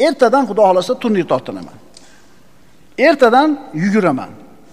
ertadan Xudo xolasa turnir tortinaman. Ertadan yuguraman.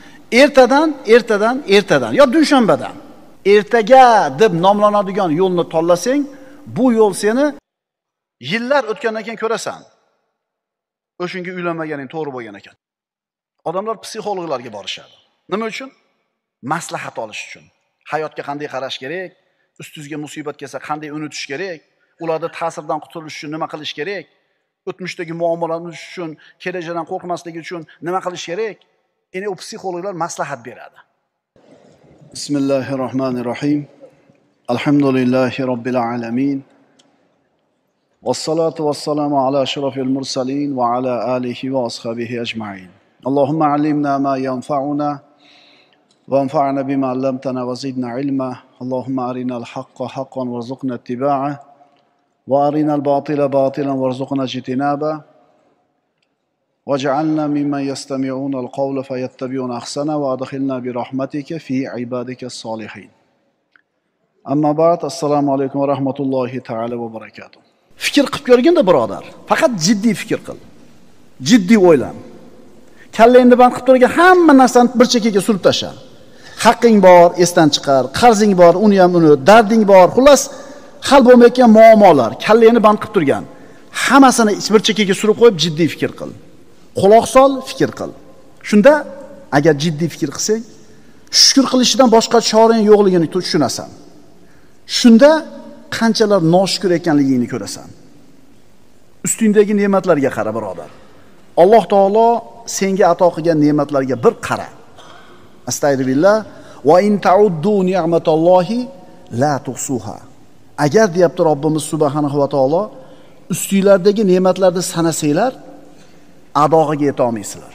Ertadan yo dushanbadan. Ertaga deb nomlanadigan yo'lni tanlasang, bu yo'l seni yillar o'tgandan keyin ko'rasan. O'shunga uylanmaganing to'g'ri bo'lgan ekan. Odamlar psixologlarga borishadi. Nima uchun? Maslahat olish uchun. Hayotga qanday qarash kerak? Ustingizga musibat kelsa qanday unutish kerak? Ularda ta'sirdan qutulish uchun nima qilish kerak? O'tmishdagi muammolarimiz uchun, kelajakdan qo'rqmaslik uchun nima qilish kerak? Endi u psixologlar maslahat beradi. Bismillahirrohmanirrohim. Alhamdulillahi robbil alamin. Vassalatu vassalamu ala ashrafil mursalin va ala alihi va ashabihi ajma'in. Allohumma allimna ma yanfa'una وانفعنا بما علمتنا وزدنا علما اللهم أرنا الحق حقا وارزقنا اتباعه وأرنا الباطل باطلا وارزقنا اجتنابه واجعلنا ممن يستمعون القول فيتبعون أحسنه وأدخلنا برحمتك في عبادك الصالحين أما بعد السلام عليكم ورحمة الله تعالى وبركاته. Fikr qilib ko'rganda birodar, faqat jiddiy fikr qil. Jiddiy o'ylan. Kallangni band qilib turgan hamma narsani bir chekkaga surib tashla. Haqqing bor, esdan chiqar, qarzing bor, uni ham uni, darding bor. Xullas, hal bo'lmayotgan muammolar, kallangni band qilib turgan. Hammasini bir chekkaga surib qo'yib jiddiy fikr qil. Quloq sol, fikr qil. Shunda agar jiddiy fikr qilsang, shukr qilishdan boshqa choraning yo'qligini tushunasan. Shunda qanchalar noshukur ekanligingni ko'rasan. Ustingdagi ne'matlarga qara, birodar. Alloh taolo senga ato qilgan ne'matlarga bir qara. Astagfirullah va in ta'uddu ni'matallohi la tuhsuha. Agar deyapti Robbimiz subhanahu va taolo, ustinglardagi ne'matlarni sanasanglar, adog'iga yeta olmaysizlar.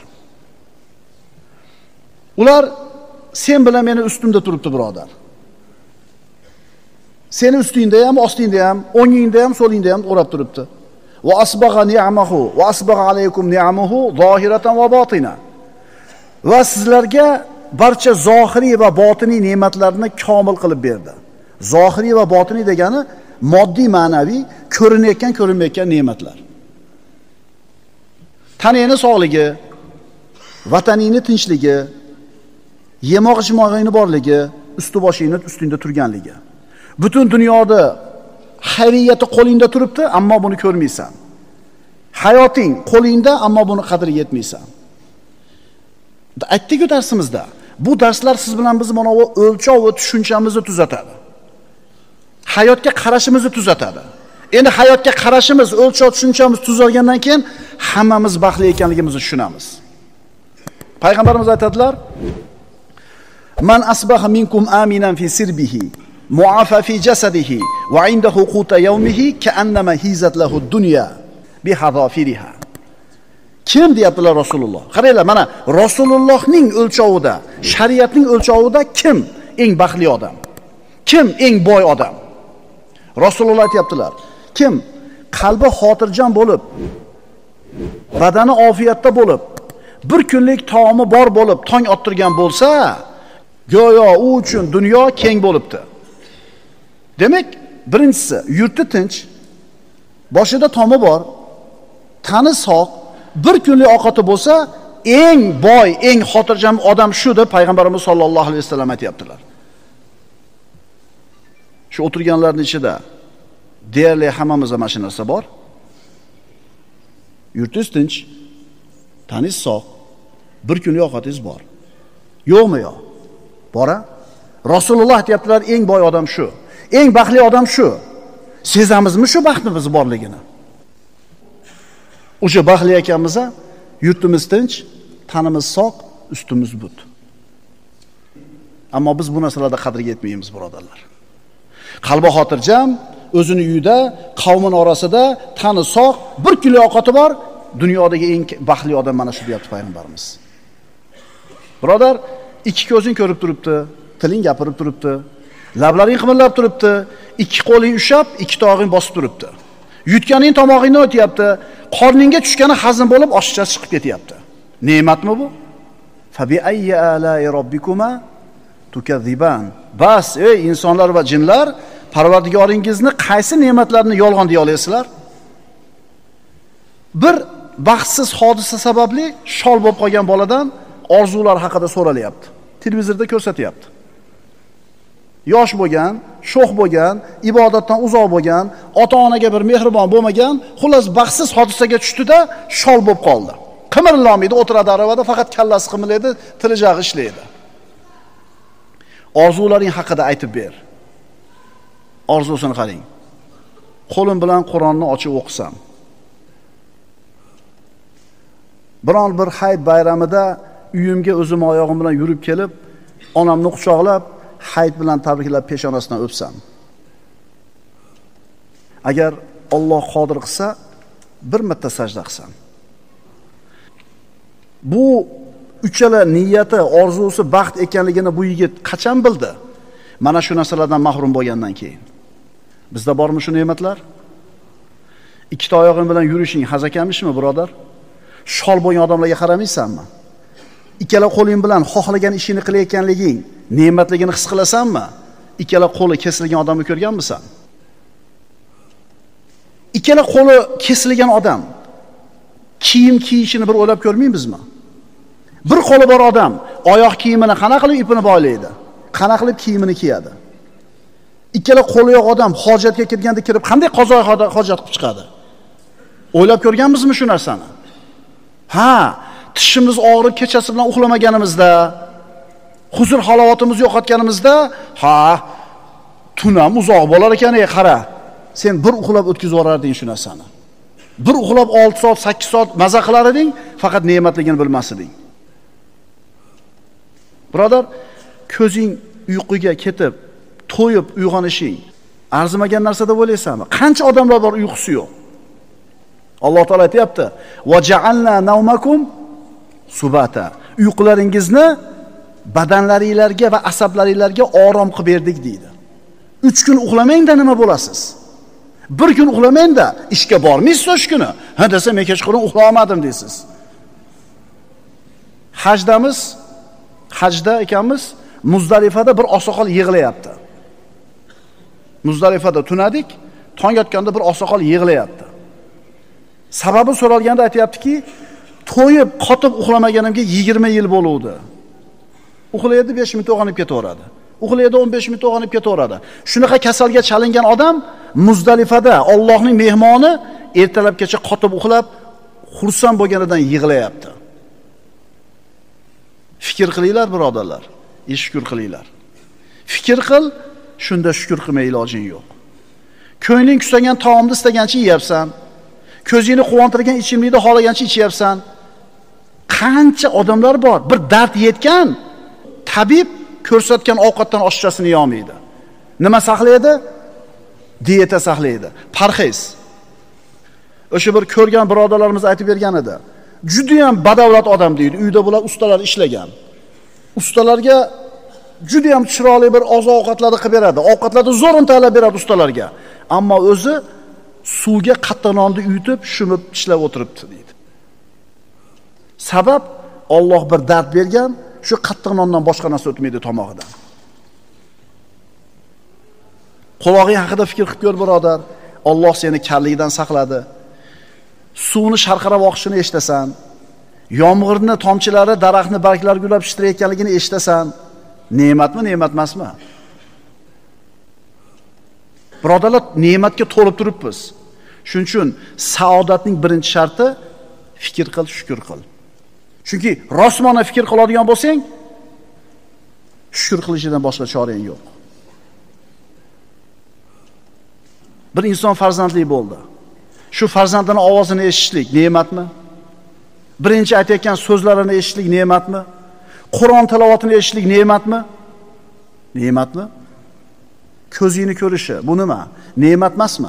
Ular sen bilan meni ustimda turibdi, birodar. Seni ustingda ham, ostingda ham, o'ngingda ham, so'lingda ham o'rab turibdi. Va asbagha ni'amahu va asbagha alaykum ni'amahu zohiratan va botina. Va sizlarga barcha zohiriy va botiniy ne'matlarni komil qilib berdi. Zohiriy va botiniy degani moddiy, ma'naviy, ko'rinayotgan, ko'rinmayotgan ne'matlar. Tanangni sog'ligi, vataningni tinchligi, yemoq-ichmog'ingni borligi, usti-boshingni ustingda turganligi. Butun dunyoda xayriyati qo'lingda turibdi, ammo buni ko'rmaysan. Hayoting qo'lingda, ammo buni qadriga yetmaysan. Aytdik-ku darsimizda. Bu darslar siz bilan biz mana bu o'lchov va tushunchamizni tuzatadi. Hayotga qarashimizni tuzatadi. Endi hayotga qarashimiz, o'lchov tushunchamiz tuzalgandan keyin hammamiz baxtli ekanligimizni tushunamiz. Payg'ambarimiz aytadilar: "Man asbaha minkum aminan fi sirbihi, mu'afa fi jasadihi va indahu quta yawmihi ka'annama hizat lahu ad-dunya bi hadafiriha." Kim deyaptilar Rasululloh? Qaranglar, mana Rasulullohning o'lchovida, shariatning o'lchovida kim eng baxtli odam? Kim eng boy odam? Rasululloh aytibdilar: kim qalbi xotirjam bo'lib, badani ofiyatda bo'lib, bir kunlik taomi bor bo'lib, tong ottirgan bo'lsa, go'yo u uchun dunyo keng bo'libdi. Demak, birinchisi, yurti tinch, boshida tomi bor, tani sog', bir kunlik ovqati bo'lsa, eng boy, eng xotirjam odam shu deb payg'ambarimiz sollallohu alayhi vasallam aytibdilar. Shu o'tirganlarning ichida deyarli hammamizda mana shu narsa bor. Yurtingiz tinch, taningiz sog', bir kunlik ovqatingiz bor. Yo'qmi yo? Bora? Rasululloh aytibdilar, eng boy odam shu. Eng baxtli odam shu. Sezamizmi shu baxtimiz borligini? O'sha baxtli ekanmiz, yurtimiz tinch, tanimiz sog', ustimiz but. Ammo biz bu narsalarda qadriga yetmaymiz, birodarlar. Qalbi xotirjam, o'zini uyida, qavmin orasida, tani sog', bir kilo ovqati bor, dunyodagi eng baxtli odam mana shu deyapti payg'ambarimiz. Birodar, ikki ko'zing ko'rib turibdi, tiling gapirib turibdi, lablaring qimirlab turibdi, ikki qo'ling ushab, ikki tog'ing bosib turibdi. Yutganing tomog'ingdan o'tyapti, qorningga tushgani hazm bo'lib, oshchasi chiqib ketyapti. Ne'matmi bu? Fabi ayyi ala'i robbikuma tukazziban. Bas, ey insonlar va jinlar, Parvardigoringizni qaysi ne'matlarni yolg'on deya olasizlar? Bir baxtsiz hodisa sababli shol bo'lib qolgan boladan orzular haqida so'ralyapti. Televizorda ko'rsatyapti. Yosh bo'lgan, sho'x bo'lgan, ibodatdan uzoq bo'lgan, ota-onaga bir mehribon bo'lmagan, xullas baxtsiz hodisaga tushdi-da, shol bo'lib qoldi. Qimirlamaydi, o'tiradi aravada, faqat kallasi qimirlaydi, tili jag'i ishlaydi. Orzularing haqida aytib ber. Orzusini qarang. Qo'lim bilan Qur'onni ochib o'qisam. Biron bir hayit bayramida uyimga o'zim oyog'im bilan yurib kelib, onamni quchoqlab, hayit bilan tabriklab peshonasidan o'psam. Agar Alloh qodir qilsa, bir marta sajda qilsam. Bu uchala niyati, orzusi baxt ekanligini bu yigit qachon bildi? Mana shu narsalardan mahrum bo'lgandan keyin. Bizda bormi shu ne'matlar? Ikkita oyog'ing bilan yurishing hazakamishmi, birodar? Shol bo'lgan odamlarga qaramaysanmi? Ikkala qo'ling bilan xohlagan ishini qilayotganliging ne'matligini his qilasanmi? Ikkala qo'li kesilgan odamni ko'rganmisan? Ikkala qo'li kesilgan odam kiyim kiyishini bir o'ylab ko'rmaymizmi? Bir qo'li bor odam oyoq kiyimini qana qilib ipini boylaydi, qana qilib kiyimini kiyadi. Ikkala qo'li yo'q odam hojatga kirganda kirib qanday qozoy hojat qilib chiqadi? O'ylab ko'rganmizmi shu narsani? Ha, tishimiz og'rib kechasi bilan uxlamaganimizda, huzur halovatimizni yo'qotganimizda, ha, tunam uzoq bo'lar ekan, qara. Sen bir uxlab o'tkazib yuborarding shu narsani. Bir uxlab 6 soat, 8 soat maza qilar eding, faqat ne'matligini bilmas eding. Birodar, ko'zing uyquga ketib, to'yib uyg'onishing arzimagan narsa deb o'ylaysanmi? Qancha odamlar bor uyqusi yo'q. Alloh taolo aytayapti: "Va ja'alna nawmakum subata." Uyqularingizni badanlaringizga va asablaringizga orom qilib berdik deydi. 3 kun uxlamangda nima bo'lasiz? Bir kun uxlamangda ishga bormaysiz o'sha kuni. Ha desa, men kechqurun uxlay olmadim deysiz. Hajda ekanmiz, Muzdalifada bir oqsoqol yig'layapti. Muzdalifada tunadik, tong yotganda bir oqsoqol yig'layapti. Sababi so'ralganda aytayaptiki, to'yib, qotib uxlamaganimga 20 yil bo'luvdi. Uxlaydi 5 minut uyg'onib ketaveradi. Uxlaydi 15 minut uyg'onib ketaveradi. Shunaqa kasalga chalingan odam Muzdalifada Allohning mehmoni ertalabgacha qotib uxlab, xursand bo'lganidan yig'layapti. Fikr qilinglar, birodarlar. Shukr qilinglar. Fikr qil, shunda shukr qilmay ilojing yo'q. Ko'ngling kusagan taomni istagancha yeyapsan. Ko'zingni quvontirgan ichimlikni xohlagancha ichyapsan. Qancha odamlar bor, bir dard yetgan tabib ko'rsatgan ovqatdan oshchasini yemaydi. Nima saqlaydi? Dieta saqlaydi. Parhez. O'sha bir ko'rgan birodarlarimiz aytib bergan edi. Juda ham badavlat odam deydi. Uyda bular ustalar ishlagan. Ustalarga juda ham chiroyli bir oziq-ovqatlarni qilib beradi. Ovqatlarni zo'rin tayyorlab beradi ustalarga. Ammo o'zi suvga qattiq nonni uyutib, shumib tishlab o'tiribdi deydi. Sabab Alloh bir dard bergan, shu qattiq nondan boshqa narsa o'tmaydi tomog'idan. Qulog'ing haqida fikr qilib ko'r, birodar. Alloh seni karlikdan saqladi. Suvni sharqirab oqishini eshitasan. Yomg'irni tomchilari daraxtni barglari gulab shitirayotganligini eshitasan. Ne'matmi, ne'mat emasmi? Birodarlar, ne'matga to'lib turibmiz. Shuning uchun saodatning birinchi sharti fikr qil, shukr qil. Chunki rostmona fikr qiladigan bo'lsang, shukr qilishdan boshqa chorang yo'q. Bir inson farzandli bo'ldi. Shu farzandining ovozini eshitishlik ne'matmi? Birinchi aytayotgan so'zlarini eshitishlik ne'matmi? Qur'on tilovatini eshitishlik ne'matmi? Ne'matmi? Ko'zingni ko'rishi, bu nima? Ne'mat emasmi?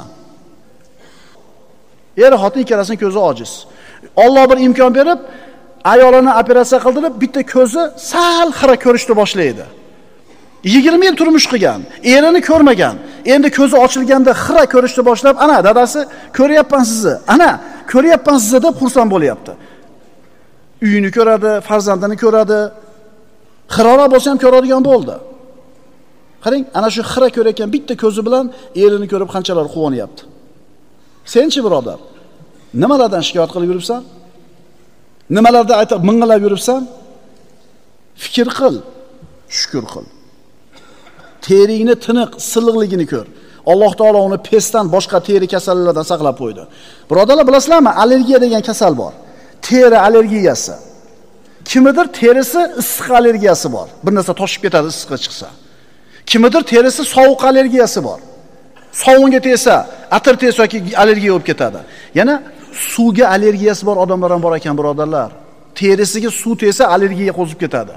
Er-xotin ikkalasining ko'zi ojiz. Alloh bir imkon berib, ayolini operatsiya qildirib, bitta ko'zi sal xira ko'rishni boshlaydi. 20 yil turmush qilgan, erini ko'rmagan. Endi ko'zi ochilganda xira ko'rishni boshlab, ana dadasi ko'ryapman sizni. Ana ko'ryapman sizni deb xursand bo'lyapti. Uyini ko'radi, farzandini ko'radi. Xirolar bo'lsa ham ko'radigan bo'ldi. Qarang, ana shu xira ko'rayotgan bitta ko'zi bilan erini ko'rib qanchalar quvonyapti. Senchi, birodar? Nimalardan shikoyat qilib yuribsan? Nimalarda aytib ming'ilab yuribsan? Fikr qil, shukr qil. Teringni tiniq, silliqligini ko'r. Alloh taolo uni pesdan boshqa teri kasalliklardan saqlab qo'ydi. Birodarlar, bilasizlarmi, allergiya degan kasal bor. Teri allergiyasi. Kimidir terisi issiq allergiyasi bor. Bir narsa toshib ketadi issiqqa chiqsa. Kimidir terisi sovuq allergiyasi bor. Sovunga tegsa, atir tegsa yoki allergiya bo'lib ketadi. Yana suvga allergiyasi bor odamlar ham bor ekan, birodarlar. Terisiga suv tegsa allergiya qo'zib ketadi.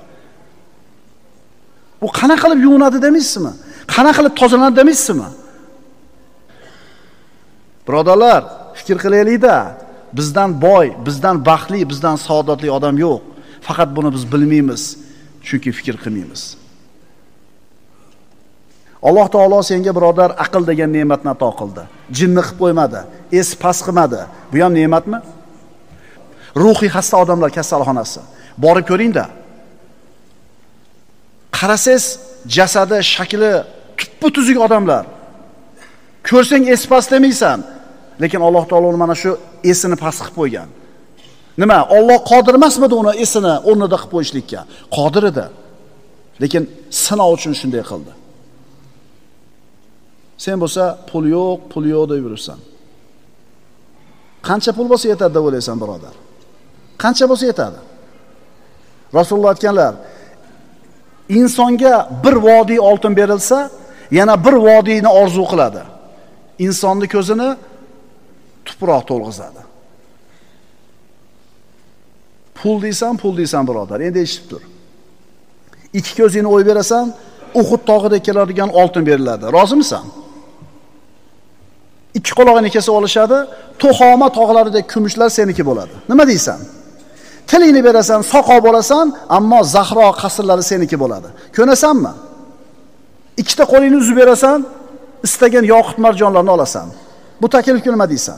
Bu qanaqa qilib yuvinadi demaysizmi? Qanaqa qilib tozalanadi demaysizmi? Birodarlar, fikr qilaylik-da. Bizdan boy, bizdan baxtli, bizdan saodatli odam yo'q. Faqat buni biz bilmaymiz, chunki fikr qilmaymiz. Alloh taolo senga birodar aql degan ne'matni ato qildi. Jinni qilib qo'ymadi, es pas qilmadi. Bu ham ne'matmi? Ruhiy xasta odamlar kasalxonasi. Borib ko'ring-da. Qarasangiz, jasadi, shakli tuppa-tuzuk odamlar. Ko'rsang es pas demaysan, lekin Alloh taolo mana shu esini pas qilib qo'ygan. Nima? Alloh qodir emasmidi uni esini o'rnida qilib qo'yishlikka? Qodir edi. Lekin sinov uchun shunday qildi. Sen bo'lsa pul yo'q deb yuribsan. Qancha pul bo'lsa yetadi deb o'ylaysan, birodar? Qancha bo'lsa yetadi? Rasululloh aytganlar, insonga bir vodiy oltin berilsa, yana bir vodiyni orzu qiladi. Insonni ko'zini tuproq to'lg'izadi. Pul deysan birodar, endi eshitib tur. Ikki ko'zingni o'yib berasan, Uhud tog'idek keladigan oltin beriladi. Rozimisan? Ikki quloqini kesib olishadi, Tuhoma tog'laridek kumushlar seniki bo'ladi. Nima deysan? Tilingni berasan, soqov bo'lasan, ammo Zahro qasrlari seniki bo'ladi. Ko'nasanmi? Ikkita qo'lingni uzib berasan, istagan yoqut marjonlarni olasan. Bu taklifga nima deysan?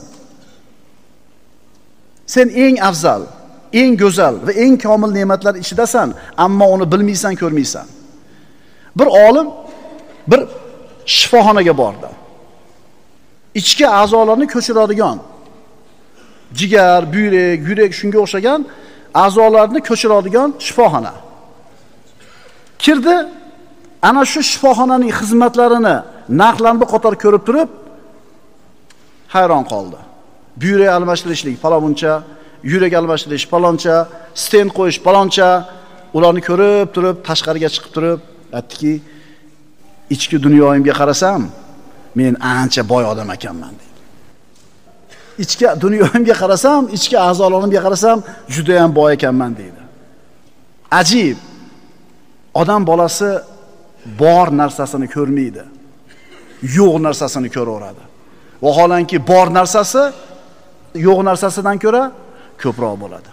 Sen eng afzal, eng go'zal va eng komil ne'matlar ichidasan, ammo uni bilmaysan, ko'rmaysan. Bir olim bir shifoxonaga bordi. Ichki a'zolarni ko'chiradigan, jigar, buyrak, yurak shunga o'xshagan a'zolarni ko'chiradigan shifoxona. Kirdi, ana shu shifoxonaning xizmatlarini narxlarni qator ko'rib turib hayron qoldi. Buyrak almashtirishlik faloncha, yurak almashtirish faloncha, stent qo'yish faloncha, ularni ko'rib turib, tashqariga chiqib turib, aytdiki, ichki dunyoyimga qarasam, men ancha boy odam ekanman dedi. Ichki dunyoyimga qarasam, ichki a'zolarimga qarasam, juda ham boy ekanman dedi. Ajib. Odam bolasi bor narsasini ko'rmaydi. Yo'q narsasini ko'raveradi. Vaholanki bor narsasi yo'q narsasidan ko'ra ko'proq bo'ladi.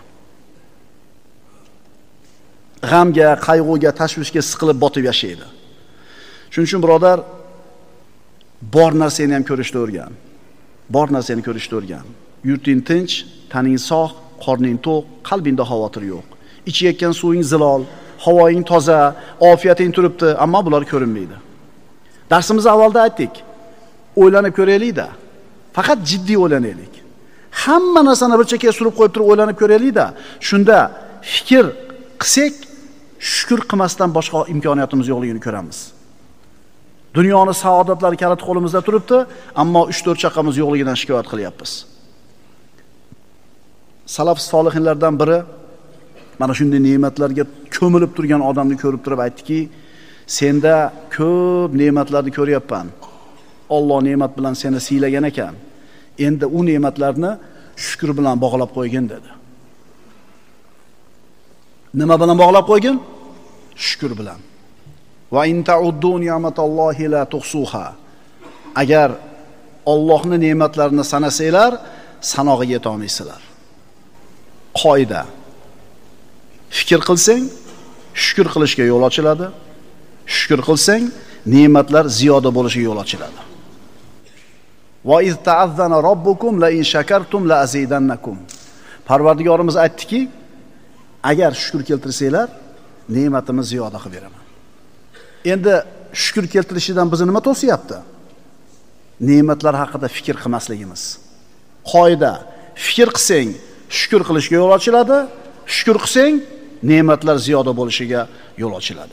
G'amga, qayg'uga, tashvishga siqilib botib yashaydi. Shuning uchun birodar, bor narsani ham ko'rishni o'rgan. Bor narsani ko'rishni o'rgan. Yurting tinch, taning sog', qorning to'q, qalbingda xavotir yo'q. Ichayotgan suving zilol, havoing toza, ofiyating turibdi, ammo bular ko'rinmaydi. Darsimiz avvalda aytdik. O'ylanib ko'raylik-da. Faqat jiddiy o'ylanaylik. Hamma narsani bir chekkaga surib qo'yib turib o'ylanib ko'raylik-da. Shunda fikr qilsak, shukr qilmasdan boshqa imkoniyatimiz yo'qligini ko'ramiz. Dunyoni saodatlari kaliti qo'limizda turibdi, ammo 3-4 chaqamiz yo'qligidan shikoyat qilyapmiz. Salaf solihinlardan biri mana shunday ne'matlarga ko'milib turgan odamni ko'rib turib aytdiki, senda ko'p ne'matlarni ko'ryapman. Alloh ne'mat bilan seni siylagan ekan. Endi u ne'matlarni shukr bilan bog'lab qo'ygin dedi. Nima bilan bog'lab qo'ygin? Shukr bilan. Va in ta'uddu ni'matallohi la tuhsuha. Agar Allohning ne'matlarini sanasanglar, sanog'iga yeta olmaysizlar. Qoida. Fikr qilsang, shukr qilishga yo'l ochiladi. Shukr qilsang, ne'matlar ziyoda bo'lishiga yo'l ochiladi. Va iz ta'azzana robbukum la in shakartum la azidannakum. Parvardigorimiz aytdiki, agar shukr keltirsanglar, ne'matimizni ziyoda qilib beraman. Endi shukr keltirishidan bizni nima to'siyapti? Ne'matlar haqida fikr qilmasligimiz. Qoida, fikr qilsang, shukr qilishga yo'l ochiladi. Shukr qilsang, ne'matlar ziyoda bo'lishiga yo'l ochiladi.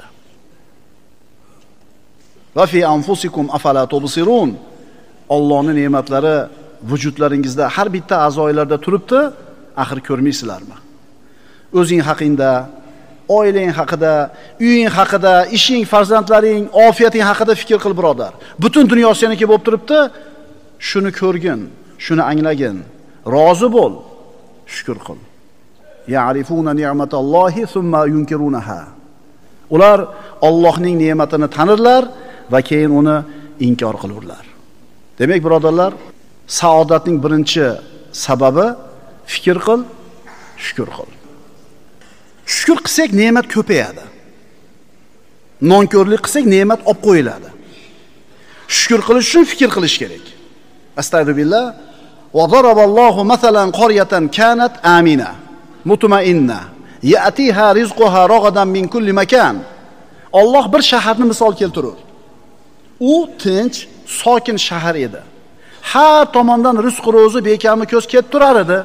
Va fi anfusikum afala tubsirun. Allohning ne'matlari vujudlaringizda har bitta a'zolarda turibdi, axir ko'rmaysizlarmi? O'zing haqingda, oilang haqida, uying haqida, ishing, farzandlaring, ofiyating haqida fikr qil, birodar. Butun dunyo seniki bo'lib turibdi. Shuni ko'rgin, shuni anglagin, rozi bo'l, shukr qil. Ya'rifuna ni'matallohi thumma yunkirunaha. Ular Allohning ne'matini tanirlar va keyin uni inkor qilurlar. Demak, birodarlar, saodatning birinchi sababi fikr qil, shukr qil. Shukr qilsak ne'mat ko'payadi. Nonko'rlik qilsak ne'mat olib qo'yiladi. Shukr qilish uchun fikr qilish kerak. Astagfirullah. Va daraballohu masalan qaryatan kanat amina mutmainna ya'tiha rizquha ragadan min kulli makan. Alloh bir shaharni misol keltirur. U tinch, sokin shahar edi. Har tomondan rizq ro'zi bekami ko'z kelib turar edi.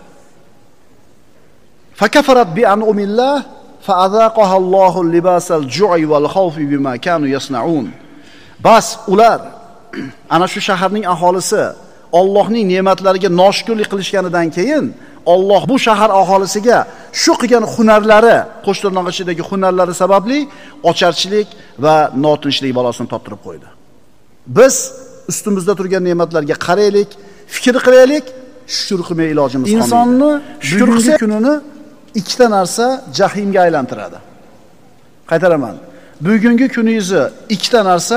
Fakafarat bi an'umillah fa'azaqaha Allohu libasal ju'i wal khawfi bima kanu yasna'un. Bas ular ana shu shaharning aholisi Allohning ne'matlariga noshukrlik qilishganidan keyin Alloh bu shahar aholisiga shu qilgan hunarlari, qo'shtirnoq ichidagi hunarlari sababli ocharchilik va notinchlik balosini toptirib qo'ydi. Biz ustimizda turgan ne'matlarga qaraylik, fikr qilaylik, shukr qilmay ilojimiz qolmaydi. Insonni bugungi kunini ikkita narsa jahimga aylantiradi. Qaytaraman. Bugungi kuningizni ikkita narsa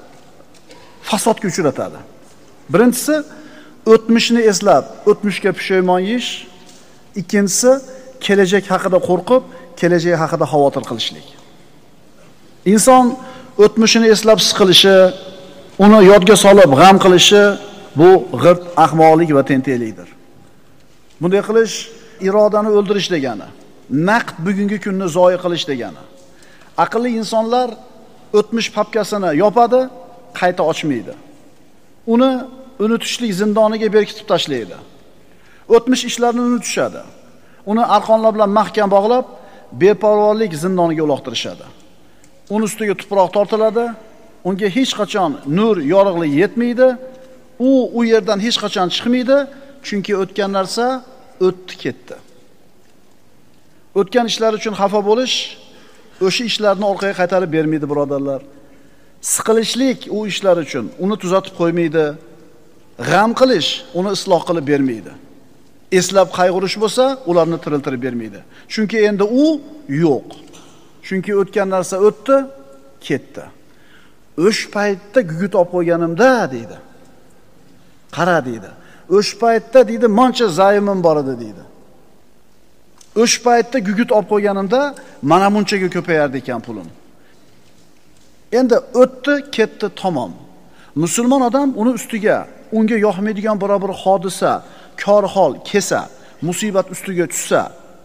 fasodga uchratadi. Birinchisi o'tmishni eslab, o'tmishga pushaymon yeyish. Ikkinchisi kelajak haqida qo'rqib, kelajak haqida xavotir qilishlik. Inson o'tmishini eslab siqilishi, uni yodga solib g'am qilishi bu g'irt ahmoqlik va tentaklikdir. Bunday qilish irodani o'ldirish degani, naqd bugungi kunni zoya qilish degani. Aqlli insonlar o'tmish papkasini yopadi, qayta ochmaydi. Uni unutishlik zindoniga berkitib tashlaydi. O'tmish ishlarni unutishadi. Uni arqonlar bilan mahkam bog'lab, beparvolik zindoniga uloqtirishadi. Uni ustiga tuproq tortiladi, unga hech qachon nur, yorug'lik yetmaydi. U yerdan hech qachon chiqmaydi, chunki o'tgan narsa o'tdi ketdi. O'tgan ishlar uchun xafa bo'lish o'sha ishlarni orqaga qaytarib bermaydi, birodarlar. Siqilishlik u ishlar uchun uni tuzatib qo'ymaydi. G'am qilish uni isloh qilib bermaydi. Eslab qayg'urish bo'lsa, ularni tiriltirib bermaydi. Chunki endi u yo'q. Chunki o'tgan narsa o'tdi, ketdi. O'sh paytda gugurt olib qo'yganimda deydi. Qara deydi. O'sh paytda deydi, moncha zayimim bor edi deydi. O'sh paytda gugurt olib qo'yganimda mana munchaga ko'payardi ekan pulim. Endi o'tdi, ketdi, tamom. Musulmon odam uni ustiga unga yoqmaydigan biror bir hodisa, kor hol kelsa, musibat ustiga tushsa,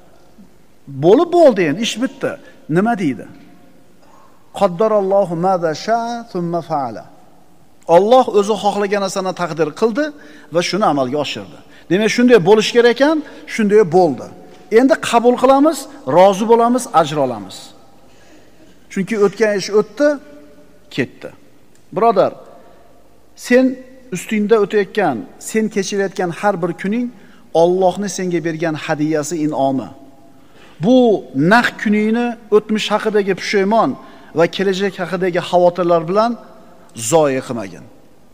bo'ldi endi, ish bitdi. Nima deydi? Qaddarallohu ma sha thumma fa'ala. Alloh o'zi xohlagan narsani taqdir qildi va shuni amalga oshirdi. Demak, shunday bo'lish kerak ekan, shunday bo'ldi. Endi qabul qilamiz, rozi bo'lamiz, ajr olamiz. Chunki o'tgan ish o'tdi, ketdi. Birodar, sen ustingda o'tayotgan, sen kechirayotgan har bir kuning Allohning senga bergan hadiyasi, in'omi. Bu naq kuningni o'tmish haqidagi pushaymon va kelajak haqidagi xavotirlar bilan zoya qilmagin.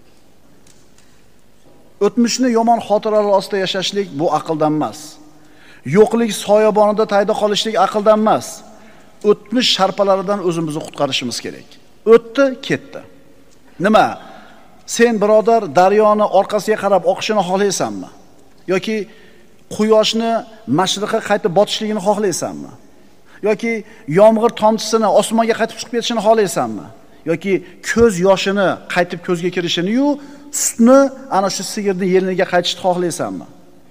O'tmishni yomon xotiralar ostida yashashlik bu aqldan emas. Yo'qlik soyabonida tayda qolishlik aqldan emas. O'tmish sharpalaridan o'zimizni qutqarishimiz kerak. O'tdi, ketdi. Nima? Sen birodar daryoni orqasiga qarab oqishini xohlaysanmi? Yoki quyoshni mashriqqa qaytib botishligini xohlaysanmi? Yoki yomg'ir tomchisini osmonga qaytib chiqib ketishini xohlaysanmi? Yoki ko'z yoshini qaytib ko'zga kirishini-yu, sutni ana shu sigirning yeliniga qaytishni xohlaysanmi?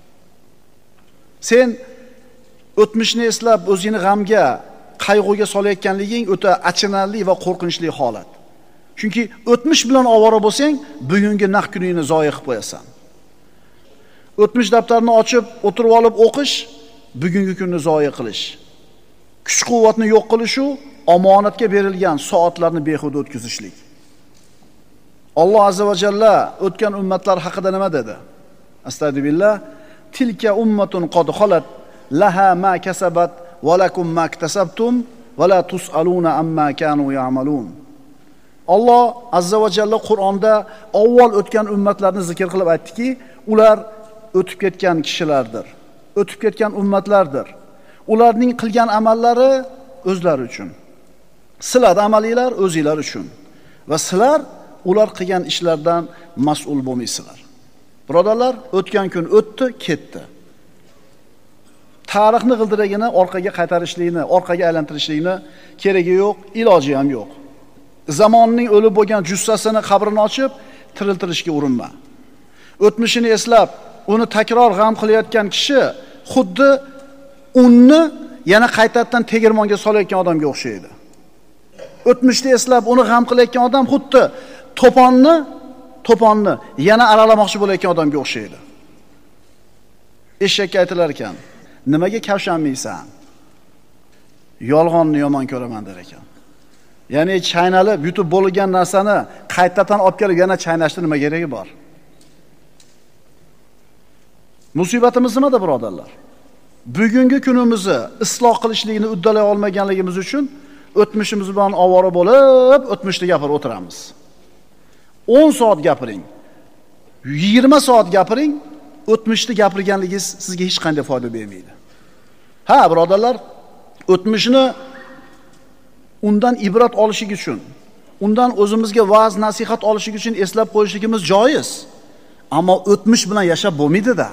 Sen o'tmishni eslab o'zingni g'amga, qayg'uga solayotganliging o'ta achinarli va qo'rqinchli holat. Chunki o'tmish bilan ovora bo'lsang, bugungi naq kuningni zoya qilib qo'yasan. O'tmish daftarini ochib, o'tirib olib o'qish, bugungi kunni zoya qilish. Kuch-quvvatni yo'q qilish u omonatga berilgan soatlarni behuda o'tkazishlik. Alloh azza va jalla o'tgan ummatlar haqida nima dedi? Astagfirullah. Tilka ummatun qad khalat laha ma kasabat va lakum ma iktasabtum va la tusaluna amma kanu ya'malun. Alloh azza va jalla Qur'onda avval o'tgan ummatlarni zikr qilib aytdiki, ular o'tib ketgan kishilardir. O'tib ketgan ummatlardir. Ularning qilgan amallari o'zlari uchun. Sizlar amalinglar o'zinglar uchun. Va sizlar ular qilgan ishlardan mas'ul bo'lmaysizlar. Birodarlar, o'tgan kun o'tdi, ketdi. Tarixni g'ildiragini orqaga qaytarishlikni, orqaga aylantirishlikni keragi yo'q, iloji ham yo'q. Zamonning o'lib bo'lgan jussasini qabrini ochib, tiriltirishga urinma. O'tmishini eslab, uni takror g'am qilayotgan kishi xuddi unni yana qaytadan tegirmonga solayotgan odamga o'xshaydi. O'tmishni eslab, uni g'am qilayotgan odam xuddi to'ponni yana aralamoqchi bo'layotgan odamga o'xshaydi. Eshakka aytilar ekan, nimaga kavshanmaysan? Yolg'onni yomon ko'raman der ekan. Ya'ni chaynalib, yutib bo'lgan narsani qaytadan olib kelib yana chaynashni nima keragi bor? Musibatimiz nimada, birodarlar? Bugungi kunimizni isloh qilishlikni uddalay olmaganligimiz uchun o'tmishimiz bilan ovora bo'lib, o'tmishni gapirib o'tiramiz. 10 soat gapiring, 20 soat gapiring, o'tmishni gapirganligingiz sizga hech qanday foyda bermaydi. Ha, birodarlar, o'tmishni undan ibrat olishing uchun, undan o'zimizga va'z nasihat olishing uchun eslab qo'yishligimiz joiz. Ammo o'tmish bilan yashab bo'lmaydi-da.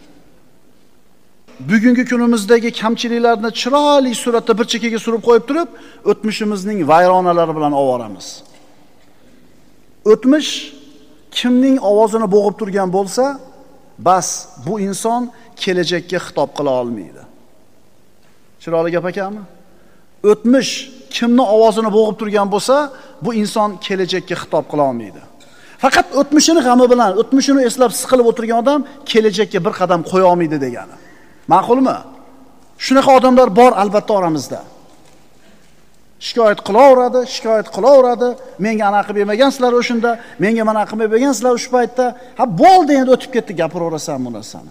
Bugungi kunimizdagi kamchiliklarni chiroyli suratda bir chekkaga surib qo'yib turib, o'tmishimizning vayronalari bilan ovoramiz. O'tmish kimning ovozini bo'g'ib turgan bo'lsa, bas bu inson kelajakka xitob qila olmaydi. Chiroyli gap ekanmi? O'tmish kimni ovozini bo'g'ib turgan bo'lsa, bu inson kelajakka xitob qila olmaydi. Faqat o'tmishini g'ami bilan, o'tmishini eslab siqilib o'tirgan odam kelajakka bir qadam qo'ya olmaydi degani. Ma'qulmi? Shunaqa odamlar bor albatta oramizda. Shikoyat qilaveradi. Menga anaqa qilib bermagansizlar o'shunda, menga mana qilib bermagansizlar o'sha paytda. Ha, bo'ldi, endi o'tib ketdi, gapiraverasan bu narsani.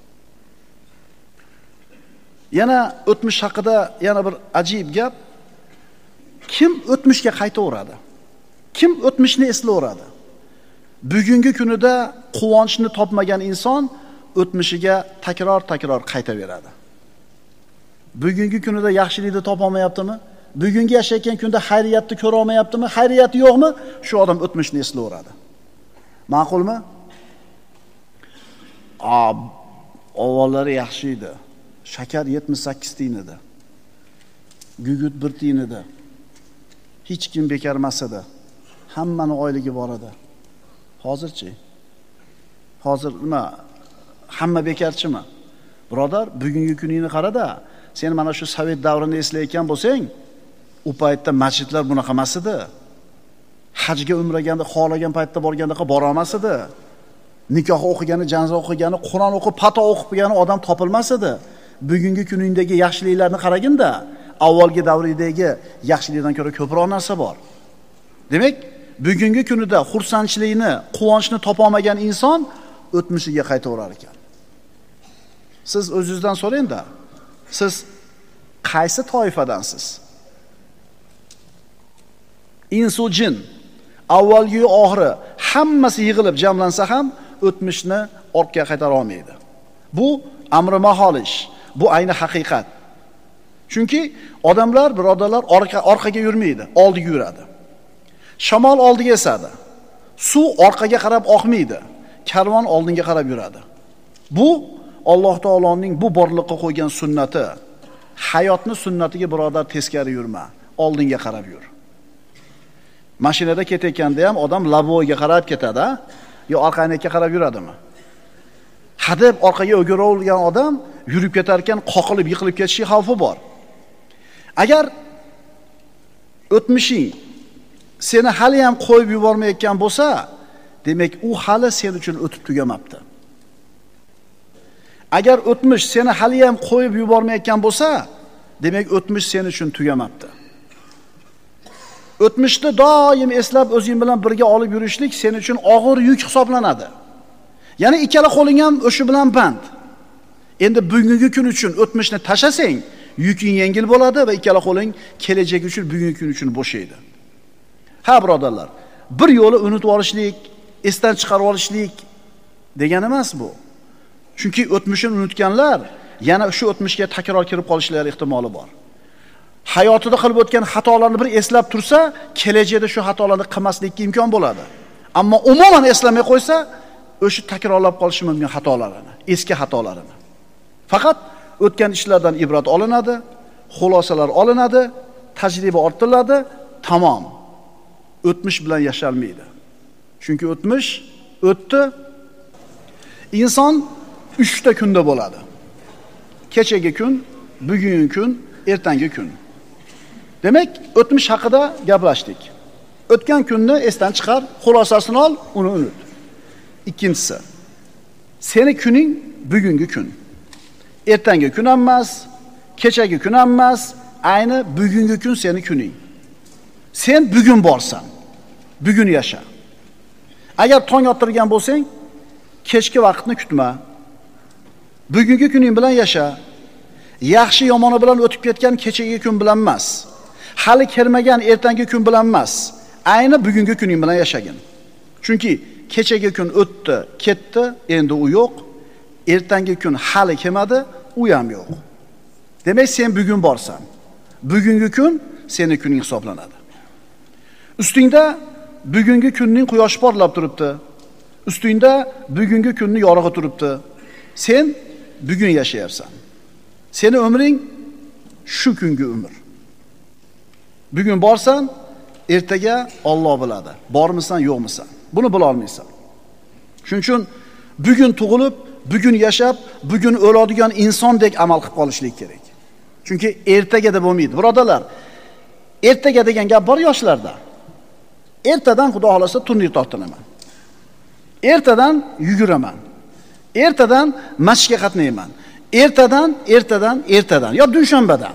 Yana o'tmish haqida yana bir ajib gap. Kim o'tmishga qaytaveradi? Kim o'tmishni eslayveradi? Bugungi kunida quvonchni topmagan inson o'tmishiga takror qaytaveradi. Bugungi kunida yaxshilikni topa olmayaptimi? Bugungi yashayotgan kunda xayriyatni ko'ra olmayaptimi? Xayriyati yo'qmi? Shu odam o'tmishni eslayveradi. Ma'qulmi? Avvallari yaxshi edi. Shakar 78 tiyin edi. Gugut 1 tiyin edi. Hech kim bekor emas edi. Hammani oyligi bor edi. Hozirchi? Hozir nima? Hamma bekarchimi? Birodar, bugungi kuningni qarada, sen mana shu Sovet davrini eslayotgan bo'lsang, u paytda masjidlar bunaqa emas edi. Hajga umraganda, xohlagan paytda borganda bora olmas edi. Nikoh o'qigani, janoza o'qigani, Qur'on o'qib, pato o'qib qilgan odam topilmas edi. Bugungi kuningdagi yaxshiliklarni qaraginda, avvalgi davridagi yaxshilikdan ko'ra ko'proq narsa bor. Demak, bugungi kunida xursandchilikni, quvonchni topa olmagan inson o'tmishiga qaytaverar ekan. Siz o'zingizdan so'rang-da. Siz qaysi toifadansiz? Insu jin avvalgi oxiri hammasi yig'ilib jamlansa ham o'tmishni ortga qaytara olmaydi. Bu amri mahol ish. Bu ayni haqiqat. Chunki odamlar, birodarlar, orqaga yurmaydi, oldiga yuradi. Shamol oldiga esadi. Suv orqaga qarab oqmaydi. Karvon oldinga qarab yuradi. Bu Alloh taoloning bu borliqqa qo'ygan sunnati. Hayotni sunnatiga birodar teskari yurma, oldinga qarab yur. Mashinada ketayotganda ham odam laboyga qarab ketadi, yo orqaga qarab yuradimi? Hadeb orqaga o'giravergan odam yurib ketar ekan, qoqilib yiqilib ketishi xavfi bor. Agar o'tmishing seni hali ham qo'yib yubormayotgan bo'lsa, demak u hali sen uchun o'tib tugamabdi. Agar o'tmish seni hali ham qo'yib yubormayotgan bo'lsa, demak o'tmish sen uchun tugamabdi. O'tmishni doim eslab o'zing bilan birga olib yurishlik sen uchun og'ir yuk hisoblanadi. Ya'ni ikkala qo'ling ham o'sha bilan band. Endi bugungi kun uchun o'tmishni tashasang, yuking yengil bo'ladi va ikkala qo'ling kelajak uchun, bugungi kun uchun bo'shaydi. Ha birodarlar, bir yo'li unutib olishlik, esdan chiqarib olishlik degani emas bu. Chunki o'tmishini unutganlar yana shu o'tmishga takror kirib qolishlari ehtimoli bor. Hayotida qilib o'tgan xatolarni bir eslab tursa, kelajakda shu xatolarni qilmaslikka imkon bo'ladi. Ammo umuman eslamay qo'ysa, o'sha takrorlab qolishi mumkin xatolarini, eski xatolarini. Faqat o'tgan ishlardan ibrat olinadi, xulosalar olinadi, tajriba orttiriladi, tamom. O'tmish bilan yashalmaydi. Chunki o'tmish o'tdi. Inson 3 ta kunda bo'ladi. Kechagi kun, bugungi kun, ertangi kun. Demak, o'tmish haqida gaplashdik. O'tgan kunni esdan chiqar, xulosasini ol, uni unut. Ikkinchisi, seni kuning bugungi kun. Ertangi kun emas, kechagi kun emas, ayni bugungi kun seni kuning. Sen bugun borsan, bugun yasha. Agar tong ottirgan bo'lsang, kechki vaqtni kutma. Bugungi kuning bilan yasha. Yaxshi yomoni bilan o'tib ketgan kechagi kun bilan emas. Hali kelmagan ertangi kun bilan emas. Ayni bugungi kuning bilan yashagin. Chunki kechagi kun o'tdi, ketdi, endi u yo'q. Ertangi kun hali kelmadi, u ham yo'q. Demak, sen bugun borsan, bugungi kun seni kuning hisoblanadi. Ustingda bugungi kunning quyoshi porlab turibdi. Ustingda bugungi kunning yorug'i turibdi. Sen bugun yashayapsan. Seni umring shu kungi umr. Bugun borsan, ertaga Alloh biladi. Bormisan, yo'qmisan? Buni bila olmaysan. Shuning uchun bugun tug'ilib, bugun yashab, bugun o'ladigan insondek amal qilib qolishlik kerak. Chunki ertaga deb bo'lmaydi. Birodarlar, ertaga degan gap bor yoshlarda. Ertadan Xudo xolasa turnir tortinaman. Ertadan yuguraman. Ertadan masjidga qatnayman. Ertadan yo dushanbadan.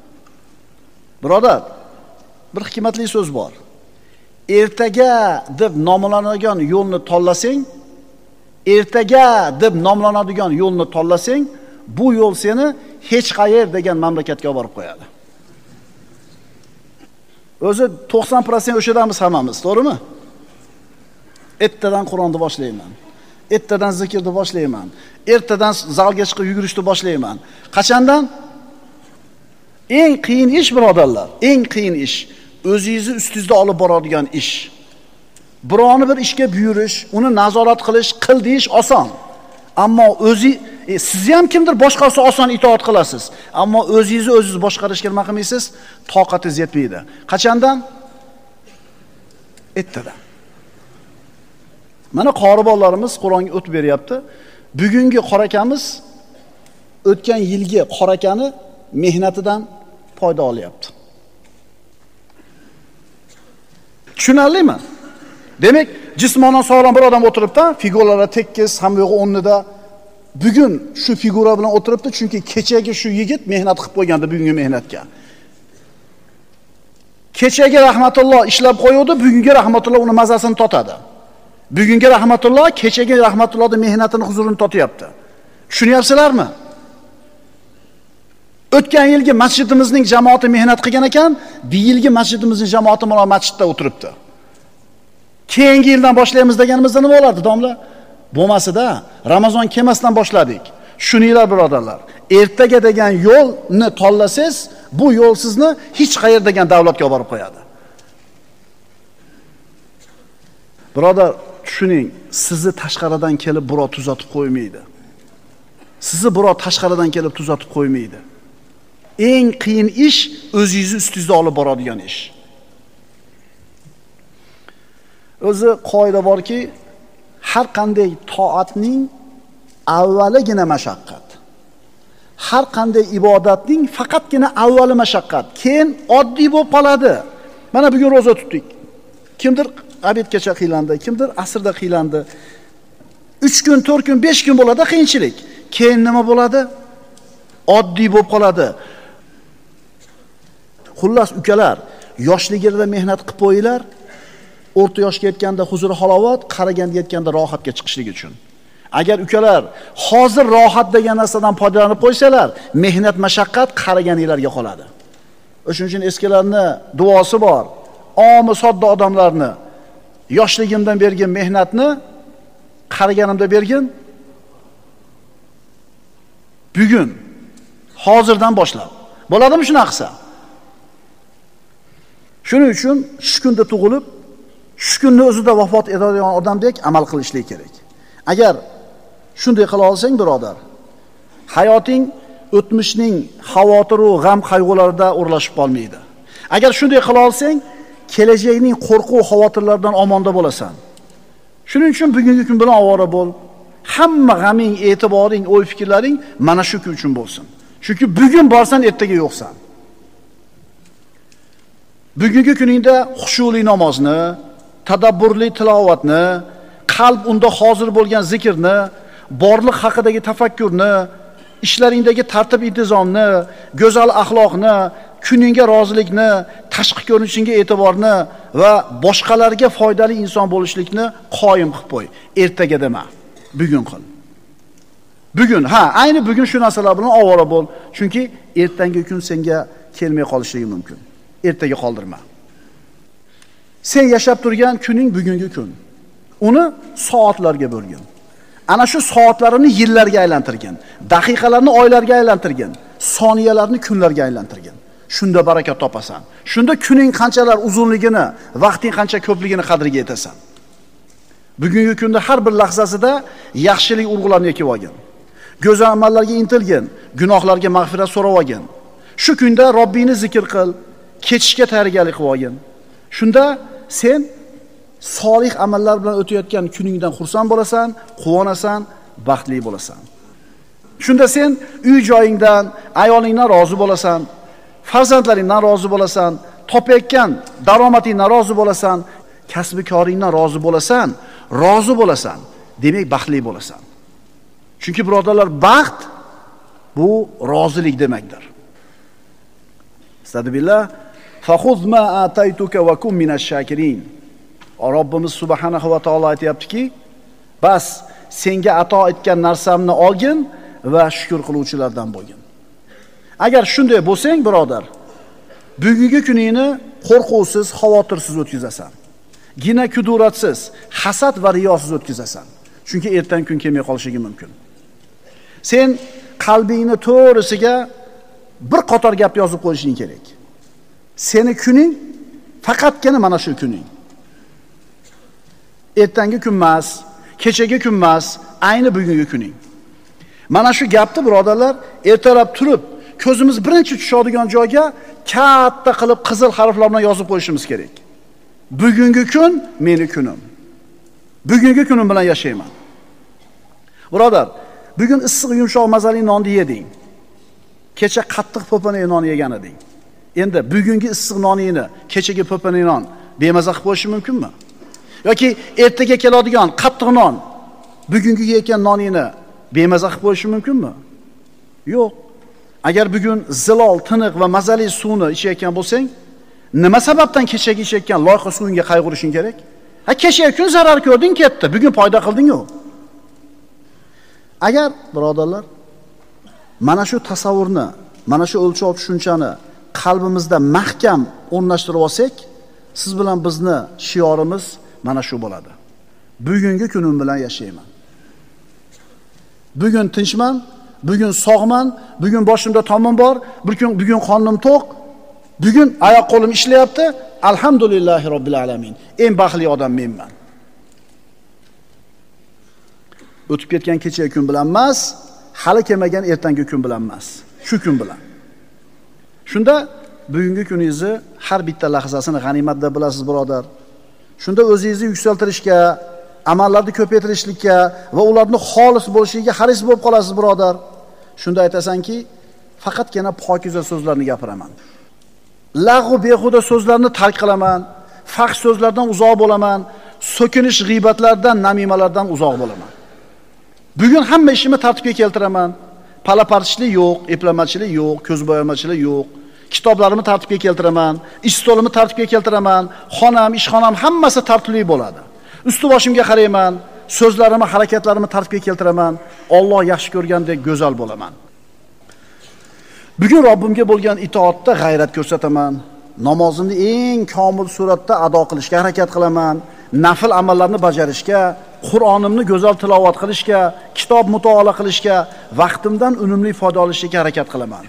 Birodar, bir hikmatli so'z bor. Ertaga deb nomlanadigan yo'lni tanlasang, bu yo'l seni hech qayer degan mamlakatga olib borib qo'yadi. O'zi 90% o'shadamiz hammamiz, to'g'rimi? Ertadan Qur'onni boshlayman. Ertadan zikrni boshlayman. Ertadan zalga chiqib yugurishni boshlayman. Qachondan? Eng qiyin ish birodarlar, eng qiyin ish o'zingizni ustingizda olib boradigan ish. Birovni bir ishga buyurish, uni nazorat qilish, qil deyish oson. Ammo sizni ham kimdir boshqasi oson itoat qilasiz. Ammo o'zingiz boshqarishga nima qilmaysiz? Toqatingiz yetmaydi. Qachondan? Ertadan. Mana qori bolalarimiz Qur'onga o'tib beryapti. Bugungi qorakamiz o'tgan yilgi qorakani mehnatidan foyda olyapti. Tushunarlimi? Demak, jismonan sog'lom bir odam o'tiribdi, figuralari tekis, hamma yo'g'i o'rnida. Bugun shu figura bilan o'tiribdi, chunki kechagi shu yigit mehnat qilib qo'ygandi bugungi mehnatga. Kechagi rahmatulloh ishlab qo'ydi, bugungi rahmatulloh uni mazasini totadi. Bugungi rahmatulloh kechagi rahmatullohning mehnatini huzurini totyapti. Tushunyapsizlarmi? O'tgan yilgi masjidimizning jamoati mehnat qilgan ekan, bu yilgi masjidimizning jamoati mana masjidda o'tiribdi. Keyingi yildan boshlaymiz deganimizda nima bo'lardi, domla? Bo'lmasida Ramazon kelmasdan boshladik. Shuninglar birodarlar, ertaga degan yo'lni tanlasangiz, bu yo'l sizni hech qayer degan davlatga olib borib qo'yadi. Birodar, tushuning, sizni tashqaridan kelib birov tuzatib qo'ymaydi. Sizni birov tashqaridan kelib tuzatib qo'ymaydi. Eng qiyin ish o'zingizni ustingizda olib boradigan ish. O'zi qoida borki, har qanday toatning avvaligina mashaqqat. Har qanday ibodatning faqatgina avvali mashaqqat, keyin oddiy bo'lib qoladi. Mana bugun roza tutdik. Kimdir obedgacha qiylandi, kimdir asrda qiylandi. 3 kun, 4 kun, 5 kun bo'ladi qiyinchilik. keyin nima bo'ladi? Oddiy bo'lib qoladi. Xullas ukalar, yoshligida mehnat qilib qo'yinglar. O'rta yoshga yetganda huzur halovat, qaraganda yetganda rohatga chiqishlik uchun. Agar ukalar hozir rohat degan narsadan foydalanib qo'ysalar, mehnat mashaqqat qaraganinglarga qoladi. O'shuning uchun eskilarning duosi bor. Omi sodda odamlarni yoshligimdan bergan mehnatni qaraganimda bergin. Bugun, hozirdan boshlab. Bo'ladimi shuna qilsa? Shuning uchun shu kunda tug'ilib, shu kunni o'zida vafot etadigan odamdek amal qilishlik kerak. Agar shunday qila olsang, birodar, hayoting o'tmishning xavotir va g'am qayg'ularida o'rlashib qolmaydi. Agar shunday qila olsang, kelajakning qo'rquv xavotirlaridan omonda bo'lasan. Shuning uchun bugungi kun bilan ovora bo'l. Hamma g'aming, e'tiboring, o'y-fikrlaring mana shu kun uchun bo'lsin. Chunki bugun borsan, ertaga yo'qsan. Bugungi kuningda xushuli namozni, tadabburli tilovatni, qalb unda hozir bo'lgan zikrni, borliq haqidagi tafakkurni, ishlaringdagi tartib intizomni, go'zal axloqni, kuningga rozilikni, tashqi ko'rinishingga e'tiborni va boshqalarga foydali inson bo'lishlikni qoyim qilib qo'y. Ertaga dema, bugun qil. Bugun, ayni bugun shu narsalar bilan ovora bo'l, chunki ertangi kun senga kelmay qolishligi mumkin. Ertaga qoldirma. Sen yashab turgan kuning bugungi kun. Uni soatlarga bo'lgin. Ana shu soatlarini yillarga aylantirgin, daqiqalarni oylarga aylantirgin, soniyalarni kunlarga aylantirgin. Shunda barakat topasan. Shunda kuning qanchalar uzunligini, vaqting qancha ko'pligini qadriga yetasan. Bugungi kunda har bir lahzasida yaxshilik urg'ularni ekib olgin. Go'zal amallarga intilgin, gunohlarga mag'firat so'rab olgin. Shu kunda Robbingni zikr qil, kechishga tayyorgarlik qilib olgin. Shunda sen solih amallar bilan o'tayotgan kuningdan xursand bo'lasan, quvonasan, baxtli bo'lasan. Shunda sen uy joyingdan, ayolingdan rozi bo'lasan, farzandlaringdan rozi bo'lasan, topayotgan daromadingdan rozi bo'lasan, kasbi koringdan rozi bo'lasan, demak baxtli bo'lasan. Chunki birodarlar, baxt bu rozilik demakdir. Astagfirullah. Fakhudh ma ataytuka wa kun minash shakirin. Robbimiz subhanahu va taolo aytayaptiki, bas senga ato etgan narsamni olgin va shukr qiluvchilardan bo'lgin. Agar shunday bo'lsang, birodar, bugungi kuningni qo'rquvsiz, xavotirsiz o'tkazasan. Gina kuduratsiz, hasad va riyosiz o'tkazasan. Chunki ertaga kun kelmay qolishligi mumkin. Sen qalbingni to'g'risiga bir qator gap yozib qo'yishing kerak. Seni kuning faqatgina mana shu kuning. Ertangi kun emas, kechagi kun emas, ayni bugungi kuning. Mana shu gapni birodarlar, ertalab turib, ko'zimiz birinchi tushadigan joyga katta qilib qizil harflar bilan yozib qo'yishimiz kerak. Bugungi kun meni kunim. Bugungi kunim bilan yashayman. Birodar, bugun issiq, yumshoq, mazali nonni yeding. Kecha qattiq po'pana non yegan eding. Endi bugungi issiq noningni kechagi po'pana non bemaza qilib qo'yish mumkinmi? Yoki ertaga keladigan qattiq non bugungi yeyotgan noningni bemaza qilib qo'yish mumkinmi? Yo'q. Agar bugun zilol, tiniq va mazali suvni ichayotgan bo'lsang, nima sababdan kechagi ichayotgan loyqa suvingga qayg'urishing kerak? Kechagi kun zarar ko'rding, ketdi. Bugun foyda qilding-ku. Agar birodarlar mana shu tasavvurni, mana shu o'lchov tushunchani qalbimizda mahkam o'rnashtirib olsak, siz bilan bizni shiorimiz mana shu bo'ladi. Bugungi kunim bilan yashayman. Bugun tinchman, bugun sog'man, bugun boshimda tomim bor, bugun qornim to'q, bugun oyoq qo'lim ishlayapti. Alhamdulillahi robbil alamin. Eng baxtli odam menman. O'tib ketgan kechagi kun bilan emas, hali kelmagan ertangi kun bilan emas, shu kun bilan. Shunda bugungi kuningizni har bitta lahzasini g'animat deb bilasiz, birodar. Shunda o'zingizni yuksaltirishga, amallarni ko'paytirishlikka va ularni xolis bo'lishiga haris bo'lib qolasiz, birodar. Shunda aytasanki, faqatgina pokiza so'zlarni gapiraman. Lag'u behuda so'zlarni tark qilaman, fahsh so'zlardan uzoq bo'laman, so'kinish, g'iybatlardan, namimalardan uzoq bo'laman. Bugun hamma ishimni tartibga keltiraman. Palaparchilik yo'q, eplamachilik yo'q, ko'zbo'yamachilik yo'q. Kitoblarimni tartibga keltiraman, ish stolimni tartibga keltiraman, xonam, ishxonam hammasi tartibli bo'ladi. Usti boshimga qarayman, so'zlarimni, harakatlarimni tartibga keltiraman. Alloh yaxshi ko'rgandek go'zal bo'laman. Bugun Robbimga bo'lgan itoatda g'ayrat ko'rsataman. Namozimni eng komil suratda ado qilishga harakat qilaman. Nafil amallarni bajarishga, Qur'onimni go'zal tilovat qilishga, kitob mutolaa qilishga, vaqtimdan unumli foyda olishga harakat qilaman.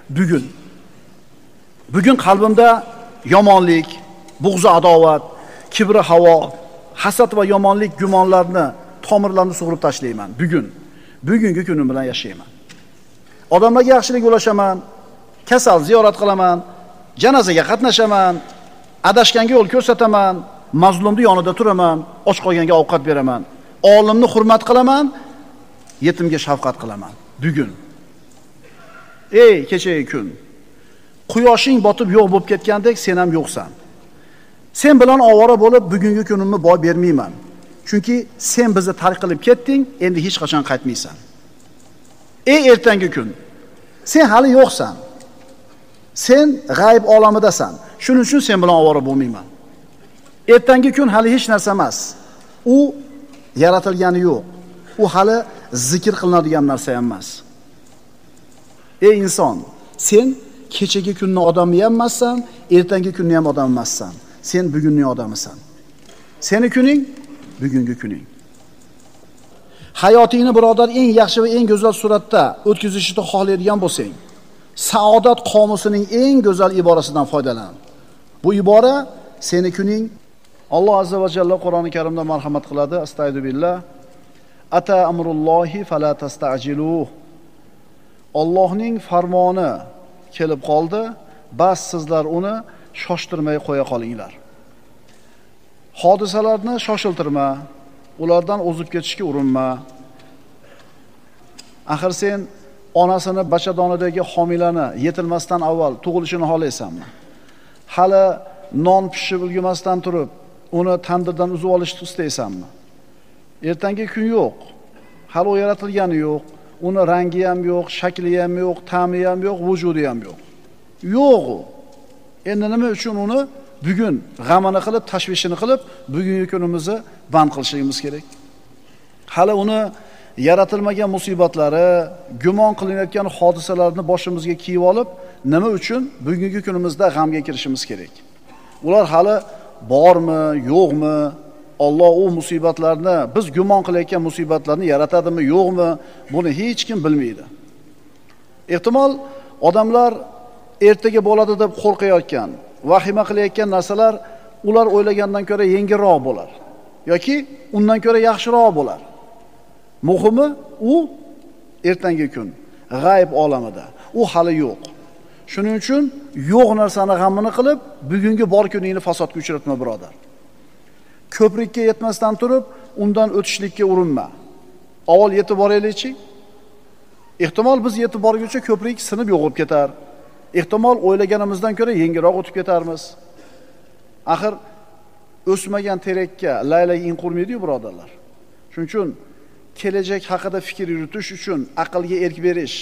Bugun qalbimda yomonlik, bug'zi adovat, kibri havo, hasad va yomonlik gumonlarni, tomirlarini sug'urib tashlayman. Bugungi kunim bilan yashayman. Odamlarga yaxshilik ulashaman, kasal ziyorat qilaman, janozaga qatnashaman, adashganga yo'l ko'rsataman, mazlumni yonida turaman, och qolganga ovqat beraman, olimni hurmat qilaman, yetimga shafqat qilaman. Bugun. Ey kechagi kun. Quyoshing botib yo'q bo'lib ketgandek sen ham yo'qsan. Sen bilan ovora bo'lib bugungi kunimni boy bermayman. Chunki sen bizni tark qilib ketding, endi hech qachon qaytmaysan. Ey ertangi kun. Sen hali yo'qsan. Sen g'ayb olamidasan. Shuning uchun sen bilan ovora bo'lmayman. Ertangi kun hali hech narsa emas. U yaratilgani yo'q. U hali zikr qilinadigan narsa emas. Ey inson, sen kechagi kunning odami ham emassan, ertangi kunning ham odami emassan. Sen bugunning odamisan. Seni kuning bugungi kuning. Hayotingni birodar eng yaxshi va eng go'zal suratda o'tkazishni xohlaydigan bo'lsang, saodat qomusining eng go'zal iborasidan foydalan. Bu ibora seni kuning. Alloh azza va jalla Qur'oni Karimda marhamat qiladi. Astagfirullah. Ata amrullohi fala tastajiluh. Allohning farmoni kelib qoldi, bas sizlar uni shoshtirmay qo'ya qolinglar. Hodisalarni shoshiltirma, ulardan o'zib ketishga urinma. Axir sen onasini bachadonidagi homilani yetilmasdan avval tug'ilishini xohlaysanmi? Hali non pishib ulgurmasdan turib, uni tandirdan uzib olishni istaysanmi? Ertangi kun yo'q. Hali u yaratilgani yo'q. Uni rangi ham yo'q, shakli ham yo'q, ta'mi ham yo'q, vujudi ham yo'q. Yo'q u. Endi nima uchun uni bugun g'amini qilib, tashvishini qilib, bugungi kunimizni band qilishimiz kerak? Hali uni yaratilmagan musibatlari, gumon qilinayotgan hodisalarni boshimizga kiyib olib, nima uchun bugungi kunimizda g'amga kirishimiz kerak? Ular hali bormi, yo'qmi? Alloh u musibatlarni, biz gumon qilayotgan musibatlarni yaratadimi, yo'qmi? Buni hech kim bilmaydi. Ehtimol odamlar ertaga bo'ladi deb qo'rqayotgan, vahima qilayotgan narsalar ular o'ylagandan ko'ra yengilroq bo'lar yoki undan ko'ra yaxshiroq bo'lar. Muhimi u ertangi kun, g'ayb olamida. U hali yo'q. Shuning uchun yo'q narsani g'amini qilib, bugungi bor kuningni fasodga uchratma, birodar. Ko'prikka yetmasdan turib, undan o'tishlikka urinma. Avval yetib boraylikchi. Ehtimol biz yetib borguncha ko'prik sinib yo'q bo'lib ketar. Ehtimol o'ylaganimizdan ko'ra yengilroq o'tib ketarmiz. Axir o'smagan terakka laylak in qurmaydi-yu, birodarlar. Shuning uchun kelajak haqida fikr yuritish uchun aqlga erk berish,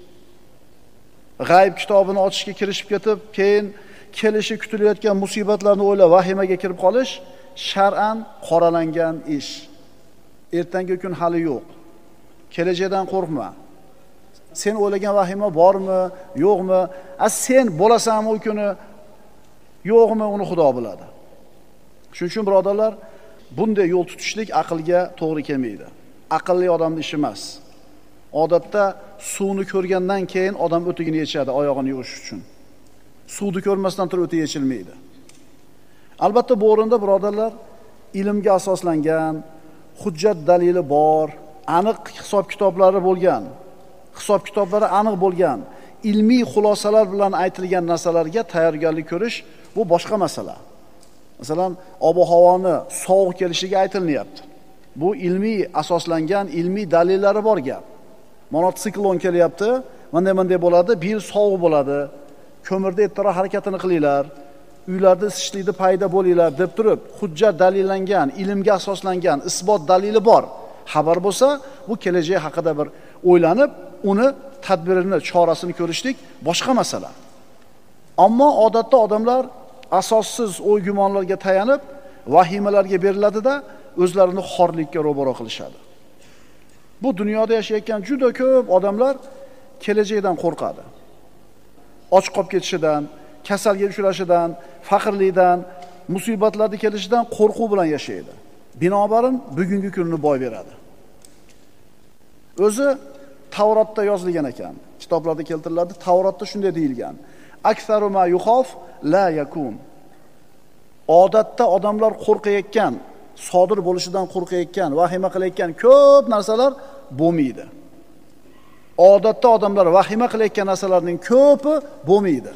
g'ayb kitobini ochishga kirishib ketib, keyin kelishi kutilayotgan musibatlarni o'ylab vahimaga kirib qolish shar'an qoralangan ish. Ertangi kun hali yo'q. Kelajakdan qo'rqma. Sen o'ylagan vahima bormi, yo'qmi? Sen bo'lasanmi u kuni, yo'qmi, uni Xudo biladi. Shuning uchun birodarlar, bunday yo'l tutishlik aqlga to'g'ri kelmaydi. Aqlli odamning ishi emas. Odatda suvni ko'rgandan keyin odam o'tigini yechadi oyog'ini yuvish uchun. Suvni ko'rmasdan turib o'ti yechilmaydi. Albatta bu o'rinda birodarlar, ilmga asoslangan, hujjat dalili bor, aniq hisob kitoblari bo'lgan, hisob kitoblari aniq bo'lgan, ilmiy xulosalar bilan aytilgan narsalarga tayyorgarlik ko'rish bu boshqa masala. Masalan, ob-havoni sovuq kelishiga aytilyapti. Bu ilmiy asoslangan, ilmiy dalillari bor gap. Mana siklon kelyapti, bunday bo'ladi, bir yil sovuq bo'ladi. Ko'mirda ertaroq harakatini qilinglar. Uylarda isishlikda paydo bo'linglar deb turib, hujjat dalillangan, ilmga asoslangan, isbot dalili bor. xabar bo'lsa, bu kelajak haqida bir o'ylanib, uni tadbirini, chorasini ko'rishlik boshqa masala. Ammo odatda odamlar asossiz o'y-gumonlarga tayanib, vahimalarga beriladi-da, o'zlarini xorlikka ro'baro qilishadi. Bu dunyoda yashayotgan juda ko'p odamlar kelajakdan qo'rqadi. Och qolib ketishidan, kasalga uchrashidan, faqirlikdan, musibatlarning kelishidan qo'rquv bilan yashaydi. Binobarin bugungi kunni boy beradi. O'zi Tavrotda yozilgan ekan, kitoblarda keltiriladi, Tavrotda shunday deyilgan: "Aktsaru ma yuxof la yakun." Odatda odamlar qo'rqayotgan, sodir bo'lishidan qo'rqayotgan, vahima qilayotgan ko'p narsalar bo'lmaydi. Odatda odamlar vahima qilayotgan narsalarning ko'pi bo'lmaydi.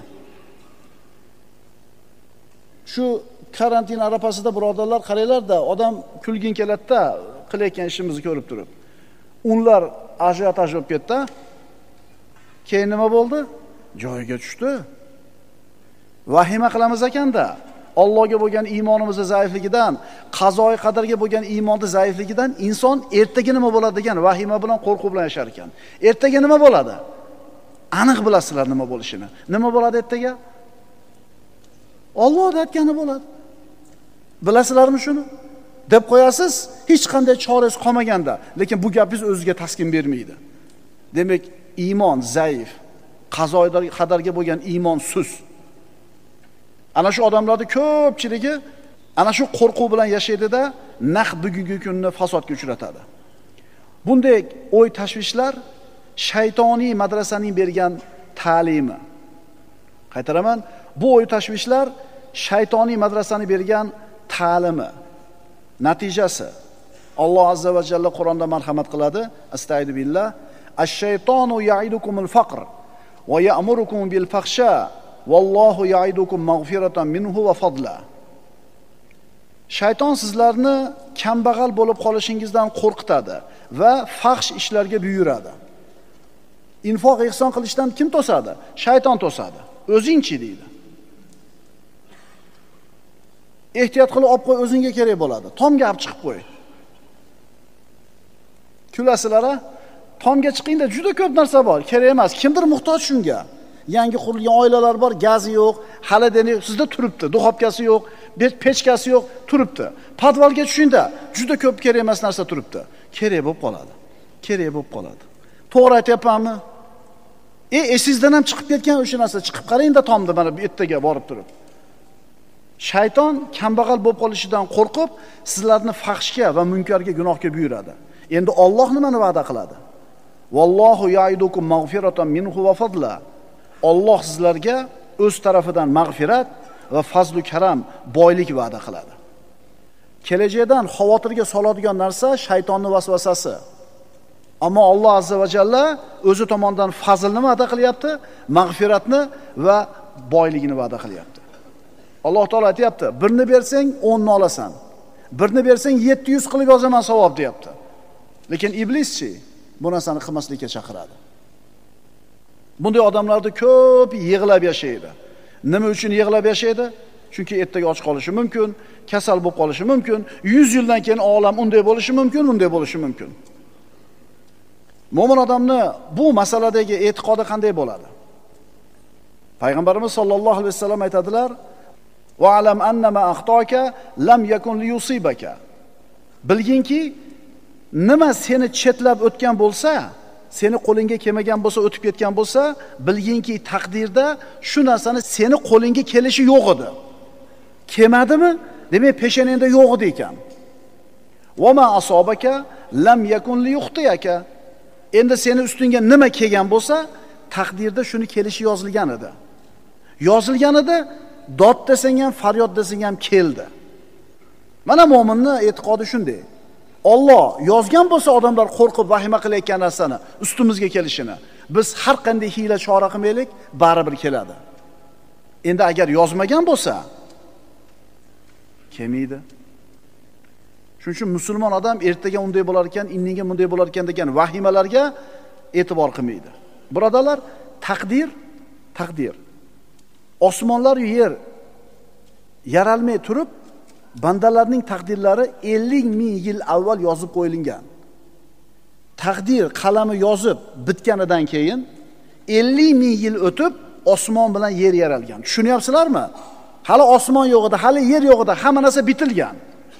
Shu karantin arafasida birodarlar qaranglar-da, odam kulgin keladi-da, qilayotgan ishimizni ko'rib turib. Unlar ajiotaj bo'lib ketdi. Keyin nima bo'ldi? Joyiga tushdi. Vahima qilamiz ekanda, Allohga bo'lgan iymonimizning zaifligidan, qazoi qadarga bo'lgan iymonning zaifligidan inson ertaga nima bo'ladi degan vahima bilan, qo'rquv bilan yashar ekan. Ertaga nima bo'ladi? Aniq bilasizlar nima bo'lishini. Nima bo'ladi ertaga? Alloh aytgani bo'ladi. Bilasizlarmi shuni? Deb qo'yasiz, hech qanday chorangiz qolmaganda, lekin bu gapingiz o'ziga taskin bermaydi. Demak, iymon zaif, qazoi qadarga bo'lgan iymon sus. Ana shu odamlarning ko'pchiligi ana shu qo'rquv bilan yashaydi-da, naq bugungi kunni fasodga uchratadi. Bunday o'y tashvishlar shaytoniy madrasaning bergan ta'limi. Qaytaraman, bu o'y tashvishlar shaytoniy madrasaning bergan ta'limi. Natijasi Alloh azza va jalla Qur'onda marhamat qiladi. Astagfiru billah. Ash-shaytonu ya'idukumul faqr va ya'murukum bil fahsha vallohu ya'idukum mag'firatan minhu va fadla. Shayton sizlarni kambag'al bo'lib qolishingizdan qo'rqitadi va fahsh ishlarga buyuradi. Infoq ihson qilishdan kim to'sadi? Shayton to'sadi. O'zingchi deydi. Ehtiyot qilib olib qo'y, o'zingga kerak bo'ladi. Tomga olib chiqib qo'y. Kulasizlar-a? Tomga chiqingda juda ko'p narsa bor, kerak emas. Kimdir muhtoj shunga. Yangi qurilgan oilalar bor, gazi yo'q, xaladeni sizda turibdi, duxovkasi yo'q, pechkasi yo'q, turibdi. Podvalga tushingda juda ko'p kerak emas narsa turibdi. Kerak bo'lib qoladi. Kerak bo'lib qoladi. To'g'ri aytyapmanmi? Esingizdan ham chiqib ketgan o'sha narsa, chiqib qarangda tomda mana bu ertaga borib turib. Shayton kambag'al bo'lib qolishidan qo'rqib, sizlarni fahshga va munkarga, gunohga buyuradi. Endi Alloh nimani va'da qiladi? Vallohu ya'idukum mag'firatan minhu va fadla. Alloh sizlarga o'z tarafidan mag'firat va fazlu karam, boylik va'da qiladi. Kelajakdan xavotirga soladigan narsa shaytonning vasvasasi. Ammo Alloh azza va jalla o'zi tomonidan fazlni va'da qilyapti, mag'firatni va boyligini va'da qilyapti. Alloh taolo aytayapti, birni bersang 10 ni olasan. Birni bersang 700 qilib yozaman savob deyapti. Lekin iblischi bu narsani qilmaslikka chaqiradi. Bunday odamlarni ko'p yig'lab yashaydi. Nima uchun yig'lab yashaydi? Chunki ertaga och qolishi mumkin, kasal bo'lib qolishi mumkin, 100 yildan keyin olam unday bo'lishi mumkin, unday bo'lishi mumkin. Mo'min odamni bu masaladagi e'tiqodi qanday bo'ladi? Payg'ambarimiz sollallohu alayhi vasallam aytadilar: "Va alam annama axtoka lam yakun liyusibaka." Bilginki, nima seni chetlab o'tgan bo'lsa, seni qo'lingga kelmagan bo'lsa, o'tib ketgan bo'lsa, bilginki taqdirda shu narsani seni qo'lingga kelishi yo'q edi. Kelmadimi? Demak, peshonangda yo'q edi ekan. "Va ma asobaka lam yakun liyuxtiyaka." Endi seni ustingga nima kelgan bo'lsa, taqdirda shuni kelishi yozilgan edi. Yozilgan edi, dod desang ham, faryod desang ham keldi. Mana mo'minning e'tiqodi shunday. Alloh yozgan bo'lsa odamlar qo'rqib vahima qilayotgan narsani ustimizga kelishini, biz har qanday hiyla chora qilmaylik, baribir keladi. Endi agar yozmagan bo'lsa, kelmaydi. Shuning uchun musulmon odam ertaga unday bo'lar ekan, indinga bunday bo'lar ekan degan vahimalarga e'tibor qilmaydi. Birodarlar, taqdir. Osmonlar va yer yaralmay turib, bandalarning taqdirlari 50 ming yil avval yozib qo'yilgan. taqdir qalami yozib bitganidan keyin 50 ming yil o'tib osmon bilan yer yaralgan. Tushunyapsizlarmi? Hali osmon yo'q edi, hali yer yo'q edi, hamma narsa bitilgan.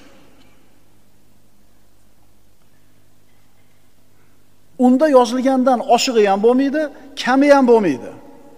Unda yozilgandan oshig'i ham bo'lmaydi, kami ham bo'lmaydi.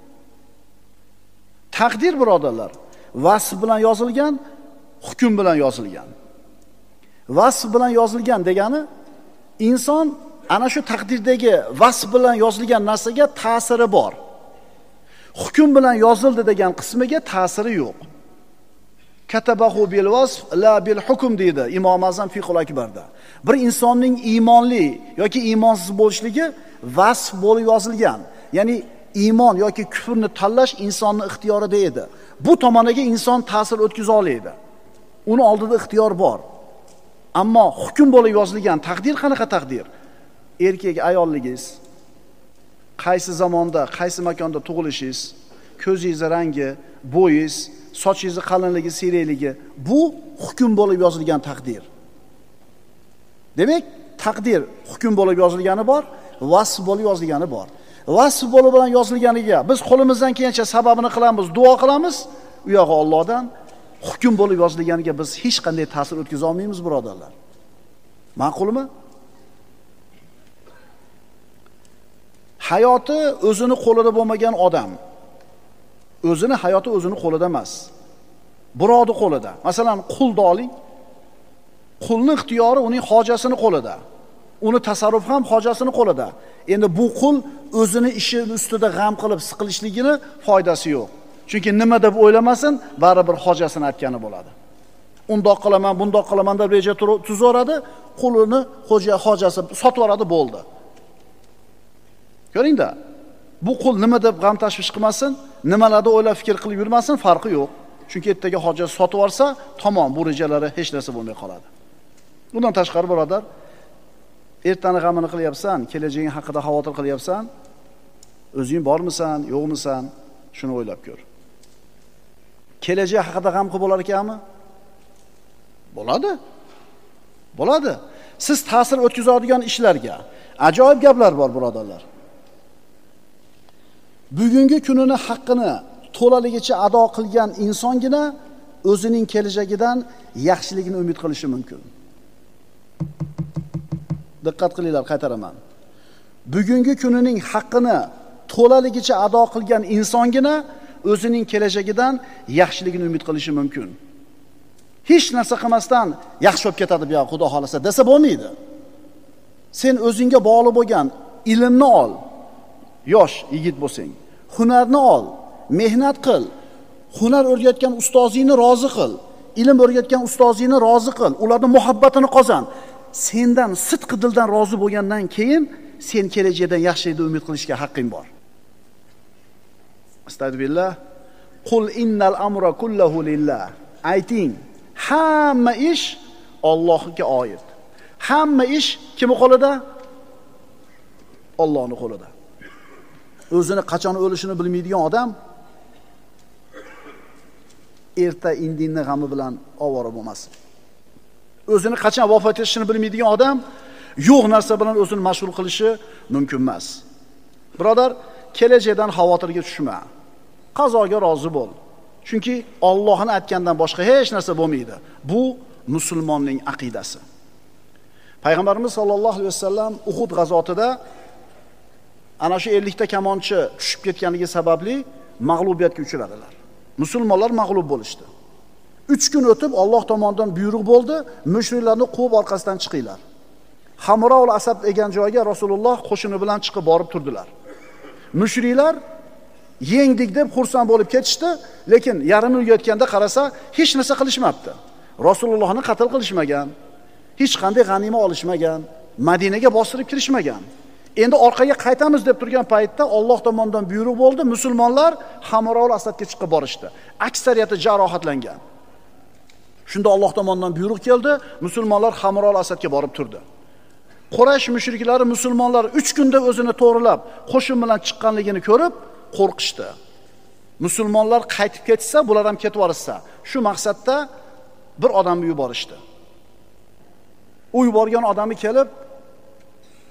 Taqdir birodarlar, vasf bilan yozilgan, hukm bilan yozilgan. Vasf bilan yozilgan degani inson ana shu taqdirdagi vasf bilan yozilgan narsaga ta'siri bor. Hukm bilan yozildi degan qismiga ta'siri yo'q. Katabahu bil vasf la bil hukm deydi Imom Azam Fiqhul Akbarda. Bir insonning iymonli yoki iymonsiz bo'lishligi vasf bo'lib yozilgan. Ya'ni iymon yoki kufrni tanlash insonning ixtiyorida edi. Bu tomoniga inson ta'sir o'tkaza oladi. Uni oldida ixtiyor bor. Ammo hukm bo'lib yozilgan taqdir qanaqa taqdir? Erkak ayolligingiz, qaysi zamonda, qaysi makonda tug'ilishingiz, ko'zingiz rangi, bo'yingiz, sochingiz qalinligi, siyrakligi, bu hukm bo'lib yozilgan taqdir. Demak, taqdir hukm bo'lib yozilgani bor, vasf bo'lib yozilgani bor. Vasf bo'lib bilan yozilganiga biz qo'limizdan kelgancha sababini qilamiz, duo qilamiz, u yog'i Allohdan. Hukm bo'lib yozilganiga biz hech qanday ta'sir o'tkaza olmaymiz, birodarlar. Ma'qulmi? Hayoti o'zini qo'lida bo'lmagan odam, hayoti o'zini qo'lida emas. Birovning qo'lida. Masalan, qulni oling. Qulning ixtiyori uning hojasini qo'lida. Uni tasarruf ham hojasini qo'lida. Endi bu qul o'zini ishi ustida g'am qilib siqilishligini foydasi yo'q. Chunki nima deb o'ylamasin, baribir hojasini aytgani bo'ladi. Undoq qilaman, bundoq qilaman deb reja tuzaveradi, qulini hojasi sotib yuboradi, bo'ldi. Ko'ring-da. Bu qul nima deb g'am tashvish qilmasin, nimalarni o'ylab fikr qilib yurmasin, farqi yo'q. Chunki ertaga hojasi sotib yuborsa, tamom, bu rejalari hech narsa bo'lmay qoladi. Bundan tashqari birodar, ertani g'amini qilyapsan, kelajaging haqida xavotir qilyapsan, o'zing bormisan, yo'qmisan, shuni o'ylab ko'r. Kelajak haqida g'am qilib bo'lar ekanmi? Bo'ladi. Bo'ladi. Siz ta'sir o'tkazadigan ishlarga ajoyib gaplar bor, birodarlar. Bugungi kunini haqqini to'laligicha ado qilgan insongina o'zining kelajagidan yaxshiligini umid qilishi mumkin. Diqqat qilinglar, qaytaraman. Bugungi kunining haqqini to'laligicha ado qilgan insongina o'zining kelajagidan yaxshiligini umid qilishi mumkin. Hech narsa qilmasdan yaxshi bo'lib ketadi bu Xudo xolasa desa bo'lmaydi. Sen o'zingga bog'liq bo'lgan ilmni ol. Yosh yigit bo'lsang, hunarni ol, mehnat qil. Hunar o'rgatgan ustozingni rozi qil. Ilm o'rgatgan ustozingni rozi qil. Ularning muhabbatini qozon. Sendan sidq dildan rozi bo'lgandan keyin sen kelajakdan yaxshilikni umid qilishga haqqing bor. Astagfirullah. Qul innal amra kulluhu lillah. Ayting, hamma ish Allohga oid. Hamma ish kimning qo'lida? Allohning qo'lida. O'zini qachon o'lishini bilmaydigan odam erta indinni g'ami bilan ovora bo'lmasin. O'zini qachon vafot etishini bilmaydigan odam yo'q narsa bilan o'zini mashg'ul qilishi mumkin emas. Birodar, kelajakdan xavotirga tushma. Qazoga rozi bo'l. Chunki Allohning aytgandan boshqa hech narsa bo'lmaydi. Bu musulmonning aqidasi. Payg'ambarimiz sollallohu alayhi vasallam Uhud g'azotida ana shu 50 ta kamonchi tushib ketganligi sababli mag'lubiyatga uchradilar. Musulmonlar mag'lub bo'lishdi. 3 kun o'tib Alloh tomonidan buyruq bo'ldi, mushriklarni quvib orqasidan chiqinglar. Hamroul Asad degan joyga Rasululloh qo'shini bilan chiqib borib turdilar. Mushriklar yengdik deb xursand bo'lib ketishdi, lekin yarim yilga o'tganda qarasa, hech narsa qilishmabdi. Rasulullohni qatl qilishmagan, hech qanday g'anima olishmagan, Madinaga bostirib kirishmagan. Endi orqaga qaytamiz deb turgan paytda Alloh tomonidan buyruq bo'ldi, musulmonlar Hamroul Asadga chiqib borishdi. Aksariyati jarohatlangan. Shunda Alloh tomonidan buyruq keldi, musulmonlar Hamroul Asadga borib turdi. Quraysh mushriklari musulmonlar 3 kunda o'zini to'g'rilab, qo'shin bilan chiqqanligini ko'rib qo'rqishdi. Musulmonlar qaytib ketsa, bular ham ketib yuborsa, shu maqsadda bir odamni yuborishdi. U yuborgan odami kelib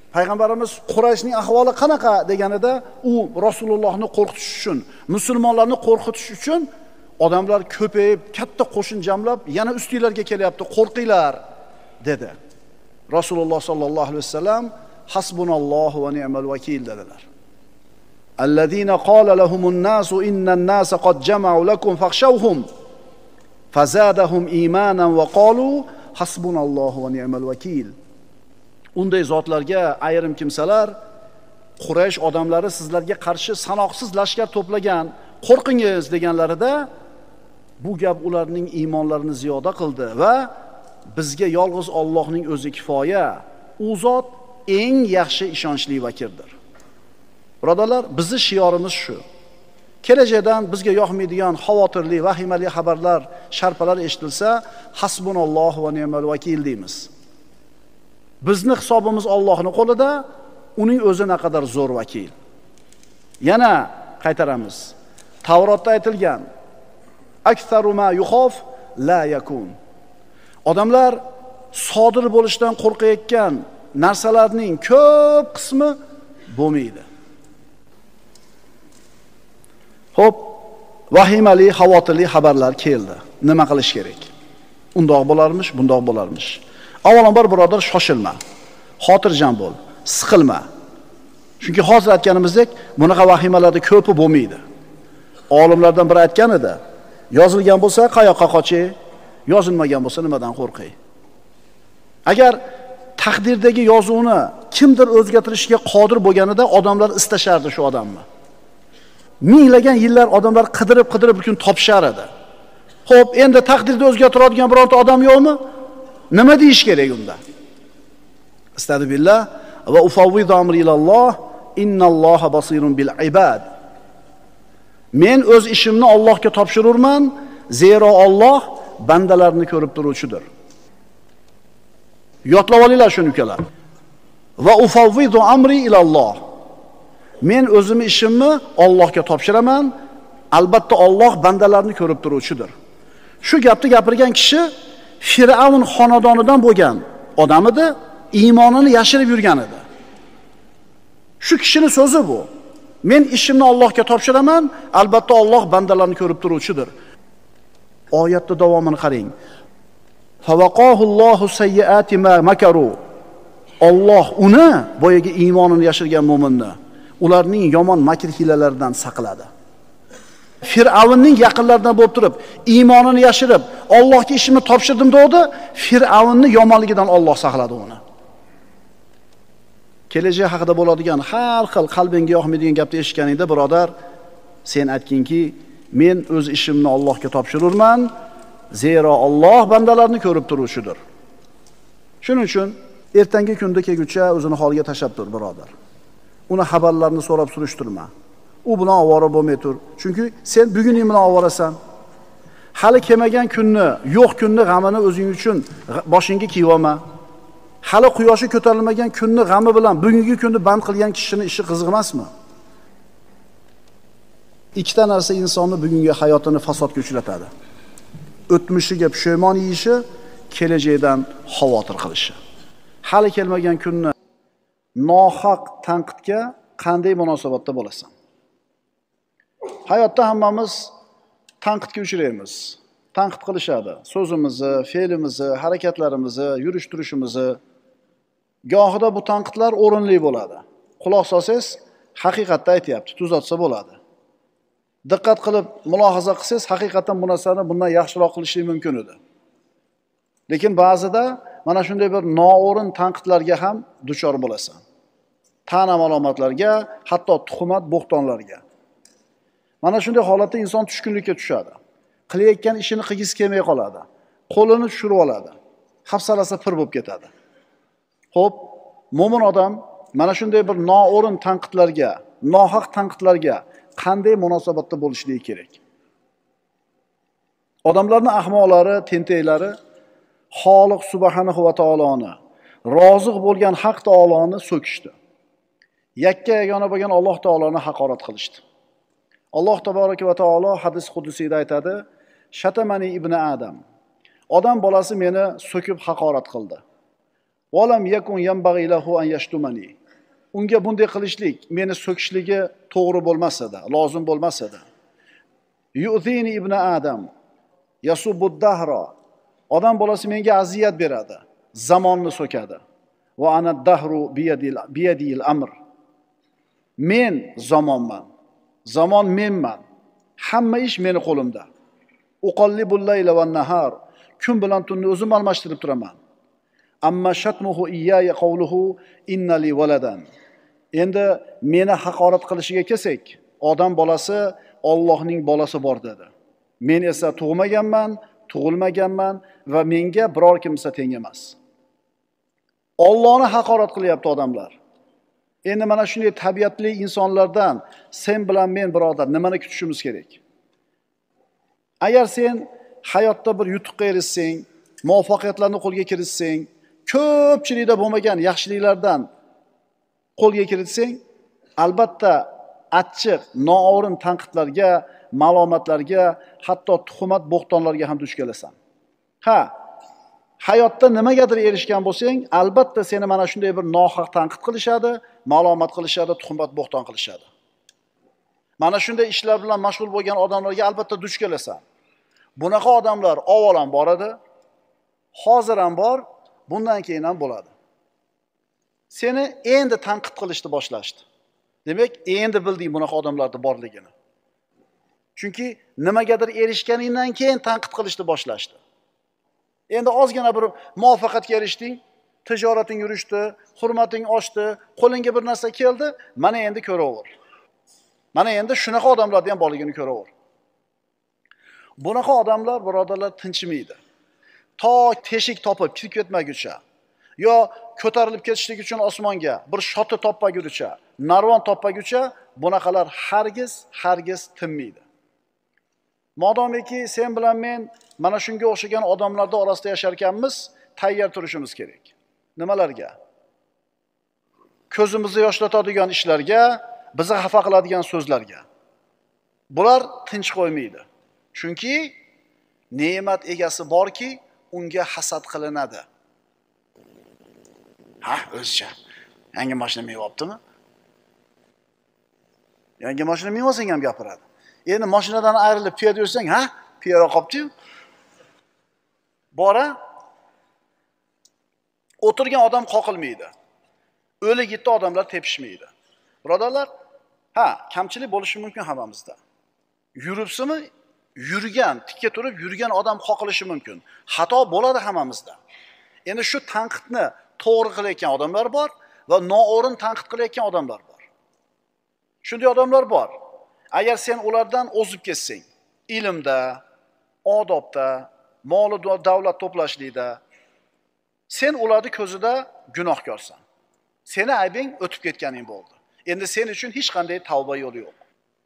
Payg'ambarimiz Qurayshning ahvoli qanaqa deganida, u Rasulullohni qo'rqitish uchun, musulmonlarni qo'rqitish uchun odamlar ko'payib, katta qo'shin jamlab, yana ustinglarga kelyapti, qo'rqinglar dedi. Rasululloh sallallohu alayhi vasallam hasbunallohu va ni'mal vakil dedilar. Allazina qala lahumun nasu innan nasa qad jama'u lakum fakhshawhum fazadahum imanan va qalu hasbunallohu va ni'mal vakil. Unday zotlarga ayrim kimsalar Quraysh odamlari sizlarga qarshi sanoqsiz lashkar to'plagan, qo'rqingiz deganlarida bu gap ularning iymonlarini ziyoda qildi va bizga yolg'iz Allohning o'zi kifoya. U zot eng yaxshi ishonchli vakildir. Birodarlar, bizning shiorimiz shu. Kelajakdan bizga yoqmaydigan xavotirli, vahimali xabarlar, sharpalar eshitilsa, hasbunallohu va ni'mal vakil deymiz. Bizning hisobimiz Allohning qo'lida, uning o'zi naqadar zo'r vakil. Yana qaytaramiz. Tavrotda aytilgan: "Aktsaru ma yuxof la yakun." Odamlar sodir bo'lishdan qo'rqayotgan narsalarning ko'p qismi bo'lmaydi. Xo'p, vahimali, xavotirli xabarlar keldi. Nima qilish kerak? Undoq bo'larmish, bundoq bo'larmish. Avvalambor birodar, shoshilma. Xotirjam bo'l, siqilma. Chunki hozir aytganimizdek, bunaqa vahimalarda ko'pi bo'lmaydi. Olimlardan biri aytgan edi, yozilgan bo'lsa qayoqqa qochay, yozilmagan bo'lsa nimadan qo'rqay? Agar taqdirdagi yozuvni kimdir o'zgartirishga qodir bo'lganida odamlar istashardi shu odamni. Minglagan yillar odamlar qidirib bir kun topishar edi. Xo'p, endi taqdirni o'zgartiradigan birorta odam yo'qmi? Nima deyish kerak unda? Astagfirullah va ufawwidu amri ilalloh innalloha basirun bil ibad. Men o'z ishimni Allohga topshirurman, zero Alloh bandalarni ko'rib turuvchidir. Yodlab olinglar shuni ukalar. Va ufawwidu amri ilalloh. Men o'zimni ishimni Allohga topshiraman, albatta Alloh bandalarni ko'rib turuvchidir. Shu gapni gapirgan kishi Fir'avn xonadonidan bo'lgan odam edi, iymonini yashirib yurgan edi. Shu kishining so'zi bu. Men ishimni Allohga topshiraman, albatta Alloh bandalarni ko'rib turuvchidir. Oyatning davomini qarang. Fawaqahullohu sayyiati ma makaru. Alloh uni, boyagi iymonini yashirgan mu'minni, ularning yomon makr hilalaridan saqladi. Fir'avnning yaqinlaridan bo'lib turib, iymonini yashirib, Allohga ishimni topshirdim dedi, Fir'avnning yomonligidan Alloh saqladi uni. Kelajak haqida bo'ladigan har xil qalbingga yoqmaydigan gapni eshitganingda, birodar, sen aytkinki, men o'z ishimni Allohga topshirurman, zero Alloh bandalarni ko'rib turuvchidir. Shuning uchun ertangi kunda kelguncha o'zini holiga tashab tur, birodar. Uni xabarlarni so'rab surishtirma. U bilan ovora bo'lmay tur. Chunki sen buguning bilan ovorasan. Hali kelmagan kunni, yo'q kunni g'amini o'zing uchun boshingga kiyib olma. Hali quyoshi ko'tarilmagan kunni g'ami bilan bugungi kunni band qilgan kishining ishi qiziq emasmi? Ikkita narsa insonni bugungi hayotini fasodga uchratadi. O'tmishiga pushaymon yeyishi, kelajakdan xavotir qilishi. Hali kelmagan kunni nohaq tanqidga qanday munosabatda bo'lasan? Hayotda hammamiz tanqidga uchraymiz. Tanqid qilishadi. So'zimizni, fe'limizni, harakatlarimizni, yurish-turishimizni. Gohida bu tanqidlar o'rinli bo'ladi. Quloq solsangiz, haqiqatni aytayapti, tuzatsa bo'ladi. Diqqat qilib mulohaza qilsangiz, haqiqatan bu narsani bundan yaxshiroq qilishing mumkin edi. Lekin ba'zida mana shunday bir noo'rin tanqidlarga ham duchor bo'lasan. Ta'na malomatlarga, hatto tuhmat, bo'xtonlarga. Mana shunday holatda inson tushkunlikka tushadi. Qilayotgan ishini qilgisi kelmay qoladi. Qo'lini tushirib oladi. Hafsalasi pir bo'lib ketadi. Xo'p, mo'min odam mana shunday bir noo'rin tanqidlarga, nohaq tanqidlarga qanday munosabatda bo'lishligi kerak? Odamlarning ahmoqlari, tenteklari Xoliq subhanahu va taoloni, rozi bo'lgan haq taoloni so'kishdi. Yakka yagona bo'lgan Alloh taoloni haqorat qilishdi. Alloh taboraka va taolo hadis qudusiyda aytadi: "Shatamani ibn Adam. Odam bolasi meni so'kib haqorat qildi. Walam yakun yanbaghi lahu an yashtumani." unga bunday qilishlik, meni so'kishligi to'g'ri bo'lmasa-da, lozim bo'lmasa-da. Yu'zini ibn Adam yasubbud dahra. Odam bolasi menga aziyat beradi, zamonni so'kadi. Va ana dahru biyadil amr. Men zamonman. Zamon menman. Hamma ish meni qo'limda. Uqallibul layla wan nahar. Kun bilan tunni o'zim almashtirib turaman. Amma shatmuhu iyaya qawluhu inna li waladan. Endi meni haqorat qilishiga kelsak, odam bolasi Allohning bolasi bor dedi. Men esa tug'maganman, tug'ilmaganman va menga biror kimsa teng emas. Allohni haqorat qilyapti odamlar. Endi mana shunday tabiatli insonlardan sen bilan men birodar nimani kutishimiz kerak? Agar sen hayotda bir yutuqqa erishsang, muvaffaqiyatlarni qo'lga kiritsang, ko'pchilikda bo'lmagan yaxshiliklardan qo'lga kiritsang, albatta achchiq, noo'rin tanqidlarga, malomatlarga, hatto tuhmat, bo'xtonlarga ham duch kelasan. Ha, hayotda nimagadir erishgan bo'lsang, albatta seni mana shunday bir nohaq tanqid qilishadi, malomat qilishadi, tuhmat, bo'xton qilishadi. Mana shunday ishlar bilan mashg'ul bo'lgan odamlarga albatta duch kelasan. Bunaqa odamlar avvalan bor edi, hozir ham bor, bundan keyin ham bo'ladi. Seni endi tanqid qilishni boshlashdi. Demak, endi bilding bunaqa odamlarning borligini. Chunki nimagadir erishganingdan keyin tanqid qilishni boshlashdi. Endi ozgina bir muvaffaqiyatga erishding, tijorating yurishdi, hurmating oshdi, qo'lingga bir narsa keldi, mana endi ko'raver. Mana endi shunaqa odamlarning ham borligini ko'raver. Bunaqa odamlar birodarlar tinchimaydi. To teshik topib kirib ketmaguncha, yo ko'tarilib ketishlik uchun osmonga bir shoti topmaguncha, narvon topmaguncha bunaqalar hargiz tinmaydi. Modomiki sen bilan men mana shunga o'xshagan odamlarda orasida yashar ekanmiz, tayyor turishimiz kerak. Nimalarga? Ko'zimizni yoshlatadigan ishlarga, bizni xafa qiladigan so'zlarga. Bular tinch qo'ymaydi. Chunki ne'mat egasi borki, unga hasad qilinadi. Ha, o'zcha. Yangi mashina minibdimi? Yangi mashina minmasang ham gapiradi. Endi mashinadan ayrilib piyoda yursang, ha, piyoda qopti-yu. Bora o'tirgan odam qoqilmaydi. O'lik yetdi odamlar tepishmaydi. Birodarlar, ha, kamchilik bo'lishi mumkin hammamizda. Yuribsimi? Yurgan, tikka turib yurgan odam qoqilishi mumkin. Xato bo'ladi hammamizda. Endi shu tanqidni to'g'ri qilayotgan odamlar bor va noo'rin tanqid qilayotgan odamlar bor. Shunday odamlar bor. Agar sen ulardan o'zib ketsang, ilmda, odobda, mol davlat to'plashlikda, sen ularning ko'zida gunohkorsan. Seni aybing o'tib ketganing bo'ldi. Endi sen uchun hech qanday tavba yo'li yo'q.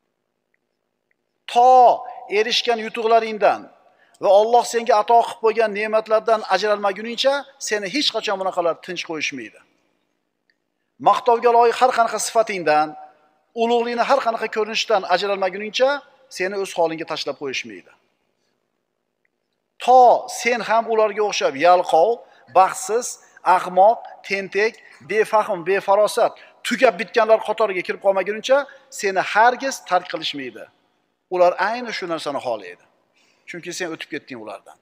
To erishgan yutuqlaringdan va Alloh senga ato qilib qo'ygan ne'matlardan ajralmaguningcha seni hech qachon bunaqalar tinch qo'yishmaydi. Maqtovga loyiq har qanaqa sifatingdan, ulug'likni har qanaqa ko'rinishdan ajralmaguningcha seni o'z holingga tashlab qo'yishmaydi. To sen ham ularga o'xshab yalqov, baxtsiz, ahmoq, tentek, befahm, befarosat, tugab bitganlar qatoriga kirib qolmaguncha seni hargiz tark qilishmaydi. Ular ayni shu narsani xohlaydi. Chunki sen o'tib ketding ulardan.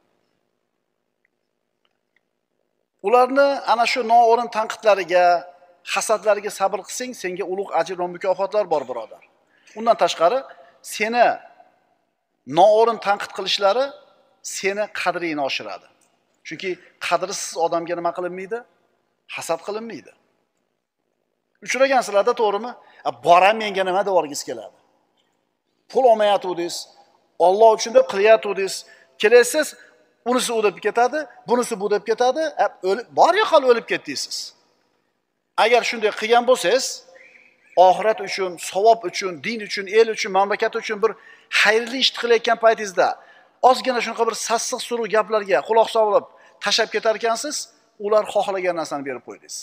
Ularni ana shu noo'rin tanqidlariga, hasadlariga sabr qilsang, senga ulug' ajr va mukofotlar bor, birodar. Undan tashqari, seni noo'rin tanqid qilishlari seni qadringni oshiradi. Chunki qadrsiz odamga nima qilinmaydi? Hasad qilinmaydi. Uchragansizlarda, to'g'rimi? Bora menga nima devorgis keladi? Pul olmayotgandingiz, Alloh uchun deb qilyotgandingiz, kelasiz, unisi u deb ketadi, bunisi bu deb ketadi, bor yo'qol o'lib ketdingiz. Agar shunday qilgan bo'lsangiz, oxirat uchun, savob uchun, din uchun, el uchun, mamlakat uchun bir xayrli ish qilayotgan paytingizda ozgina shunaqa bir sassiq suruv gaplarga quloq solib tashab ketar ekansiz, ular xohlagan narsani berib qo'ydingiz.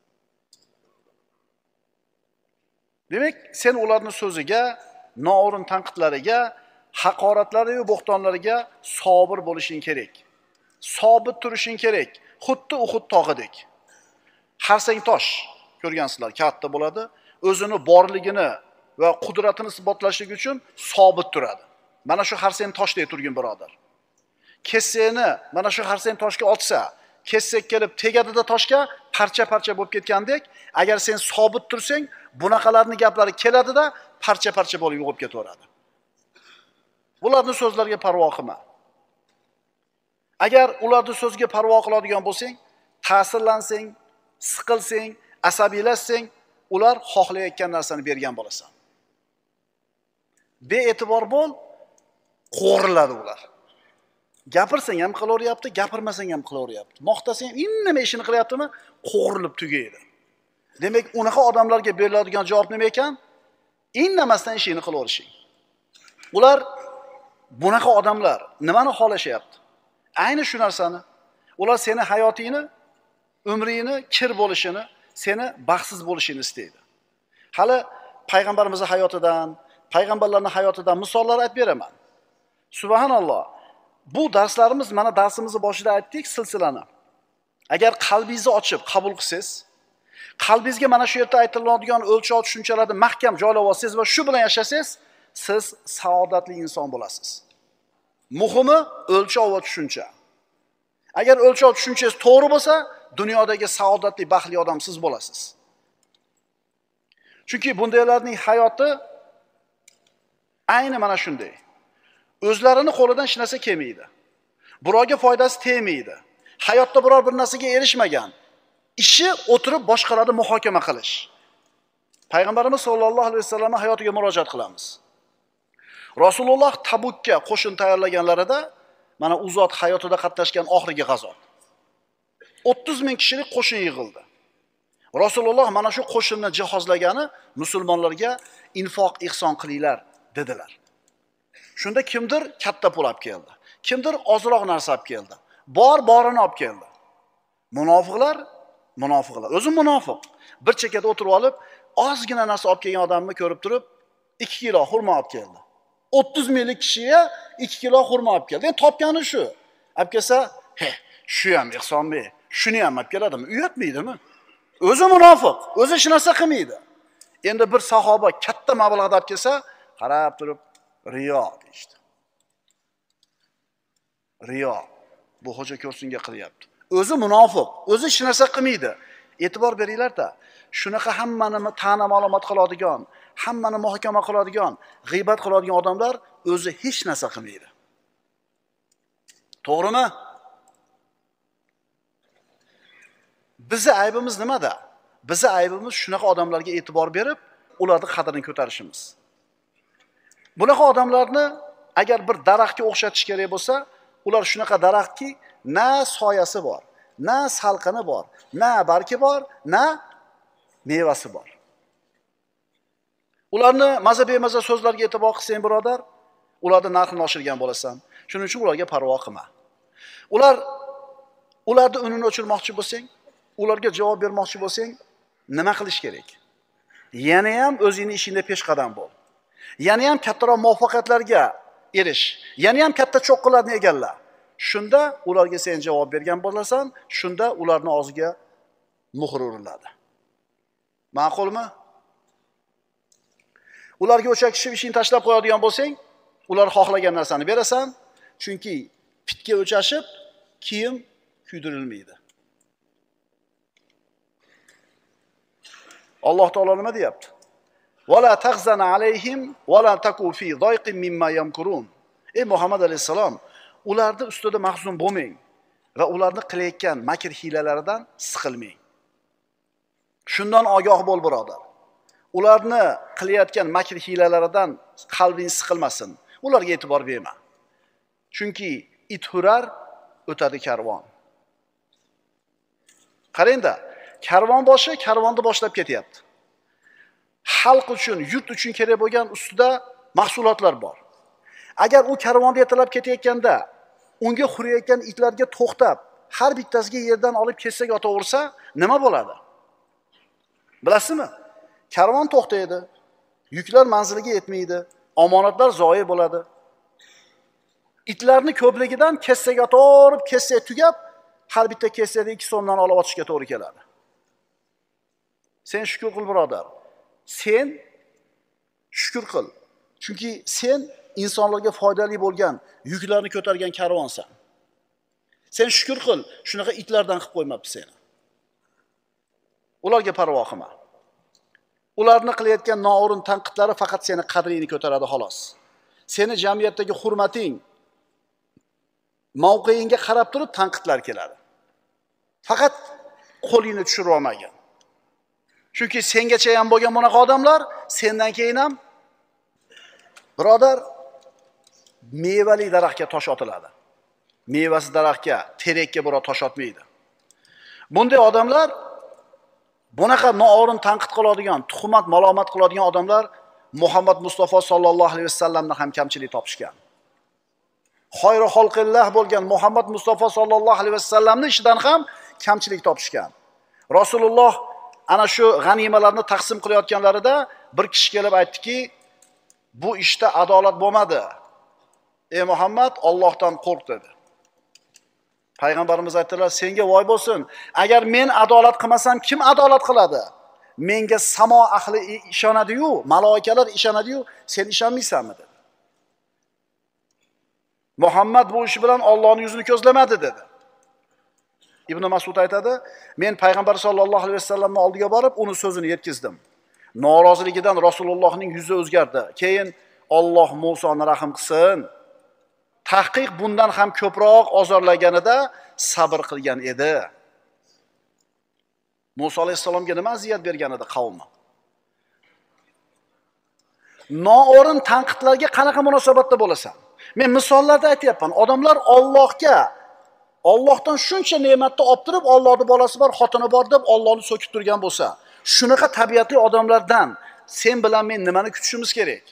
Demak, sen ularning so'ziga, noo'rin tanqidlariga, haqoratlari va bo'xtonlariga sabr bo'lishing kerak. Sobit turishing kerak. Xuddi Uhud tog'idek. Harsang tosh, ko'rgansizlar, katta bo'ladi. O'zini borligini va qudratini isbotlashligi uchun sobit turadi. Mana shu harsang toshdek turgin birodar. Kessakni mana shu harsang toshga otsa, kessak kelib tegadida toshga parcha-parcha bo'lib ketgandek, agar sen sobit tursang, bunaqalarning gaplari keladida parcha-parcha bo'lib yo'qib ketaveradi. Bularning so'zlariga parvo qilma. Agar ularning so'ziga parvo qiladigan bo'lsang, ta'sirlansang, siqilsang, asabiylashsang, ular xohlayotgan narsani bergan bo'lasan. Bee'tibor bo'l, qo'riladi ular. Gapirsang ham qilaveryapti, gapirmasang ham qilaveryapti. Maqtasang ham indamay ishini qilyaptimi, qo'rilib tugaydi. Demak, unaqa odamlarga beriladigan javob nima ekan? Indamasdan ishini qilaverishing. Ular bunaqa odamlar nimani xohlashyapti? Ayni shu narsani. Ular seni hayotingni, umringni kir bo'lishini, seni baxtsiz bo'lishini istaydi. Hali payg'ambarimizning hayotidan, payg'ambarlarning hayotidan misollar aytib beraman. Subhanalloh. Bu darslarimiz, mana darsimizni boshida aytdik, silsilani. Agar qalbingizni ochib qabul qilsangiz, qalbingizga mana shu yerda aytiladigan o'lchov tushunchalarni mahkam joylab olsangiz va shu bilan yashasangiz, siz saodatli inson bo'lasiz. Muhimi o'lchov va tushuncha. Agar o'lchov tushunchangiz to'g'ri bo'lsa, dunyodagi saodatli, baxtli odam siz bo'lasiz. Chunki bundaylarning hayoti ayni mana shunday. O'zlarini qo'lidan hech narsa kelmaydi. Birovga foydasi tegmaydi. Hayotda biror bir narsaga erishmagan. Ishi o'tirib boshqalarni muhokama qilish. Payg'ambarimiz sollallohu alayhi vasallamning hayotiga murojaat qilamiz. Rasululloh Tabukka qo'shin tayyorlaganlarida mana u zot hayotida qatnashgan oxirgi g'azot. 30 ming kishilik qo'shin yig'ildi. Rasululloh mana shu qo'shinni jihozlagani musulmonlarga infoq ihson qilinglar dedilar. Shunda kimdir katta pul olib keldi. Kimdir ozroq narsa olib keldi. Borini olib keldi. Munofiqlar. O'zi munofiq. Bir chekada o'tirib olib, ozgina narsa olib kelgan odamni ko'rib turib, 2 kilo xurmo olib keldi. 30 minglik kishiga 2 kilo xurmo olib keldi. Endi topgani shu. Olib kelsa, shu ham Ihsonbek, shuni ham olib keladimi? Uyatmaydimi? O'zi munofiq, o'zi hech narsa qilmaydi. Endi bir sahoba katta mablag'da olib kelsa, qarab turib, riyo deydi. Riyo. Bu xo'ja ko'rsinga qilyapti. O'zi munofiq, o'zi hech narsa qilmaydi. E'tibor beringlar-da, shunaqa hammani ta'na ma'lumot qiladigan, hammani muhokama qiladigan, g'iybat qiladigan odamlar o'zi hech narsa qilmaydi. To'g'rimi? Bizning aybimiz nimada? Bizning aybimiz shunaqa odamlarga e'tibor berib, ularning qadrini ko'tarishimiz. Bunaqa odamlarni agar bir daraxtga o'xshatish kerak bo'lsa, ular shunaqa daraxtki, na soyasi bor, na salqini bor, na bargi bor, na mevasi bor. Ularni maza-bemaza so'zlarga e'tibor qilsang, birodar, ularning narxini oshirgan bo'lasan. Shuning uchun ularga parvo qilma. Ularni unini o'chirmoqchi bo'lsang, ularga javob bermoqchi bo'lsang, nima qilish kerak? Yana ham o'zingning ishingda peshqadam bo'l. Yana ham kattaroq muvaffaqiyatlarga erish. Yana ham katta cho'qqilarni egalla. Shunda ularga sen javob bergan bo'lasan, shunda ularning og'ziga muhr uriladi. Ma'qulmi? Ularga o'sha kishi ishini tashlab qo'yadigan bo'lsang, ular xohlagan narsani berasan, chunki pitga o'chashib, kiyim kuydirilmaydi. Alloh taolo nima deyapti? Wala taghzana alayhim wala taku fi dayqin mimma yamkurun. Ey Muhammad alayhisalom, ularning ustida mahzun bo'lmang va ularni qilayotgan makr hiylalaridan siqilmang. Shundan ogoh bo'l, birodar. Ularni qilayotgan makr hiylalaridan qalbing siqilmasin. Ularga e'tibor berma. Chunki it hurar, o'tadi karvon. Qarangda, karvon boshi karvonni boshlab ketyapti. Xalq uchun, yurt uchun kerak bo'lgan ustida mahsulotlar bor. Agar u karvonni yetalab ketayotganda, unga xurayotgan itlarga to'xtab, har bittasiga yerdan olib kessak otaversa, nima bo'ladi? Bilasizmi? Karvon to'xtaydi, yuklar manziliga yetmaydi, omonatlar zoyi bo'ladi. Itlarni ko'pligidan kessak otaverib, kessak tugab, har bitta kessada 2 so'mdan olib o'tishga to'g'ri keladi. Sen shukr qil birodar. Sen shukr qil. Chunki sen insonlarga foydali bo'lgan, yuklarni ko'targan karvonsan. Sen shukr qil, shunaqa itlardan qilib qo'ymabdi seni. Ularga parvo qilma. Ularni qilayotgan noo'rin tanqidlari faqat seni qadringni ko'taradi xolos. Seni jamiyatdagi hurmating, mavqeingga qarab turib tanqidlar keladi. Faqat qo'lingni tushirib olmagan. Chunki sengacha ham bo'lgan bunaqa odamlar sendan keyin ham birodar mevali daraxtga tosh otiladi. Mevasi daraxtga, terakka birov tosh otmaydi. Bunday odamlar bunaqa noo'rin tanqid qiladigan, tuhmat, malomat qiladigan odamlar Muhammad Mustafa sallallohu alayhi vasallamdan ham kamchilik topishgan. Xayru xalqillah bo'lgan Muhammad Mustafa sallallohu alayhi vasallamning ishidan ham kamchilik topishgan. Rasululloh ana shu g'animalarni taqsim qilayotganlarida bir kishi kelib aytdiki, bu ishda adolat bo'lmadi. Ey Muhammad, Allohdan qo'rq dedi. Payg'ambarimiz aytdilar, senga voy bo'lsin. Agar men adolat qilmasam, kim adolat qiladi? Menga samo ahli ishonadi-yu, maloikalar ishonadi-yu, sen ishonmaysanmi dedi. Muhammad bu ish bilan Allohning yuzini ko'zlamadi dedi. Ibn Mas'ud aytadi, men payg'ambar sollallohu alayhi vasallamning oldiga borib, uni so'zini yetkizdim. Noroziligidan Rasulullohning yuzi o'zgardi. Keyin Alloh Musoni rahim qilsin. Tahqiq bundan ham ko'proq ozorlaganida sabr qilgan edi. Musa alayhisalomga nima aziyat bergan edi qavmi? Noo'rin tanqidlarga qanaqa munosabatda bo'lasan? Men misollarda aytayapman. Odamlar Allohdan shuncha ne'matni olib turib, Allohning bolasi bor, xotini bor deb Allohni so'kib turgan bo'lsa, shunaqa tabiatli odamlardan sen bilan men nimani kutishimiz kerak?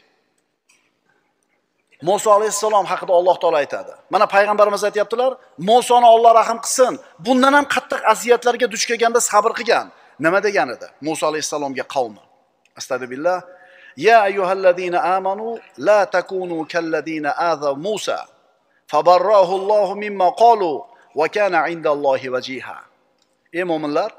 Musa alayhissalom haqida Alloh taolo aytadi. Mana payg'ambarimiz aytayaptilar, Musoni Alloh rahim qilsin. Bundan ham qattiq aziyatlarga duch kelganda sabr qilgan. Nima degan edi? Musa alayhissalomga qavmi. Astagfirullah. Ya ayyuhallazina amanu la takunu kallazina azaw Musa fabarrahu Allohu mimma qalu va kana indallohi vajiha. Ey mu'minlar,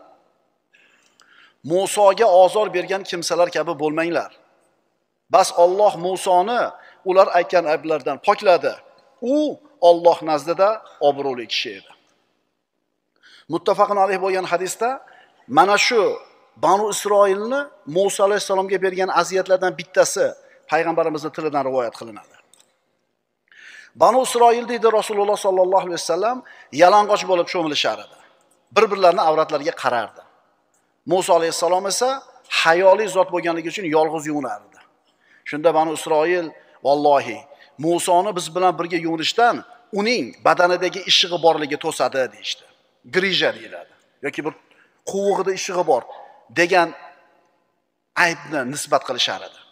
Musoga ozor bergan kimsalar kabi bo'lmanglar. Bas Alloh Musoni ular aytgan ayblardan pokladi. U Alloh nazdida obro'li kishi edi. Muttafaqun alayh bo'lgan hadisda mana shu Banu Isroilni Musa alayhisalomga bergan aziyatlardan bittasi payg'ambarimizning tilidan rivoyat qilinadi. Banu Isroil deydi Rasululloh sallallohu alayhi vasallam yalang'och bo'lib cho'milishar edi. Bir-birlarining avratlariga qarardi. Musa alayhisalom esa hayoli zot bo'lganligi uchun yolg'iz yuvinardi. Shunda Banu Isroil vallohi Musoni biz bilan birga yuvinishdan uning badanidagi ishig'i borligi to'sadi deydi. Grija deyiladi yoki bir quvug'ida ishig'i bor degan aybni nisbat qilishar edi.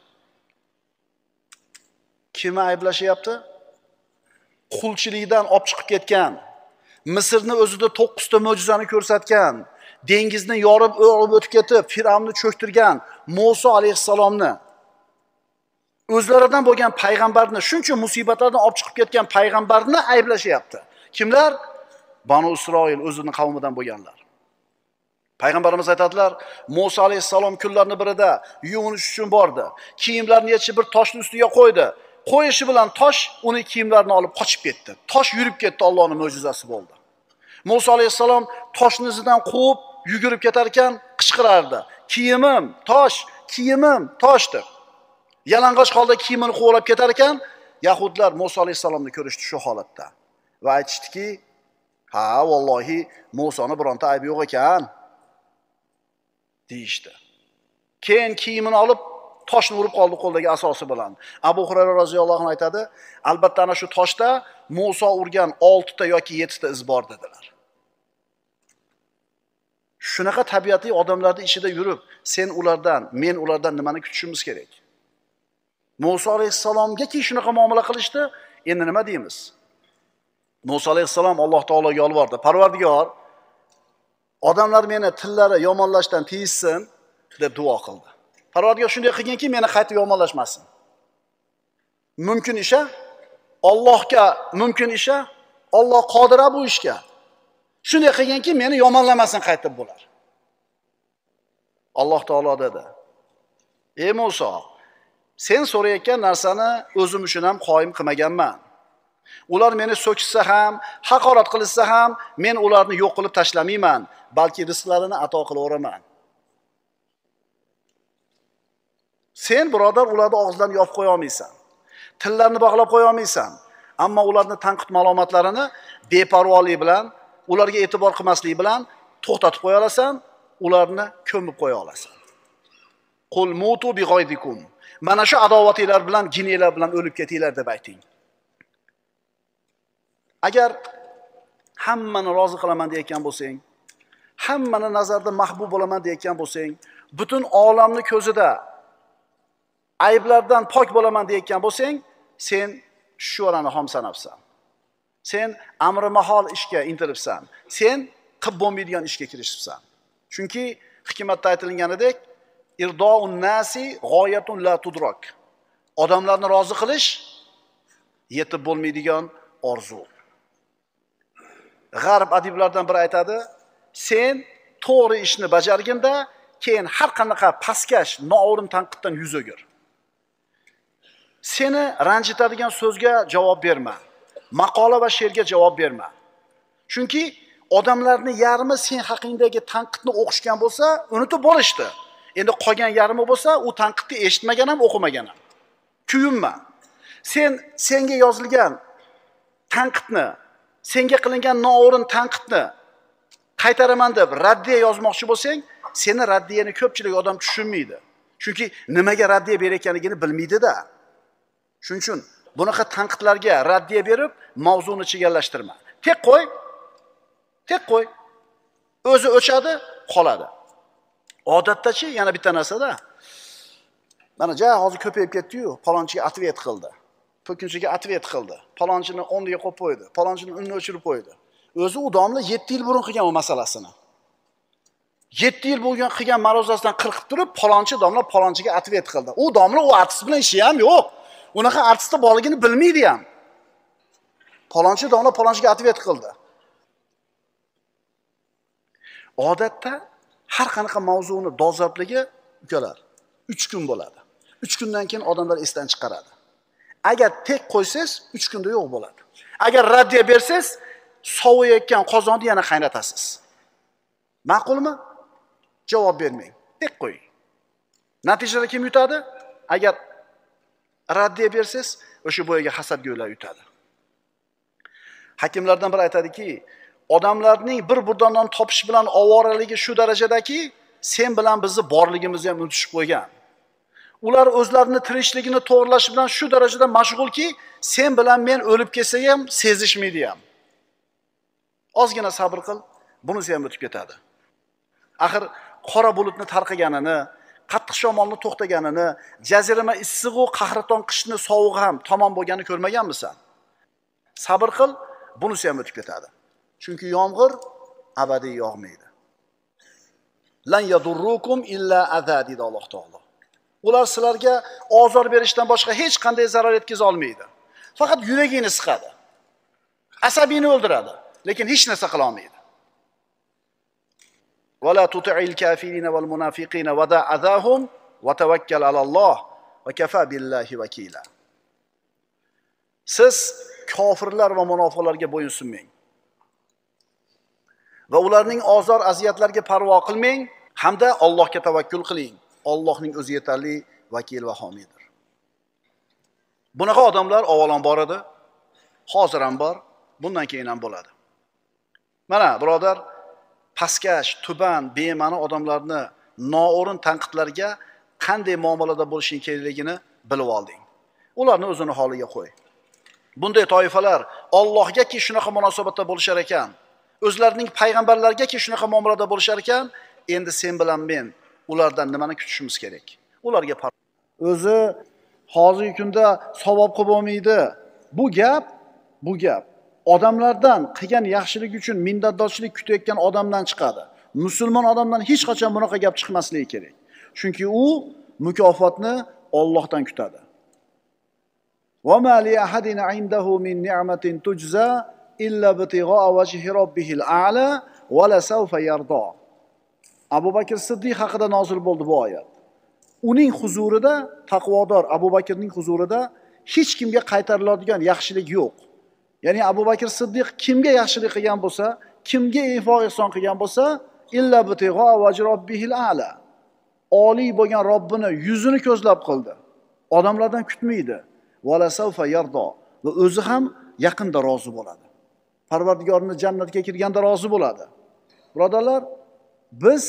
Kimni ayblashyapti? Qulchilikdan olib chiqib ketgan, Misrni o'zida 9 ta mo'jizani ko'rsatgan, dengizni yorib o'tib ketib, Firavnni cho'ktirgan Musa alayhissalomni, o'zlaridan bo'lgan payg'ambarni, shuncha musibatlardan olib chiqib ketgan payg'ambarni ayblashyapti. Kimlar? Banu Isroil o'zining qavmidan bo'lganlar. Payg'ambarimiz aytadilar, Musa alayhissalom kunlarning birida yuvinish uchun bordi. Kiyimlarini yechib bir toshning ustiga qo'ydi. Qo'yishi bilan tosh uning kiyimlarini olib qochib ketdi. Tosh yurib ketdi, Allohning mo'jizasi bo'ldi. Musa alayhissalom toshni izidan quvib yugurib ketar ekan qichqirardi. Kiyimim, tosh, kiyimim, tosh deb. Yalang'och holda kiyimini quvlab ketar ekan, Yahudlar Musa alayhissalomni ko'rishdi shu holatda va aytishdiki, "Ha, vallohi Musoni bironta aybi yo'q ekan" deyishdi. Keyin kiyimini olib toshni urib qoldi qo'ldagi asosi bilan. Abu Hurayra roziyallohu anhu aytadi, albatta ana shu toshda Musa urgan 6 ta yoki 7 ta iz bor dedilar. Shunaqa tabiatli odamlarning ichida yurib, sen ulardan, men ulardan nimani kutishimiz kerak? Musa alayhissalomga-ki shunaqa muomala qilishdi, endi nima deymiz? Musa alayhissalom Alloh taologa yolvordi. Parvardigor, odamlar meni tillari yomonlashdan tiyishsin deb duo qildi. Parvardigor shunday qilganki, meni qaytib yomonlashmasin. Mumkin ish-a? Allohga mumkin ish-a? Alloh qodir bu ishga. Shunday qilganki, meni yomonlamasin qaytib bo'lar. Alloh taolo dedi: "Ey Musa, sen so'rayotgan narsani o'zim uchun ham qoyim qilmaganman. Ular meni so'kishsa ham, haqorat qilishsa ham, men ularni yo'q qilib tashlamayman, balki rizqlarini ato qilaveraman." Sen birodar ularni og'izlarini yopib qo'ya olmaysan. Tillarini bog'lab qo'ya olmaysan. Ammo ularni tanqid ma'lumotlarini beparvolik bilan, ularga e'tibor qilmaslik bilan to'xtatib qo'ya olasan, ularni ko'mib qo'ya olasan. Qul mutu bi g'oydikum. Mana shu adovatinglar bilan, jiniylar bilan o'lib ketinglar deb ayting. Agar hammani rozi qilaman deyotgan bo'lsang, hammani nazarda mahbub bo'laman deyotgan bo'lsang, butun olamni ko'zida ayblardan pok bo'laman deyotgan bo'lsang, sen shularni ham sanabsan. Sen amri mahol ishga intilibsan. Sen qilib bo'lmaydigan ishga kirishibsan. Chunki hikmatda aytilganidek, irdoun nasi g'oyatun la tudrak. Odamlarni rozi qilish yetib bo'lmaydigan orzu. G'arb adiblardan biri aytadi, sen to'g'ri ishni bajarganda, keyin har qanaqa pastkash, noo'rin tanqiddan yuz o'gir. Seni ranjitadigan so'zga javob berma. Maqola va she'rga javob berma. Chunki odamlarning yarmi sen haqingdagi tanqidni o'qishgan bo'lsa, unutib bo'lishdi. Endi qolgan yarmi bo'lsa, u tanqidni eshitmagan ham, o'qimagan ham. Kuyinma. Senga yozilgan tanqidni, senga qilingan noo'rin tanqidni qaytaraman deb raddiya yozmoqchi bo'lsang, seni raddiyani ko'pchilik odam tushunmaydi. Chunki nimaga raddiya berayotganligini bilmaydi-da. Shuning uchun bunaqa tanqidlarga raddiya berib, mavzuni chigallashtirma. Tek qo'y. Tek qo'y. O'zi o'chadi, qoladi. Odatdachi yana bitta narsada. Mana hozir ko'payib ketdi-yu, palonchiga atvet qildi. To'kinchiga atvet qildi. Palonchini o'rniga qo'yib qo'ydi. Palonchini unni o'chirib qo'ydi. O'zi u domla 7 yil burun qilgan bu masalasini. 7 yil bo'lgan qilgan ma'ruzasidan qirqib turib, palonchi domla palonchiga atvet qildi. U domla u artist bilan ishi ham yo'q. Unaqa artistda borligini bilmaydi ham. Palonchi domla palonchiga atvet qildi. Odatda har qanaqa mavzuni dolzarbligi ukalar 3 kun bo'ladi. 3 kundan keyin odamlar esdan chiqaradi. Agar tek qo'ysangiz 3 kunda yo'q bo'ladi. Agar raddiya bersangiz, soviyotgan qozonni yana qaynatasiz. Ma'qulmi? Javob bermang. Tek qo'ying. Natijada kim yutadi? Agar raddiya bersangiz, o'sha bo'yiga hasadgo'ylar yutadi. Hakimlardan biri aytadiki, odamlarning bir-birdan topish bilan ovoraligi shu darajadaki, sen bilan bizni borligimizni ham unutishib qo'ygan. Ular o'zlarini tirikchiligini to'g'rilash bilan shu darajada mashg'ulki, sen bilan men o'lib ketsak ham sezishmaydi ham. Ozgina sabr qil, bunisi ham o'tib ketadi. Axir qora bulutni tarqaganini, qattiq shamolni to'xtaganini, jazirama issiq-u qahraton qishni sovug'i ham tamom bo'lganini ko'rmaganmisan? Sabr qil, bunisi ham o'tib ketadi. Chunki yomg'ir abadiy yog'maydi. Lan yadurrukum illa adha dedi Alloh taolo. Ular sizlarga ozor berishdan boshqa hech qanday zarar yetkaza olmaydi. Faqat yuragingni siqadi. Asabingni o'ldiradi, lekin hech narsa qila olmaydi. Wala tuti'il kafirina wal munafiqina wa da'adahum wa tawakkal 'ala Alloh va kafa billahi vakila. Siz kofirlar va munofiqlarga bo'yinsunmang. Va ularning ozor aziyatlariga parvo qilmang hamda Allohga tavakkul qiling. Allohning o'zi yetarli vakil va homiydir. Bunaqa odamlar avvalon bor edi, hozir ham bor, bundan keyin ham bo'ladi. Mana birodar, pastkash, tuban, bema'ni odamlarni noo'rin tanqidlarga qanday muomalada bo'lishing kerakligini bilib olding. Ularni o'zini holiga qo'y. Bunday toifalar Allohgaki shunaqa munosabatda bo'lishar ekan, o'zlarining payg'ambarlargaki shunaqa muomalada bo'lishar ekan, endi sen bilan men ulardan nimani kutishimiz kerak? Ularga o'zi hozirgi kunda savob qilib bo'lmaydi. Bu gap odamlardan qilgan yaxshilik uchun minnatdorchilik kutayotgan odamdan chiqadi. Musulmon odamdan hech qachon bunaqa gap chiqmasligi kerak. Chunki u mukofotni Allohdan kutadi. Va ma li ahadin indahu min ni'matin tujza illa bitigha wajhi robbihil a'la wa la sawfa yarda. Abu Bakr Siddiq haqida nozil bo'ldi bu oyat. Uning huzurida, taqvodor Abu Bakrning huzurida hech kimga qaytariladigan yaxshilik yo'q. Ya'ni Abu Bakr Siddiq kimga yaxshilik qilgan bo'lsa, kimga infaq ihson qilgan bo'lsa, illa bitigha vajhi robbihil a'la. Oliy bo'lgan Robbini yuzini ko'zlab qildi. Odamlardan kutmaydi. Wala sawfa yardo. Va o'zi ham yaqinda rozi bo'ladi. Parvardigorini jannatga kirganda rozi bo'ladi. Birodarlar, biz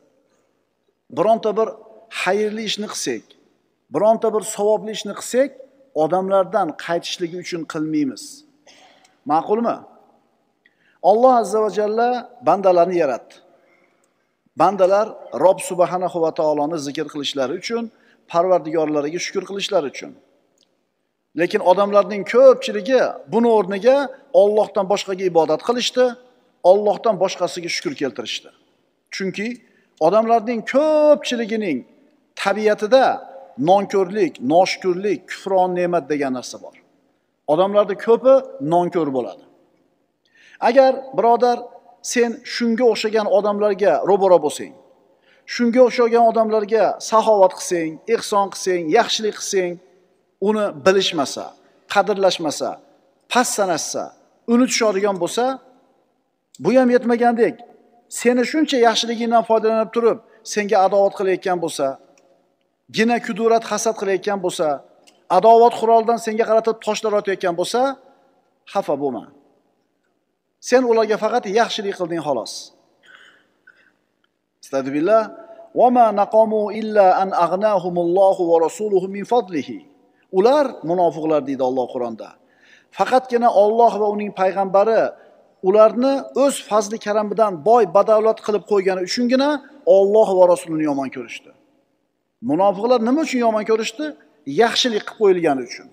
bironta bir xayrli ishni qilsak, bironta bir savobli ishni qilsak, odamlardan qaytishligi uchun qilmaymiz. Ma'qulmi? Alloh azza va jalla bandalarni yaratdi. Bandalar Robb subhanahu va taoloni zikr qilishlari uchun, parvardigorlariga shukr qilishlari uchun. Lekin odamlarning ko'pchiligi buni o'rniga Allohdan boshqaga ibodat qilishdi, Allohdan boshqasiga shukr keltirishdi. Chunki odamlarning ko'pchiligining tabiatida nonko'rlik, noshukrlik, kufron ne'mat degan narsa bor. Odamlarda ko'pi nonko'r bo'ladi. Agar birodar sen shunga o'xshagan odamlarga ro'baro bo'lsang, shunga o'xshagan odamlarga saxovat qilsang, ihson qilsang, yaxshilik qilsang, uni bilishmasa, qadrlashmasa, past sanashsa, unutishadigan bo'lsa, bu ham yetmagandek, seni shuncha yaxshiligingdan foydalanib turib, senga adovat qilayotgan bo'lsa, gina kudurat hasad qilayotgan bo'lsa, adovat quroldan senga qaratib toshlar otayotgan bo'lsa, xafa bo'lma. Sen ularga faqat yaxshilik qilding xolos. Astagfirullah. Va ma naqamu illa an aghnahumullohu va rasuluhu min fadlihi. Ular munofiqlar deydi Alloh Qur'onda. Faqatgina Alloh va uning payg'ambari ularni o'z fazli karamidan boy badavlat qilib qo'ygani uchungina Alloh va rasulini yomon ko'rishdi. Munofiqlar nima uchun yomon ko'rishdi? Yaxshilik qilib qo'yilgani uchun.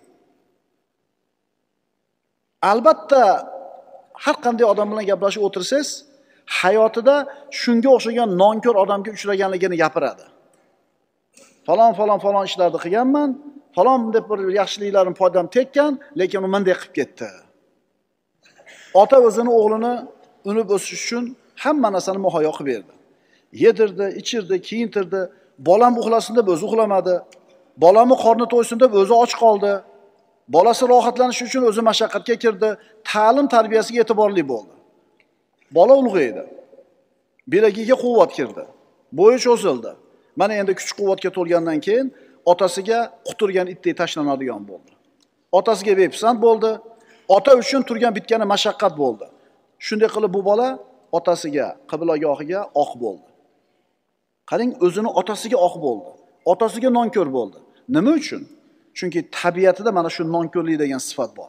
Albatta har qanday odam bilan gaplashib o'tirsangiz, hayotida shunga o'xshagan nonko'r odamga uchraganligini gapiradi. Falon ishlarni qilganman, falon deb bir yaxshiliklarim foydam tekkan, lekin u menday qilib ketdi. Ota o'zini o'g'lini unib o'sish uchun hamma narsani muhayyo qilib berdi. Yedirdi, ichirdi, kiyintirdi. Bolam uxlasin deb o'zi uxlamadi. Bolamni qorni to'ysin deb o'zi och qoldi. Bolasi rohatlanish uchun o'zi mashaqqatga kirdi. Ta'lim tarbiyasiga e'tiborli bo'ldi. Bola ulg'aydi. Bilagiga quvvat kirdi. Bo'yi cho'zildi. Mana endi kuch-quvvatga to'lgandan keyin otasiga quturgan itdek tashlanadigan bo'ldi. Otasiga bepisand bo'ldi. Ota uchun turgan bitgani mashaqqat bo'ldi. Shunday qilib bu bola otasiga, qiblagohiga oq bo'ldi. Qarang, o'zini otasiga oq bo'ldi. Otasiga nonko'r bo'ldi. Nima uchun? Chunki tabiatida mana shu nonko'rlik degan sifat bor.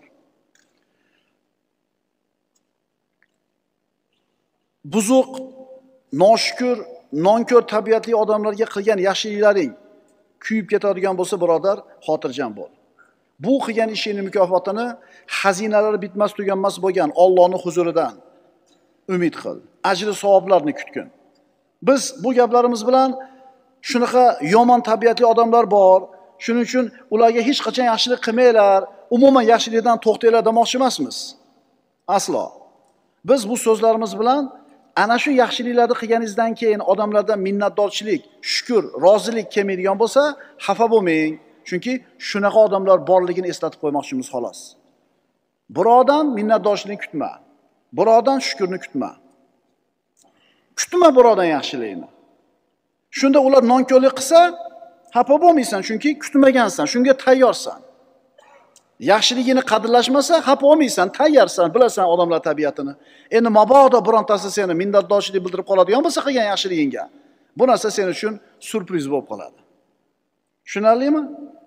Buzuq, noshukur, nonko'r tabiatli odamlarga qilgan yaxshiliklaring kuyib ketadigan bo'lsa, birodar, xotirjam bo'l. Bu qilgan ishingning mukofotini xazinalari bitmas tuganmas bo'lgan Allohning huzuridan umid qil. Ajri savoblarni kutgin. Biz bu gaplarimiz bilan shunaqa yomon tabiatli odamlar bor. Shuning uchun ularga hech qachon yaxshilik qilmanglar, umuman yaxshilikdan to'xtanglar demoqchi emasmiz. Aslo. Biz bu so'zlarimiz bilan ana shu yaxshiliklarni qilganingizdan keyin odamlardan minnatdorchilik, shukr, rozilik kelmaydigan bo'lsa, xafa bo'lmang. Chunki shunaqa odamlar borligini eslatib qo'ymoqchimiz xolos. Birodan minnatdorchilikni kutma. Birodan shukrni kutma. Kutma birodan yaxshilikni. Shunda ular nonko'rlik qilsa, xafa bo'lmaysan, chunki kutmagansan, shunga tayyorsan. Yaxshiligini qadrlashmasa, xafa bo'lmaysan, tayyorsan, bilasan odamlar tabiatini. Endi mabodo birontasi seni minnatdorchilik bildirib qoladigan bo'lsa qilgan yaxshiligingga, bu narsa sen uchun surpriz bo'lib qoladi. Tushunarlimi?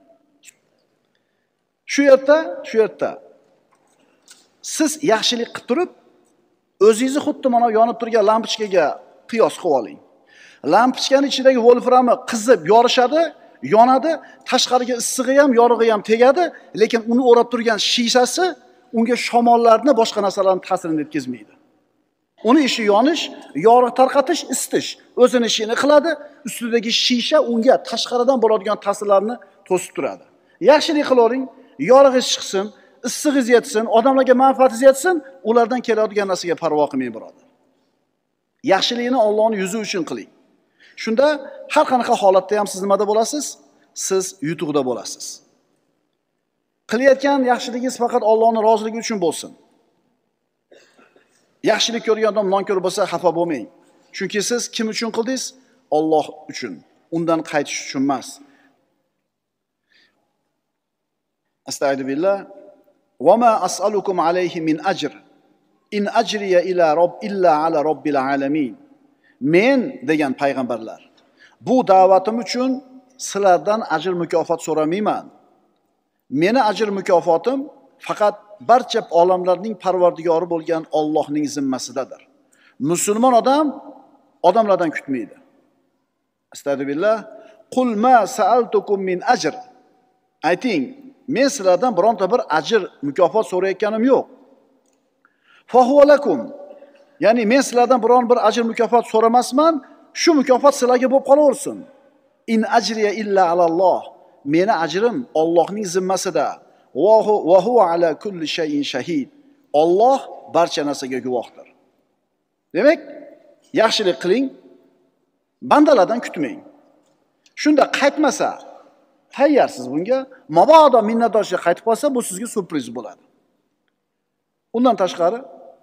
Shu yerda siz yaxshilik qilib turib, o'zingizni xuddi mana yonib turgan lampochkaga qiyos qilib oling. Lampochkaning ichidagi volframi qizib yorishadi, yonadi, tashqariga issig'i ham, yorug'i ham tegadi, lekin uni o'rab turgan shishasi unga shamollarni, boshqa narsalarni ta'sirini yetkazmaydi. Uni ishi yonish, yorug' tarqatish, isitish, o'zini ishini qiladi, ustidagi shisha unga tashqaridan bo'ladigan ta'sirlarni to'sib turadi. Yaxshilik qilavering, yorug'ingiz chiqsin, issig'ingiz yetsin, odamlarga manfaatingiz yetsin, ulardan keladigan narsaga parvo qilmang, birodar. Yaxshilikni Allohning yuzi uchun qiling. Shunda har qanaqa holatda ham siz nimada bo'lasiz? Siz yutuqda bo'lasiz. Qilayotgan yaxshiligingiz faqat Allohning roziligi uchun bo'lsin. Yaxshilik ko'rgan odam nonkor bo'lsa xafa bo'lmang. Chunki siz kim uchun qildingiz? Alloh uchun. Undan qaytish uchun emas. Astagfirullah. Va ma as'alukum alayhi min ajr. In ajriya illa ala robbil alamin. Men degan payg'ambarlar. Bu da'vatim uchun sizlardan ajr mukofot so'ramayman. Meni ajr mukofotim faqat barcha olamlarning parvardigori bo'lgan Allohning zimmasidadir. Musulmon odam odamlardan kutmaydi. Astagfirullah. Qul ma sa'altukum min ajr. Ayting, men sizlardan bironta bir ajr mukofot so'rayotganim yo'q. Fa huwa lakum. Ya'ni men sizlardan biron bir ajr mukofot so'ramasman, shu mukofot sizlarga bo'lib qolaversin. In ajriya illa alalloh. Meni ajrim Allohning zimmasida. Va huwa ala kulli shay'in shahid. Alloh barcha narsaga guvohdir. Demak, yaxshilik qiling, bandalardan kutmang. Shunda qaytmasa, tayyorsiz bunga. Mabodo minnatdorchilik qaytib qolsa, bu sizga surpriz bo'ladi. Undan tashqari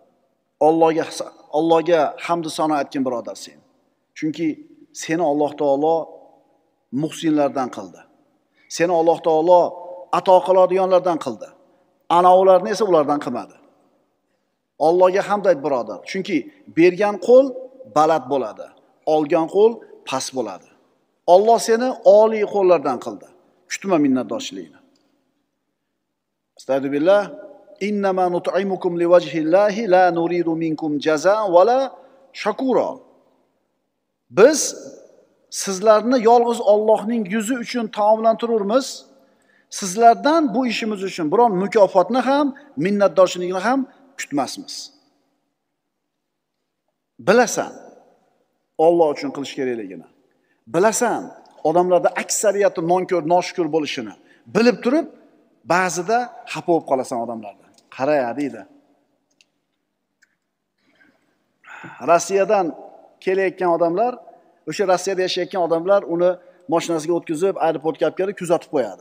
Allohga hamd sano aytgan birodar sen. Chunki seni Alloh taolo muhsinlardan qildi. Seni Alloh taolo ato qiladiganlardan qildi. Ana ularni esa ulardan qilmadi. Allohga hamd ayt birodar. Chunki bergan qo'l baland bo'ladi, olgan qo'l past bo'ladi. Alloh seni oliy qo'llardan qildi. Kutma minnatdorchilikni. Astagfirullah. Innama nut'imukum liwajhillahi la nuridu minkum jazaan wala shakura. Biz sizlarni yolg'iz Allohning yuzi uchun taomlantiramiz. Sizlardan bu ishimiz uchun biron mukofotni ham, minnatdorchilikni ham kutmasmiz. Bilasan Alloh uchun qilish kerakligini. Bilasan odamlarda aksariyati nonkor, noshukur bo'lishini. Bilib turib, ba'zida xafa bo'lib qolasan odamlardan. Qaraya deydi. Rossiyadan kelayotgan odamlar, o'sha Rossiyada yashayotgan odamlar uni mashinasiga o'tkazib, aeroportga olib kelib kuzatib qo'yadi.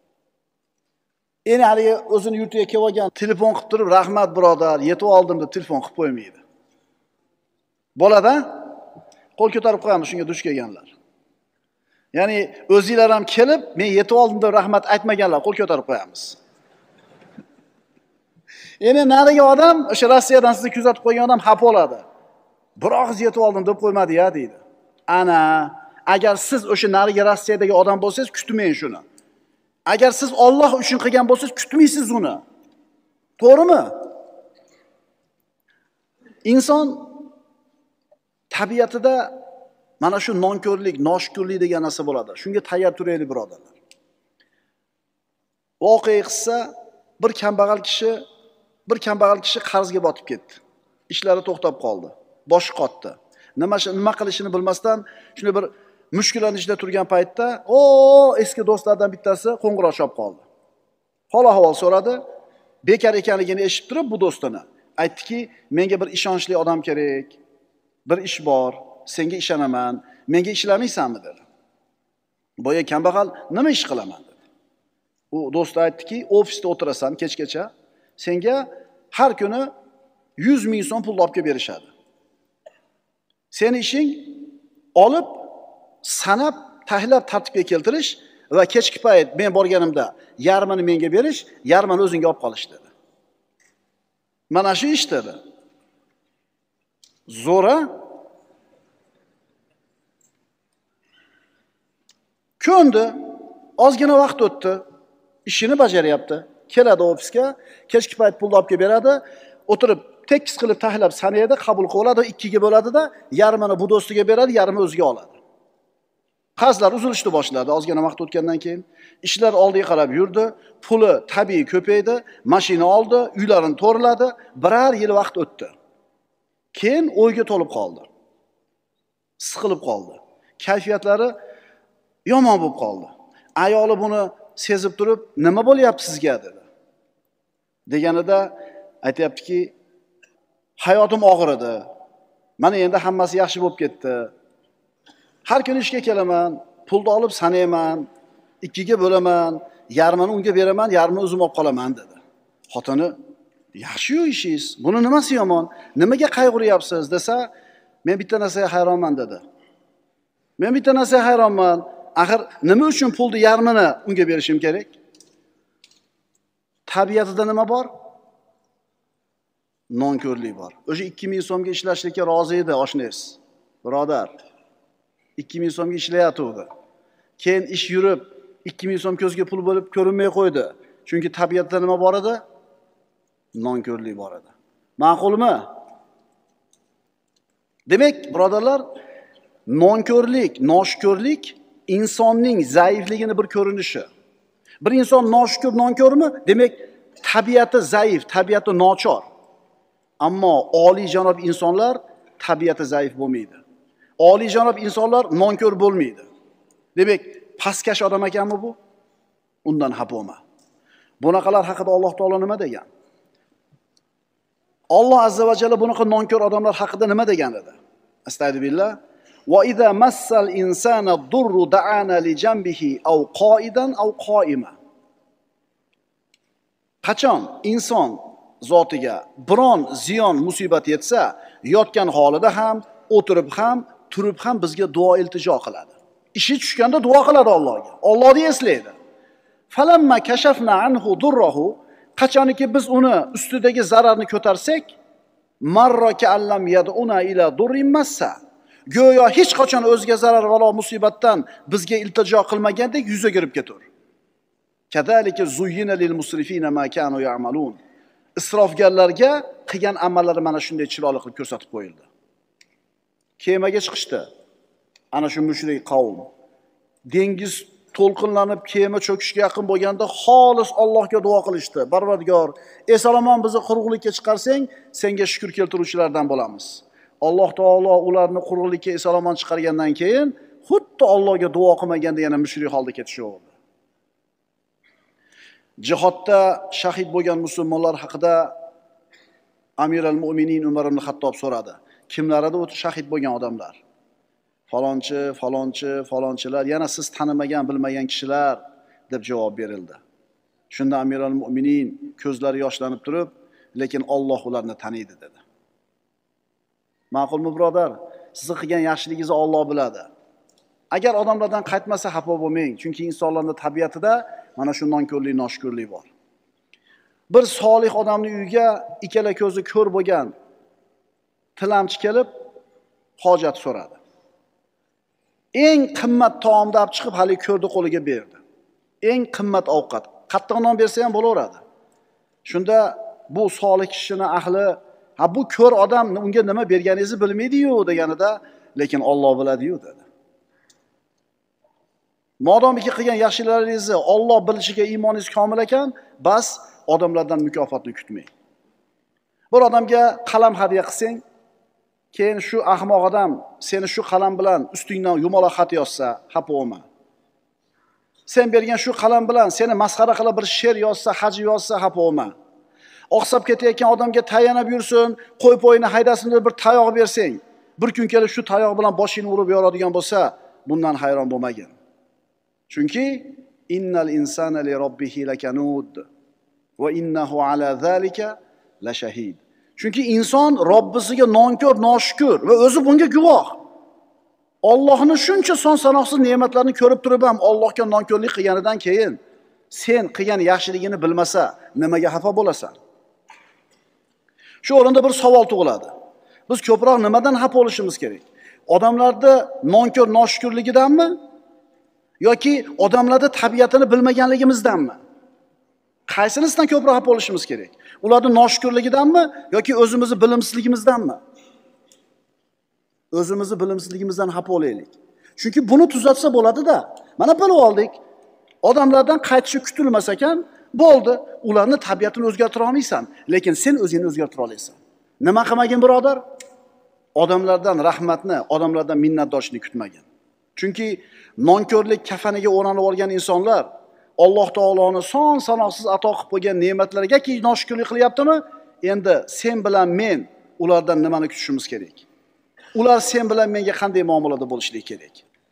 Endi hali o'zini yurtiga kelib olgan, telefon qilib turib, "Rahmat birodar, yetib oldim" deb telefon qilib qo'ymaydi. Bo'ladi, qo'l ko'tarib qo'yamiz shunga duch kelganlar. Ya'ni o'zingizlar ham kelib, "Men yetib oldim" deb rahmat aytmaganlar qo'l ko'tarib qo'yamiz. Endi nariga odam, o'sha Rossiyadan sizni kuzatib qo'ygan odam xafa bo'ladi. "Biroq yetib oldim" deb qo'ymadi-ya deydi. Ana, agar siz o'sha nariga Rossiyadagi odam bo'lsangiz, kutmang shuni. Agar siz Alloh uchun qilgan bo'lsangiz, kutmaysiz uni. To'g'rimi? Inson tabiatida mana shu nonko'rlik, noshukurlik degan narsa bo'ladi. Shunga tayyor turaylik birodarlar. Voqea qissa bir kambag'al kishi qarzga botib ketdi. Ishlari to'xtab qoldi. Boshi qotdi. Nima qilishini bilmasdan shuni bir mushkullarning ichida turgan paytda, eski do'stlardan bittasi qo'ng'iroq chalib qoldi. Hol-ahvol so'radi. Bekar ekanligini eshitib turib bu do'stini aytdiki, "Menga bir ishonchli odam kerak. Bir ish bor. Senga ishonaman. Menga ishlamaysanmi?" dedi. Boya kambag'al, "Nima ish qilaman?" dedi. U do'sti aytdiki, "Ofisda o'tirasan kechgacha, senga har kuni 100 ming so'm pul olib kelib berishadi. Seni ishing olib, sanab, tahlab tartibga keltirish va kechki payt men borganimda yarmini menga berish, yarmini o'zingga olib qolish" dedi. Mana shu ish dedi. Zo'ra ko'ndi. Ozgina vaqt o'tdi. Ishini bajaryapti. Keladi ofisga, kechki payt pulni olib kelib beradi, o'tirib tekis qilib tahlab sanaydi, qabul qilib oladi, ikkiga bo'ladi-da, yarmini bu do'stiga beradi, yarmini o'ziga oladi. Qarzlar uzilishni boshladi ozgina vaqt o'tgandan keyin. Ishlar oldiga qarab yurdi, puli tabiiy ko'paydi, mashina oldi, uylarini to'g'riladi, birar yil vaqt o'tdi. Keyin o'yga to'lib qoldi. Siqilib qoldi. Kayfiyatlari yomon bo'lib qoldi. Ayoli buni sezib turib, "Nima bo'lyapti sizga?" dedi. Deganida aytayaptiki, "Hayotim og'ir edi. Mana endi hammasi yaxshi bo'lib ketdi. Har kuni ishga kelaman, pulni olib sanayman, ikkiga bo'laman, yarmini unga beraman, yarmini o'zim olib qolaman dedi. Xotini, yaxshi-yu ishingiz, buni nimasi yomon? Nimaga qayg'uryapsiz desa, men bitta narsaga hayronman dedi. Men bitta narsaga hayronman. Axir nima uchun pulni yarmini unga berishim kerak? Tabiatida nima bor? Nonko'rlik bor. O'sha 2000 so'mga ishlashlikka rozi edi oshnangiz. Birodar, 2000 so'mga ishlayotdi. Keyin ish yurib, 2000 so'm ko'zga pul bo'lib ko'rinmay qo'ydi. Chunki tabiatda nima bor edi? Nonko'rlik bor edi. Ma'qulmi? Demak, birodarlar, nonko'rlik, noshukrlik insonning zaifligini bir ko'rinishi. Bir inson noshukur, nonko'rmi? Demak, tabiati zaif, tabiati nochor. Ammo oliyjanob insonlar tabiati zaif bo'lmaydi. Oliyjanob insonlar nonko'r bo'lmaydi. Demak, pastkash odam ekanmi bu? Undan xafa bo'lma. Bunaqalar haqida Alloh taolo nima degan? Alloh azza va jalla bunaqa nonko'r odamlar haqida nima degan edi? Astagfirullah. Va idza massal insana durru da'ana li janbihi aw qa'idan aw qa'ima. Qachon inson zotiga biron ziyon musibat yetsa, yotgan holida ham, o'tirib ham, turib ham bizga duo iltijo qiladi. Ishi tushganda duo qiladi Allohga. Allohni eslaydi. Falamma kashafna anhu durruhu, qachonki biz uni ustidagi zararni ko'tarsak, marra ka'allam yad'una ila durrin massa. Go'yo hech qachon o'ziga zarar va musibatdan bizga iltijo qilmagandek yuzaga kirib ketur. Kadalika zuyyina lil musrifina ma kanu ya'malun. Isrofgarlarga qilgan amallari mana shunday chiroyli qilib ko'rsatib qo'yildi. Kemaga chiqishdi. Ana shu mushrik qavm. Dengiz to'lqinlanib kema cho'kishga yaqin bo'lganda xolis Allohga duo qilishdi. Parvardigor, esalomon bizni quruqlikka chiqarsang, senga shukr keltiruvchilardan bo'lamiz. Alloh taolo ularni quruqlikka esalomon chiqargandan keyin xuddi Allohga duo qilmaganda yana mushrik holda ketishaverdi. Jihodda shahid bo'lgan musulmonlar haqida Amir al-Mu'minin Umar ibn Xattob so'radi. Kimlar edi o'ta shahid bo'lgan odamlar? Falonchi, falonchi, falonchilar, yana siz tanimagan, bilmagan kishilar deb javob berildi. Shunda Amir al-Mu'minin ko'zlari yoshlanib turib, lekin Alloh ularni taniydi dedi. Ma'qulmi birodar? Siz qilgan yaxshiligingizni Alloh biladi. Agar odamlardan qaytmasa xafa bo'lmang, chunki insonlarning tabiatida mana shu nonko'rlik, noshukrlik bor. Bir solih odamning uyiga ikkala ko'zi ko'r bo'lgan tilamchi kelib hojat so'radi. Eng qimmat taomni olib chiqib hali ko'rdi qo'liga berdi. Eng qimmat ovqat. Qattiq non bersa ham bo'laveradi. Shunda bu solih kishining ahli, "Ha bu ko'r odam unga nima berganingizni bilmaydi-yu" deganida, "Lekin Alloh biladi-yu" dedi. Modomiki qilgan yaxshiliklaringizni Alloh bilishiga iymoningiz komil ekan, bas odamlardan mukofotni kutmang. Bir odamga qalam hadya qilsang, keyin shu ahmoq odam seni shu qalam bilan ustingdan yumaloq xat yozsa, xafa bo'lma. Sen bergan shu qalam bilan seni masxara qilib bir she'r yozsa, haji yozsa, xafa bo'lma. Oqsab ketayotgan odamga tayanib yursin, qo'y-po'yini haydasin deb bir tayoq bersang, bir kun kelib shu tayoq bilan boshingni urib yoradigan bo'lsa, bundan hayron bo'lmagin. Chunki innal insana li robbihi lakanud va innahu ala zalika la shahid. Chunki inson Robbisiga nonko'r, noshukur va o'zi bunga guvoh. Allohning shuncha son sanoqsiz ne'matlarini ko'rib turib ham Allohga nonko'rlik qilganidan keyin sen qilgan yaxshiligini bilmasa, nimaga xafa bo'lasan? Shu o'rinda bir savol tug'iladi. Biz ko'proq nimadan xafa bo'lishimiz kerak? Odamlarda nonko'r, noshukurligidanmi? Yoki odamlarda tabiatini bilmaganligimizdanmi? Qaysinisidan ko'proq xafa bo'lishimiz kerak? Ularning noshukurligidanmi yoki o'zimizni bilimsizligimizdanmi? O'zimizni bilimsizligimizdan xafa bo'laylik. Chunki buni tuzatsa bo'ladi-da. Mana bilib oldik. Odamlardan qaytishi kutilmas ekan, bo'ldi. Ularning tabiatini o'zgartira olmaysan, lekin sen o'zingni o'zgartira olasan. Nima qilmagin birodar? Odamlardan rahmatni, odamlardan minnatdorchilik kutmagin. Chunki nonko'rlik kafaniga o'ranib olgan insonlar Alloh taoloning son sanoqsiz ato qilib qo'ygan ne'matlarga noshukrlik qilyaptimi? Endi sen bilan men ulardan nimani kutishimiz kerak? Ular sen bilan menga qanday muomalada bo'lishligi kerak?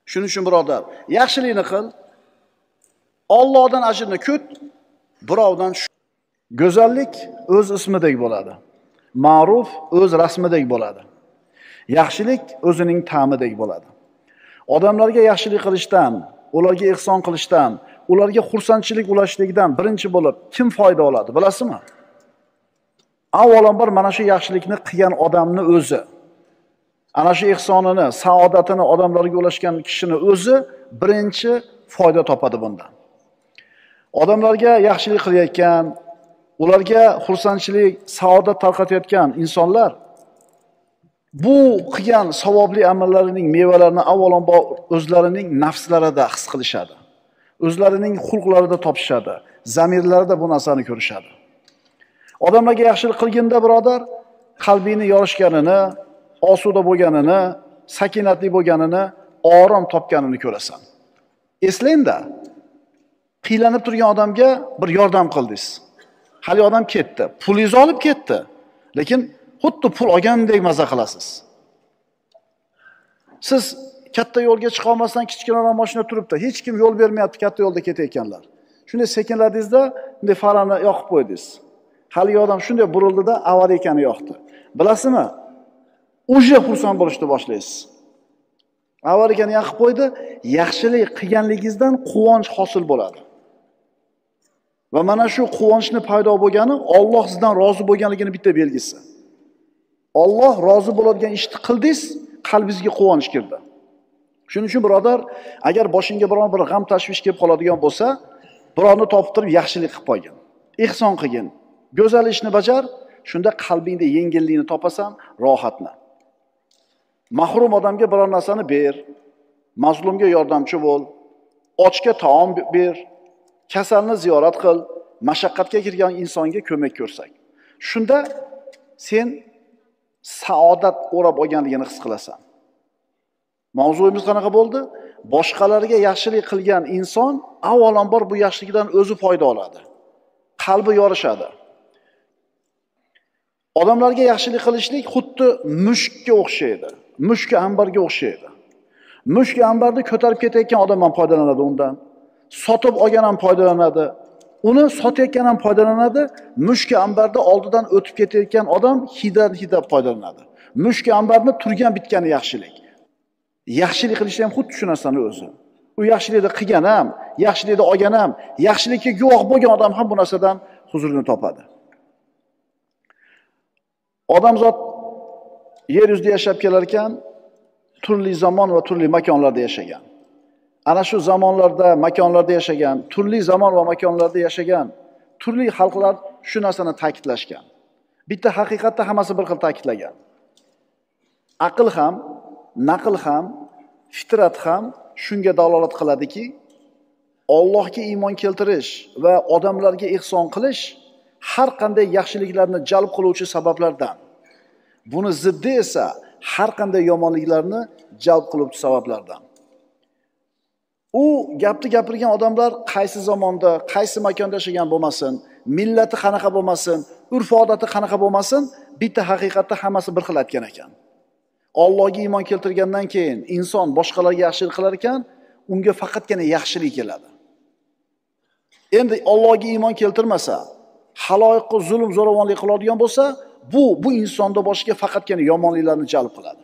Shuning uchun birodar, yaxshilikni qil, Allohdan ajrni kut, birovdan go'zallik o'z ismidek bo'ladi. Ma'ruf o'z rasmidek bo'ladi. Yaxshilik o'zining ta'midek bo'ladi. Odamlarga yaxshilik qilishdan, ularga ihson qilishdan, ularga xursandchilik ulashlikdan birinchi bo'lib kim foyda oladi, bilasizmi? Avvalambor mana shu yaxshilikni qilgan odamni o'zi. Ana shu ihsonini, saodatini odamlarga ulashgan kishini o'zi birinchi foyda topadi bundan. Odamlarga yaxshilik qilayotgan, ularga xursandchilik, saodat tarqatayotgan insonlar bu qilgan savobli amallarining mevalarini avvalambor o'zlarining nafslarida his qilishadi. O'zlarining xulqlarida topishadi, zamirlarida bu narsani ko'rishadi. Odamlarga yaxshilik qilganda birodar, qalbini yorishganini, osuda bo'lganini, sakinatli bo'lganini, orom topganini ko'rasan. Eslang-da, qiylanib turgan odamga bir yordam qildingiz. Hali odam ketdi, pulingizni olib ketdi. Lekin xuddi pul olgandek maza qilasiz. Siz katta yo'lga chiqa olmasdan kichkinaroq mashina turibdi. Hech kim yo'l bermayapti katta yo'lda ketayotganlar. Shunday sekinladingizda, bunday farani yoqib qo'ydingiz. Hali odam shunday burildi-da, avariya ekani yoqdi. Bilasizmi? Uje xursand bo'lishni boshlaysiz. Avariyani yoqib qo'ydi, yaxshilik qilganligingizdan quvonch hosil bo'ladi. Va mana shu quvonchni paydo bo'lgani Alloh sizdan rozi bo'lganligini bitta belgisi. Alloh rozi bo'ladigan ishni qildingiz, qalbingizga quvonch kirdi. Shuning uchun birodar, agar boshingga biron bir g'am tashvish kelib qoladigan bo'lsa, birovni topib turib yaxshilik qilib qo'ygin. Ihson qilgin. Go'zal ishni bajar, shunda qalbingda yengillikni topasan, rohatni. Mahrum odamga biror narsani ber, mazlumga yordamchi bo'l, ochga taom ber, kasalni ziyorat qil, mashaqqatga kirgan insonga ko'mak ko'rsak. Shunda sen saodat o'rab olganligini his qilasan. Mavzuyimiz qanaqa bo'ldi? Boshqalarga yaxshilik qilgan inson avvalambor bu yaxshilikdan o'zi foyda oladi. Qalbi yorishadi. Odamlarga yaxshilik qilishlik xuddi mushukka o'xshaydi. Mushuk ambarga o'xshaydi. Mushuk ambarni ko'tarib ketayotgan odam ham foydalanadi undan. Sotib olgan ham foydalanadi. Uni sotayotgan ham foydalanadi. Mushuk ambarda oldidan o'tib ketayotgan odam hidab foydalanadi. Mushuk ambarni turgan bitgani yaxshilik. Yaxshilik qilishda ham xuddi shu narsani o'zi. U yaxshilikni qilgan ham, yaxshilikni olgan ham, yaxshilikka guvoh bo'lgan odam ham bu narsadan huzurni topadi. Odamzod yer yuzida yashab kelar ekan, turli zamon va turli makonlarda yashagan. Ana shu zamonlarda, makonlarda yashagan, turli zamon va makonlarda yashagan, turli xalqlar shu narsani ta'kidlashgan. Bitta haqiqatda hammasi bir xil ta'kidlagan. Aql ham, naql ham, fitrat ham shunga dalolat qiladiki, Allohga iymon keltirish va odamlarga ihson qilish har qanday yaxshiliklarni jalb qiluvchi sabablardan. Buni ziddi esa har qanday yomonliklarni jalb qiluvchi sabablardan. U gapni gapirgan odamlar qaysi zamonda, qaysi makonda yashagan bo'lmasin, millati qanaqa bo'lmasin, urf-odati qanaqa bo'lmasin, bitta haqiqatda hammasi bir xil aytgan ekan. Allohga iymon keltirgandan keyin inson boshqalarga yaxshilik qilar ekan, unga faqatgina yaxshilik keladi. Endi Allohga iymon keltirmasa, haloyiqqa zulm zo'ravonlik qiladigan bo'lsa, bu insonda boshiga faqatgina yomonliklarni jalb qiladi.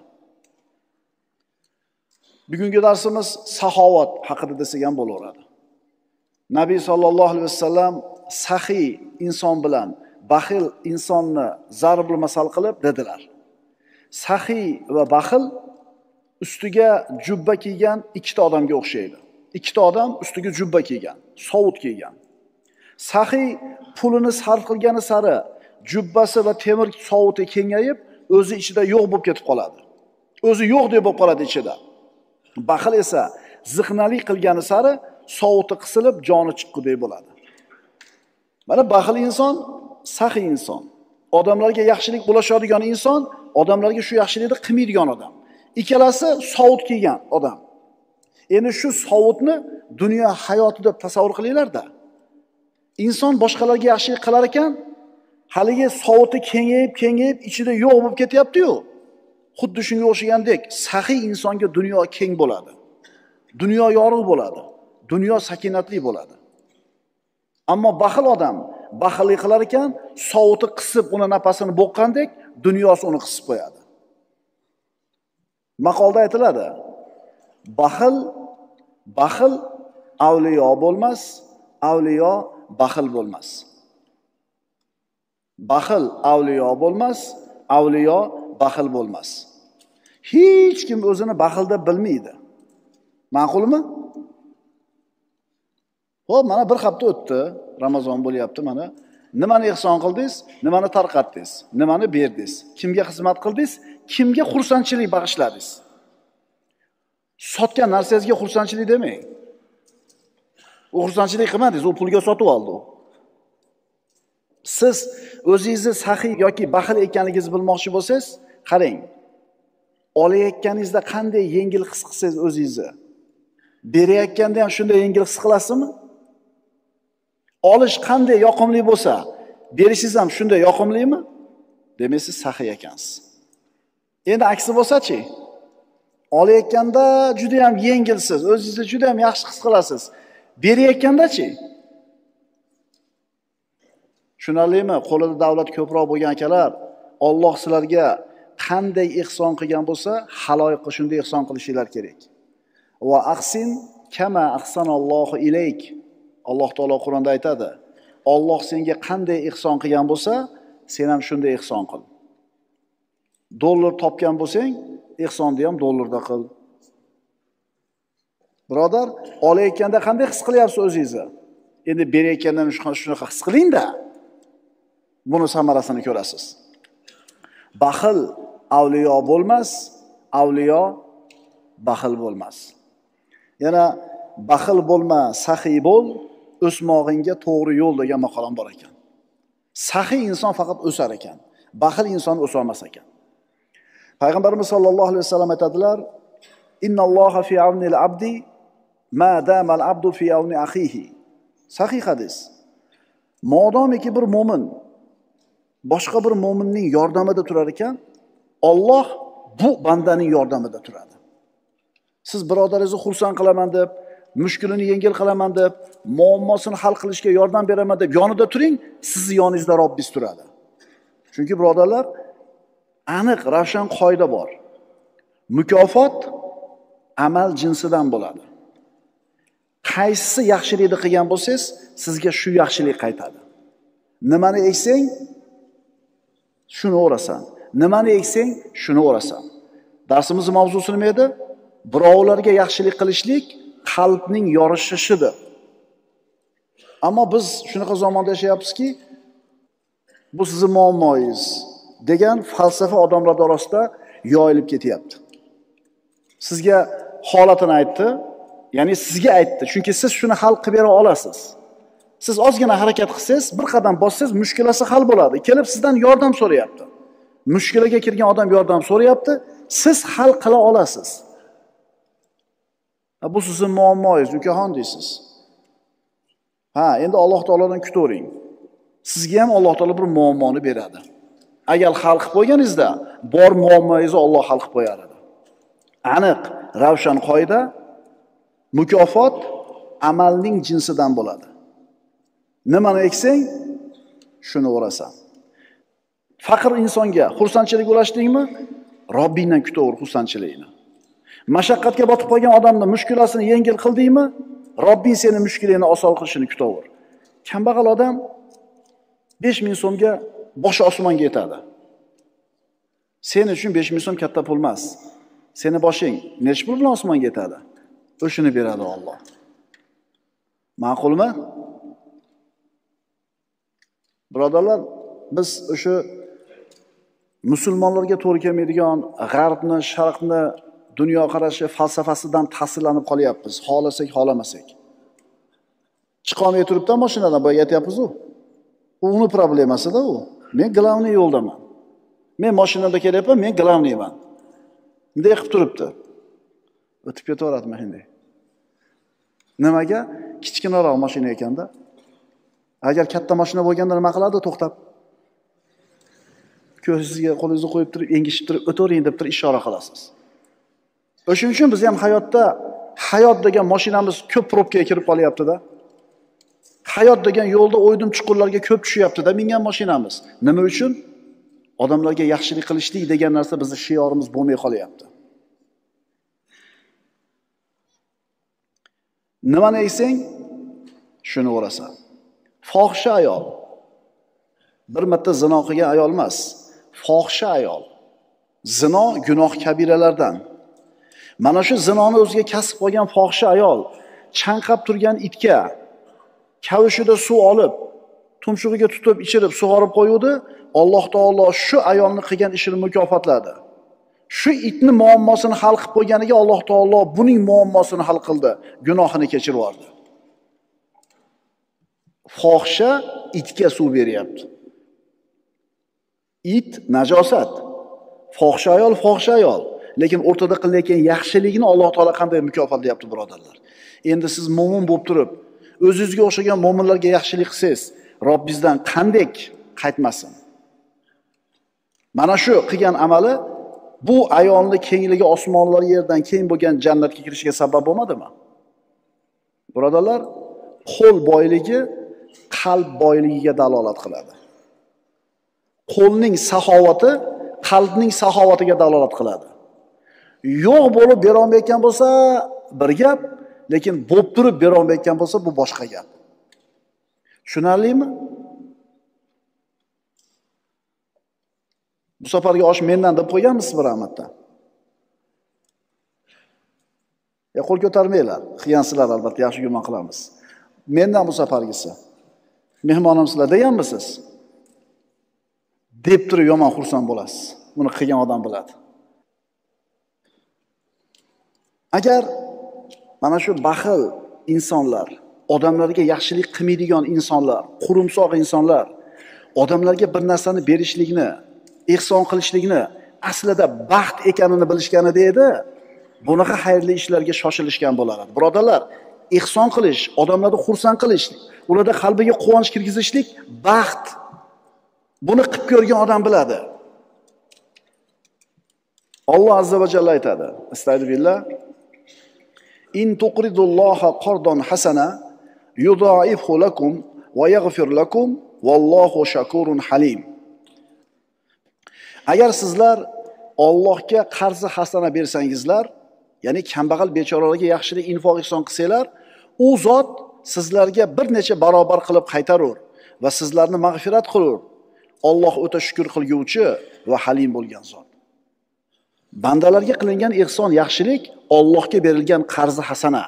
Bugungi darsimiz saxovat haqida desak ham bo'laveradi. Nabiy sallallohu alayhi vasallam saxiy inson bilan baxil insonni zarbil masal qilib dedilar. Saxiy va baxil ustiga jubba kiygan ikkita odamga o'xshaydi. Ikkita odam ustiga jubba kiygan, sovut kiygan. Saxiy pulini sarf qilgani sari jubbasi va temir sovuti kengayib, o'zi ichida yo'q bo'lib ketib qoladi. O'zi yo'q deb bo'lib qoladi ichida. Baxil esa ziqnalik qilgani sari sovuti qisilib, joni chiqqudek bo'ladi. Mana baxil inson, saxiy inson. Odamlarga yaxshilik bo'lashadigan inson, odamlarga shu yaxshilikni qilmaydigan odam. Ikkalasi sovut kiygan odam. Endi shu sovutni dunyo hayoti deb tasavvur qilinglar-da. Inson boshqalarga yaxshilik qilar ekan, haligi sovuti kengayib ichida yo'q bo'lib ketyapti-yu. Xuddi shunga o'xshagandek, saxiy insonga dunyo keng bo'ladi. Dunyo yorug' bo'ladi. Dunyo sakinatli bo'ladi. Ammo baxil odam baxillik qilar ekan, sovuti qisib uni nafasini bo'qqandek, dunyosi uni qisib qo'yadi. Maqolda aytiladi: baxil avliyo bo'lmas, avliyo baxil bo'lmas. Baxil avliyo bo'lmas, avliyo baxil bo'lmas. Hech kim o'zini baxil deb bilmaydi. Ma'qulmi? Xo'p, mana bir hafta o'tdi, Ramazon bo'lyapti mana. Nimani ihson qildingiz? Nimani tarqatdingiz? Nimani berdingiz? Kimga xizmat qildingiz? Kimga xursandchilik bag'ishladingiz? Sotgan narsangizga xursandchilik demang. U xursandchilik qilmadingiz, u pulga sotib oldi. Siz o'zingizni saxiy yoki baxil ekanligingizni bilmoqchi bo'lsangiz, qarang. Olayotganingizda qanday yengil his qilsangiz o'zingizni, berayotganda ham shunday yengil his qilasizmi? Olish qanday yoqimli bo'lsa, berishingiz ham shunday yoqimlimi? Demak, siz saxiy ekansiz. Endi aksi bo'lsa-chi? Olayotganda juda ham yengilsiz, o'zingizni juda ham yaxshi his qilasiz. Berayotganda-chi? Tushunarlimi? Qo'lida davlat ko'proq bo'lgan akalar, Alloh sizlarga qanday ihson qilgan bo'lsa, haloyiqqa shunday ihson qilishinglar kerak. Va ahsin kama ahsanallohu ilayk. Alloh taolo Qur'onda aytadi: Alloh senga qanday ihson qilgan bo'lsa, sen ham shunday ihson qil. Dollar topgan bo'lsang, ihsonni ham dollarda qil. Birodar, olayotganda qanday his qilyapsiz o'zingizni? Endi berayotganda shunaqa his qiling-da. Buni samarasini ko'rasiz. Baxil avliyo bo'lmas, avliyo baxil bo'lmas. Yana baxil bo'lma, saxiy bo'l, o'smog'ingga to'g'ri yo'l degan maqolam bor ekan. Saxiy inson faqat o'sar ekan, baxil inson o'sa olmas ekan. Payg'ambarimiz sollallohu alayhi vasallam aytadilar: "Innalloha fi avnil abdi ma dama al-abdu fi avni akhihi." Sahih hadis. Modomiki bir mo'min boshqa bir mo'minning yordamida turar ekan, Alloh bu bandaning yordamida turadi. Siz birodaringizni xursand qilaman deb, mushkulini yengil qilaman deb, muammosini hal qilishga yordam beraman deb yonida turing, sizni yoningizda Robbingiz turadi. Chunki birodarlar, aniq ravshan qoida bor. Mukofot amal jinsidan bo'ladi. Qaysisi yaxshilikni qilgan bo'lsangiz, sizga shu yaxshilik qaytadi. Nimani eksang, shuni o'rasan. Nimani eksang, shuni o'rasan. Darsimizning mavzusi nima edi? Birovlarga yaxshilik qilishlik qalbning yorishishidir. Ammo biz shunaqa zamonda yashayapmizki, bu sizning muammoingiz degan falsafa odamlar orasida yoyilib ketyapti. Sizga holatini aytdi, ya'ni sizga aytdi, chunki siz shuni hal qilib bera olasiz. Siz ozgina harakat qilsangiz, bir qadam bossangiz, mushkulasi hal bo'ladi. Kelib sizdan yordam so'rayapti. Mushkulaga kirgan odam yordam so'rayapti, siz hal qila olasiz. Bu sizning muammoingiz, ukaxon deysiz. Endi Alloh taolodan kutavering. Sizga ham Alloh taolo bir muammoni beradi. Agar hal qilib qo'yganingizda, bor muammoingizni Alloh hal qilib qo'yar edi. Aniq, ravshan qoida, mukofot amalning jinsidan bo'ladi. Nimani eksang, shuni o'rasan. Faqir insonga xursandchilik ulashdingmi? Robbingdan kutaver xursandchilikni. Mashaqqatga botib qolgan odamni mushkulasini yengil qildingmi? Robbing seni mushkulingni oson qilishini kutaver. Kambag'al odam 5000 so'mga boshi osmonga yetadi. Sen uchun 5000 so'm katta pul emas. Seni boshing nechta pul bilan osmonga yetadi? O'shini beradi Alloh. Ma'qulmi? Birodarlar, biz o'sha musulmonlarga to'g'ri kelmaydigan g'arbni, sharqni dunyo qarashi falsafasidan ta'sirlanib qolyapmiz, xolasak, xolamasak. Chiqolmay turibdi mashinadan boya aytyapmiz-ku. Uni problemasida u. Men glavniy yo'ldaman. Men mashinada kelyapman, men glavniyman. Bunday qilib turibdi. O'tib ketaveradimi endi? Nimaga? Kichkinaroq mashina ekanda. Agar katta mashina bo'lganda nima qiladi? To'xtab. Ko'zingizga qo'lingizni qo'yib turib, engishib turib, o'tavering deb turib ishora qilasiz. O'shuning uchun biz ham hayotda hayot degan mashinamiz ko'p probkaga kirib qolyapti-da. Hayot degan yo'lda o'ydim chuqurlarga ko'p tushyapti-da mingan mashinamiz. Nima uchun? Odamlarga yaxshilik qilishlik degan narsa bizning shiorimiz bo'lmay qolyapti. Nimani aysang, shuni o'rasan. Fohisha ayol. Bir marta zino qilgan ayol emas, fohisha ayol. Zino gunoh kabiralardan. Mana shu zinoni o'ziga kasb qilgan fohisha ayol chanqab turgan itga kavushida suv olib, tumshug'iga tutib ichirib sug'orib qo'yuvdi. Alloh taolo shu ayolni qilgan ishini mukofotladi. Shu itni muammosini hal qilib qo'yganiga Alloh taolo buning muammosini hal qildi, gunohini kechirib yubordi. Fohisha itga suv beryapti. It najosat. Fohisha ayol. Lekin o'rtada qilayotgan yaxshilikni Alloh taolo qanday mukofotlayapti, birodarlar? Endi siz mo'min bo'lib turib, o'zingizga o'xshagan mo'minlarga yaxshilik qilsangiz, Robbingizdan qanday qaytmasin? Mana shu qilgan amali bu ayolning kengligi osmonlar yerdan keng bo'lgan jannatga kirishiga sabab bo'lmadimi? Birodarlar, qo'l boyligi qalb boyligiga dalolat qiladi. Qo'lning saxovati qalbning saxovatiga dalolat qiladi. Yo'q bo'lib bera olmayotgan bo'lsa bir gap, lekin bo'lib turib bera olmayotgan bo'lsa bu boshqa gap. Tushunarlimi? Bu safargi osh mendan deb qo'yganmisiz bir rahmatdan? Qo'l ko'tarmanglar. Xiyansizlar albatta, yaxshi gumon qilamiz. Mendan bu safargisi. Mehmonimsizlar deganmisiz? Deb turib yomon xursand bo'lasiz. Buni qilgan odam biladi. Agar mana shu baxil insonlar, odamlarga yaxshilik qilmaydigan insonlar, qurumsoq insonlar, odamlarga bir narsani berishlikni, ehson qilishlikni aslida baxt ekanini bilishganida edi, bunaqa xayrli ishlarga shoshilishgan bo'lardi. Birodarlar, ehson qilish, odamlarni xursand qilish, ularda qalbiga quvonch kirgizishlik baxt. Buni qilib ko'rgan odam biladi. Alloh azza va jalla aytadi. Astagfirullah. In tuqridulloha qardan hasana yudha'ifhu lakum va yaghfir lakum vallohu shakurun halim. Agar sizlar Allohga qarzi hasana bersangizlar, ya'ni kambag'al bechoralarga yaxshilik infoq ihson qilsanglar, u zot sizlarga bir necha barobar qilib qaytarur va sizlarni mag'firat qilur. Alloh o'ta shukr qilguvchi va halim bo'lgan zot. Bandalarga qilingan ihson, yaxshilik Allohga berilgan qarzi hasana.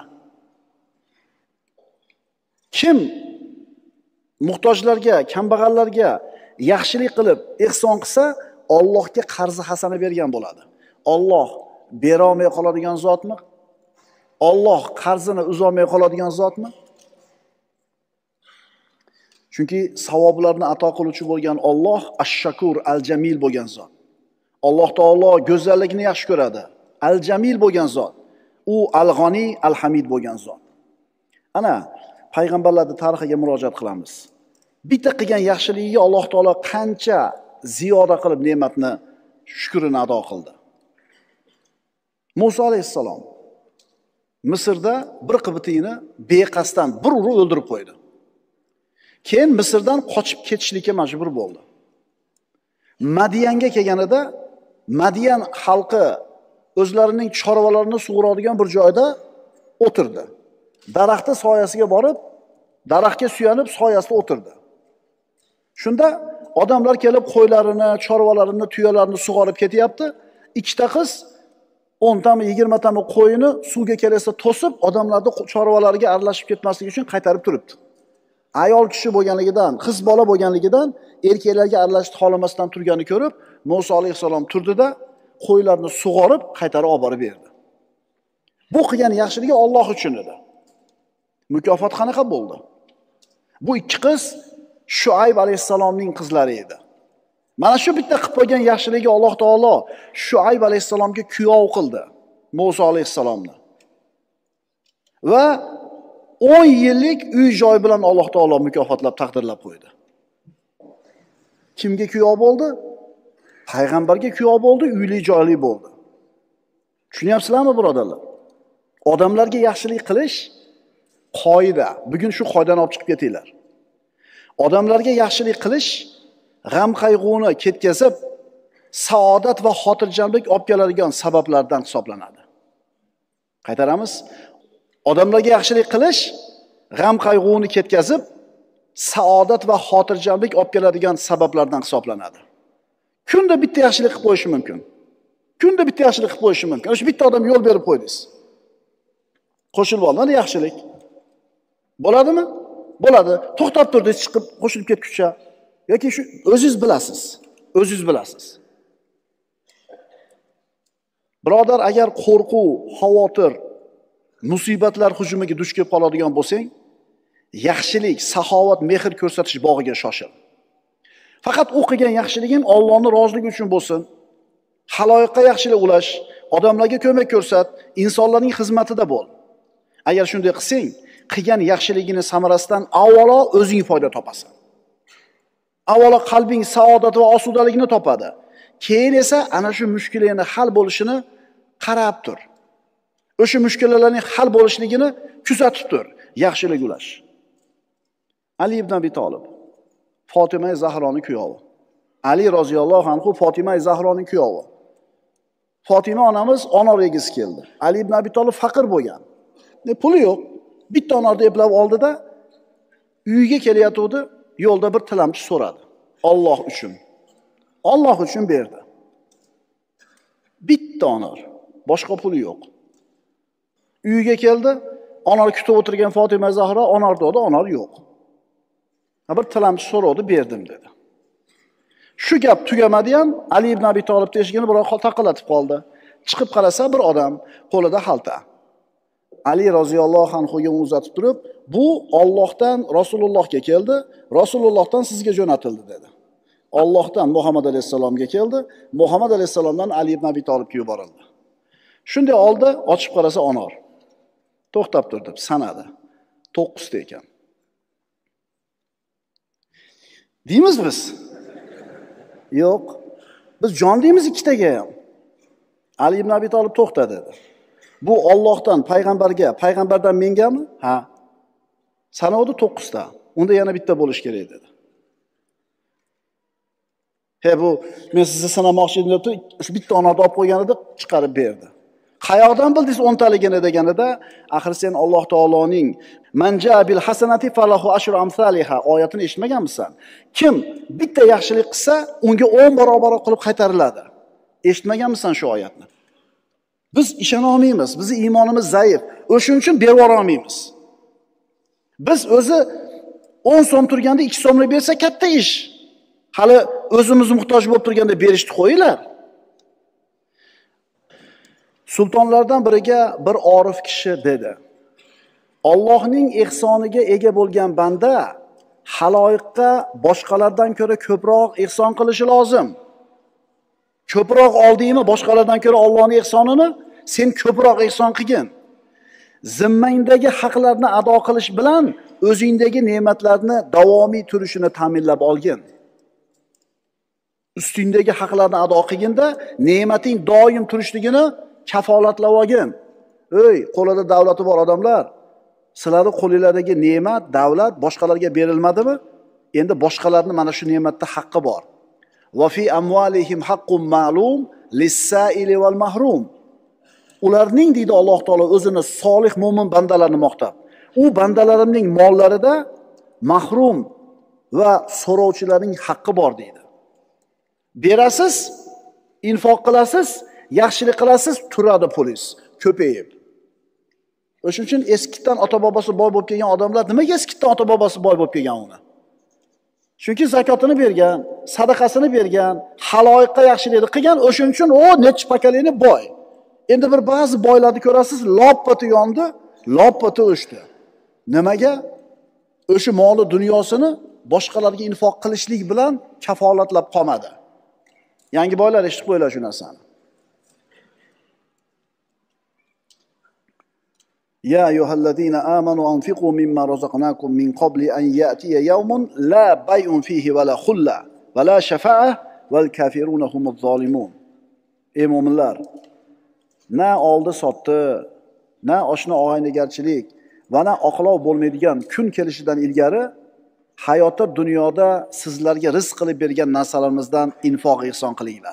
Kim muhtojlarga, kambag'allarga yaxshilik qilib ihson qilsa, Allohga qarzi hasana bergan bo'ladi. Alloh bera olmay qoladigan zotmi? Alloh qarzini uzolmay qoladigan zotmi? Chunki savoblarni ato qiluvchi bo'lgan Alloh ash-shakur, al-jamil bo'lgan zot. Alloh taolo go'zallikni yaxshi ko'radi. Al-jamil bo'lgan zot. U al-g'ani, al-hamid bo'lgan zot. Ana payg'ambarlarning tarixiga murojaat qilamiz. Bitta qilgan yaxshiligiga Alloh taolo qancha ziyoda qilib ne'matni shukrini ado qildi. Musa alayhissalom Misrda bir qibtiyni beqasddan bir urib o'ldirib qo'ydi. Keyin Misrdan qochib ketishlikka majbur bo'ldi. Madiyanga kelganida Madiyan xalqi o'zlarining chorvalarini sug'uradigan bir joyda o'tirdi. Daraxtning soyasiga borib, daraxtga suyanib soyasida o'tirdi. Shunda odamlar kelib qo'ylarini, chorvalarini, tuyalarini sug'orib ketyapti. Ikkita qiz 10 tami, 20 tami qo'yini suvga kelsa to'sib, odamlarning chorvalariga aralashib ketmasligi uchun qaytarib turibdi. Ayol kishi bo'lganligidan, qiz bola bo'lganligidan erkaklarga aralashib xolamasdan turganini ko'rib, Musa alayhisalom turdida qo'ylarni sug'orib, qaytarib olib borib berdi. Bu qilgan yaxshiligi Alloh uchun edi. Mukofot qanaqa bo'ldi? Bu ikki qiz Shuayb alayhisalomning qizlari edi. Mana shu bitta qilib qo'ygan yaxshiligi Alloh taolo Shuayb alayhisalomga kuyov qildi, Musa alayhisalomni. Va 10 yillik uy-joy bilan Alloh taolo mukofotlab taqdirlab qo'ydi. Kimga kuyov bo'ldi? Payg'ambarga kuyov bo'ldi, uyli joyli bo'ldi. Tushunyapsizlarmi, birodarlar? Odamlarga yaxshilik qilish qoida. Bugun shu qoidani olib chiqib ketinglar. Odamlarga yaxshilik qilish g'am qayg'uni ketkazib, saodat va xotirjamlik olib keladigan sabablardan hisoblanadi. Qaytaramiz. Odamlarga yaxshilik qilish g'am qayg'uni ketkazib, saodat va xotirjamlik olib keladigan sabablardan hisoblanadi. Kunda bitta yaxshilik qilib qo'yish mumkin. Kunda bitta yaxshilik qilib qo'yish mumkin. O'sha bitta odam yo'l berib qo'ydingiz. Qo'shilib olmadi yaxshilik. Bo'ladimi? Bo'ladi. To'xtab turdingiz, chiqib qo'shilib ketguncha yoki shu o'zingiz bilasiz. O'zingiz bilasiz. Birodar, agar qo'rquv, xavotir, musibatlar hujumiga duch kelib qoladigan bo'lsang, yaxshilik, saxovat, mehr ko'rsatish bog'iga shoshil. Faqat o'qigan yaxshiliging Allohning roziligi uchun bo'lsin. Haloyiqqa yaxshilik ulash, odamlarga ko'mak ko'rsat, insonlarning xizmatida bo'l. Agar shunday qilsang, qilgan yaxshiligini samarasidan avvalo o'zing foyda topasan. Avvalo qalbing saodat va osudaligini topadi. Keyin esa ana shu mushkullarning hal bo'lishini qarab tur. O'sha mushkulalarning hal bo'lishligini kuzatib tur. Yaxshilik ulash. Ali ibn Abi Talib, Fatima Zahroning kuyovi. Ali roziyallohu anhu Fatima Zahroning kuyovi. Fatima onamiz onor egisi keldi. Ali ibn Abi Talib faqir bo'lgan. Puli yo'q. Bitta onorni eplab oldida uyiga kelayotdi, yo'lda bir tilamchi so'radi. Alloh uchun. Alloh uchun berdi. Bitta onor, boshqa puli yo'q. Uyiga keldi, onor kutib o'tirgan Fatima Zahro onor dedi, onor yo'q. Bir tilamchi so'radi, berdim dedi. Shu gap tugamadi ham, Ali ibn Abi Talib eshigini biroq taqillatib qoldi. Chiqib qarasa bir odam, qo'lida xalta. Ali roziyallohu anhuga uzatib turib, bu Allohdan Rasulullohga keldi, Rasulullohdan sizga jo'natildi dedi. Allohdan Muhammad alayhisalomga keldi, Muhammad alayhisalomdan Ali ibn Abi Talibga yuborildi. Shunday oldi, ochib qarasa onor. To'xtab tur deb sanadi. 9 ta ekan. Deymiz biz? Yo'q. Biz jon deymiz ikkitaga ham. Ali ibn Abi Talib to'xta dedi. Bu Allohdan payg'ambarga, payg'ambardan mengami? Ha. Sanavdi 9 ta. Unda yana bitta bo'lish kerak dedi. Bu men sizni sanamoqchi edim deb shu bitta onorni olib qo'yganida chiqarib berdi. Qayoqdan bildingiz 10 taligini deganida, axir sen Alloh taoloning manja bil hasanati falahu ashru amsalha oyatini eshitmaganmisan? Kim bitta yaxshilik qilsa, unga 10 barobar qilib qaytariladi. Eshitmaganmisan shu oyatni? Biz ishona olmaymiz, bizning iymonimiz zaif. O'shuning uchun berib olmaymiz. Biz o'zi 10 so'm turganda 2 so'mlik bersa katta ish. Hali o'zimiz muhtoj bo'lib turganda berishni qo'yinglar. Sultonlardan biriga bir orif kishi dedi: Allohning ihsoniga ega bo'lgan banda haloyiqqa boshqalardan ko'ra ko'proq ihson qilishi lozim. Ko'proq oldingmi boshqalardan ko'ra Allohning ihsonini, sen ko'proq ihson qilgin. Zimmangdagi haqlarni ado qilish bilan o'zingdagi ne'matlarni davomiy turishini ta'minlab olgin. Ustingdagi haqlarni ado qilganda ne'mating doim turishligini kafolatlab olgin. Ey, qo'lida davlati bor odamlar, sizlarning qo'linglardagi ne'mat, davlat boshqalarga berilmadimi? Endi boshqalarning mana shu ne'matda haqqi bor. Va fi amwalihim haqqun ma'lum lis-sa'ili wal mahrum. Ularning deydi Alloh taolo o'zini solih mo'min bandalarni maqtab. U bandalarimning mollarida mahrum va so'rovchilarning haqqi bor deydi. Berasiz, infoq qilasiz, yaxshilik qilasiz, turadi pulingiz ko'payib. O'shuning uchun eskidan ota-bobosi boy bo'lib kelgan odamlar nimaga eskidan ota-bobosi boy bo'lib kelgan uni? Chunki zakotini bergan, sadaqasini bergan, haloyiqqa yaxshilikni qilgan, o'shuning uchun o necha pokoleniya boy. Endi bir ba'zi boylarni ko'rasiz, loppati yondi, loppati o'shdi. Nimaga? O'sha moli dunyosini boshqalarga infoq qilishlik bilan kafolatlab qolmadi. Yangi boylar eshitib qo'ylar shu narsani. Ya ayyuhallazina amanu anfiqu mimma razaqnakum min qabli an ya'tiya yawmun la bay'un fihi wa la khulla wa la shafa'a wal kafiruna humuz zolimun. Ey mu'minlar, na oldi sotdi, na oshna og'aynigarchilik va na oqlov bo'lmaydigan kun kelishidan ilgari hayotda dunyoda sizlarga rizq qilib bergan narsalarimizdan infoq ihson qilinglar.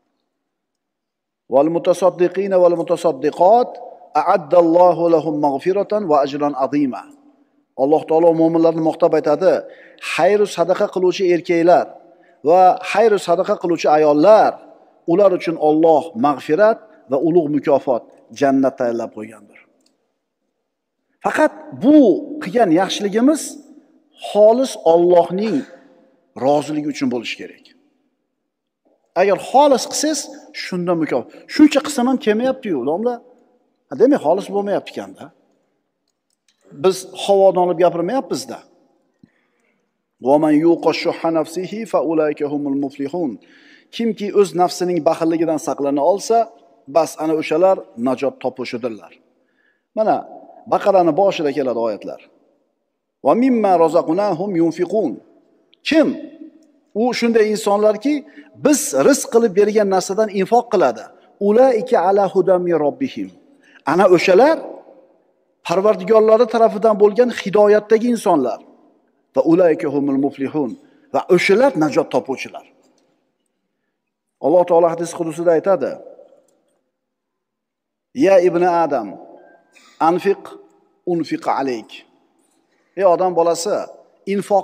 Val mutasaddiqina val mutasaddiqat a'addallohu lahum mag'firatan va ajran azima. Alloh taolo mu'minlarni maqtab aytadi, xayr sadaqa qiluvchi erkaklar va xayr sadaqa qiluvchi ayollar, ular uchun Alloh mag'firat va ulug' mukofot, jannat tayyorlab qo'ygandir. Faqat bu qilgan yaxshiligimiz xolis Allohning roziligi uchun bo'lishi kerak. Agar xolis qilsangiz, shunda mukofot. Shuncha qilsam ham kelmayapti-yu, ulamlar. Demak, xolis bo'lmayapti ekanda. Biz havodan olib gapirmayapmiz-da. Va man yuqashuha nafsihi fa ulayka humul muflihun. Kimki o'z nafsining baxilligidan saqlana olsa, bas ana o'shalar najot topuvchidirlar. Mana Baqaraning boshida keladi oyatlar. Va mimma razaqnahum yunfiqun. Kim? U shunday insonlarki, biz rizq qilib bergan narsadan infoq qiladi. Ulaika ala hudam min robbihim. Ana o'shalar Parvardigorlari tarafidan bo'lgan hidoyatdagi insonlar. Va ulaika humul muflihun. Va o'shalar najot topuvchilar. Alloh taolo hadis qudusida aytadi: Ya ibn Adam, anfiq unfiq alayk. Ey odam bolasi, infoq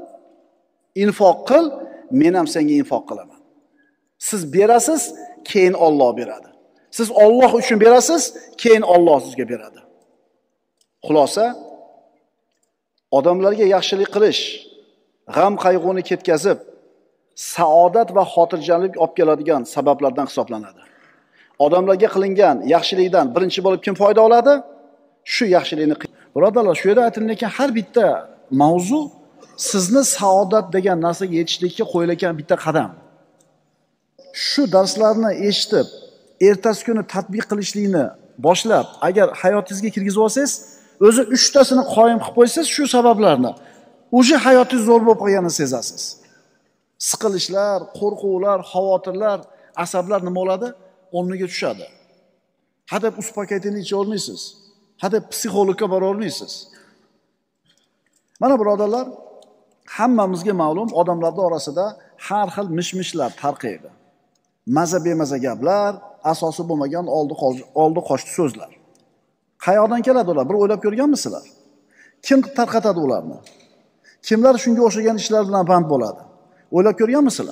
qil, men ham senga infoq qilaman. Siz berasiz, keyin Alloh beradi. Siz Alloh uchun berasiz, keyin Alloh sizga beradi. Xulosa, odamlarga yaxshilik qilish, g'am qayg'uni ketkazib, saodat va xotirjamlik olib keladigan sabablardan hisoblanadi. Odamlarga qilingan yaxshilikdan birinchi bo'lib kim foyda oladi? Shu yaxshilikni. Birodarlar, shu yerda aytilayotgan har bitta mavzu sizni saodat degan narsaga yetishlikka qo'yilgan bitta qadam. Shu darslarni eshitib, ertasi kuni tatbiq qilishlikni boshlab, agar hayotingizga kirgizib olsangiz, o'zi 3 tasini qoyim qilib qo'ysangiz, shu sabablarni o'sha hayotingiz zo'r bo'lib qolganini sezasiz. Siqilishlar, qo'rquvlar, xavotirlar, asablar nima bo'ladi? O'rniga tushadi. Hadeb uspokaytini icha olmaysiz. Hadeb psixologga bora olmaysiz. Mana birodarlar, hammamizga ma'lum, odamlar orasida har xil mishmishlar tarqaydi. Maza bemaza gaplar, asosi bo'lmagan oldi qochdi so'zlar. Qayoqdan keladi ular? Bir o'ylab ko'rganmisizlar? Kim tarqatadi ularni? Kimlar shunga o'xshagan ishlar bilan band bo'ladi? O'ylab ko'rganmisizlar?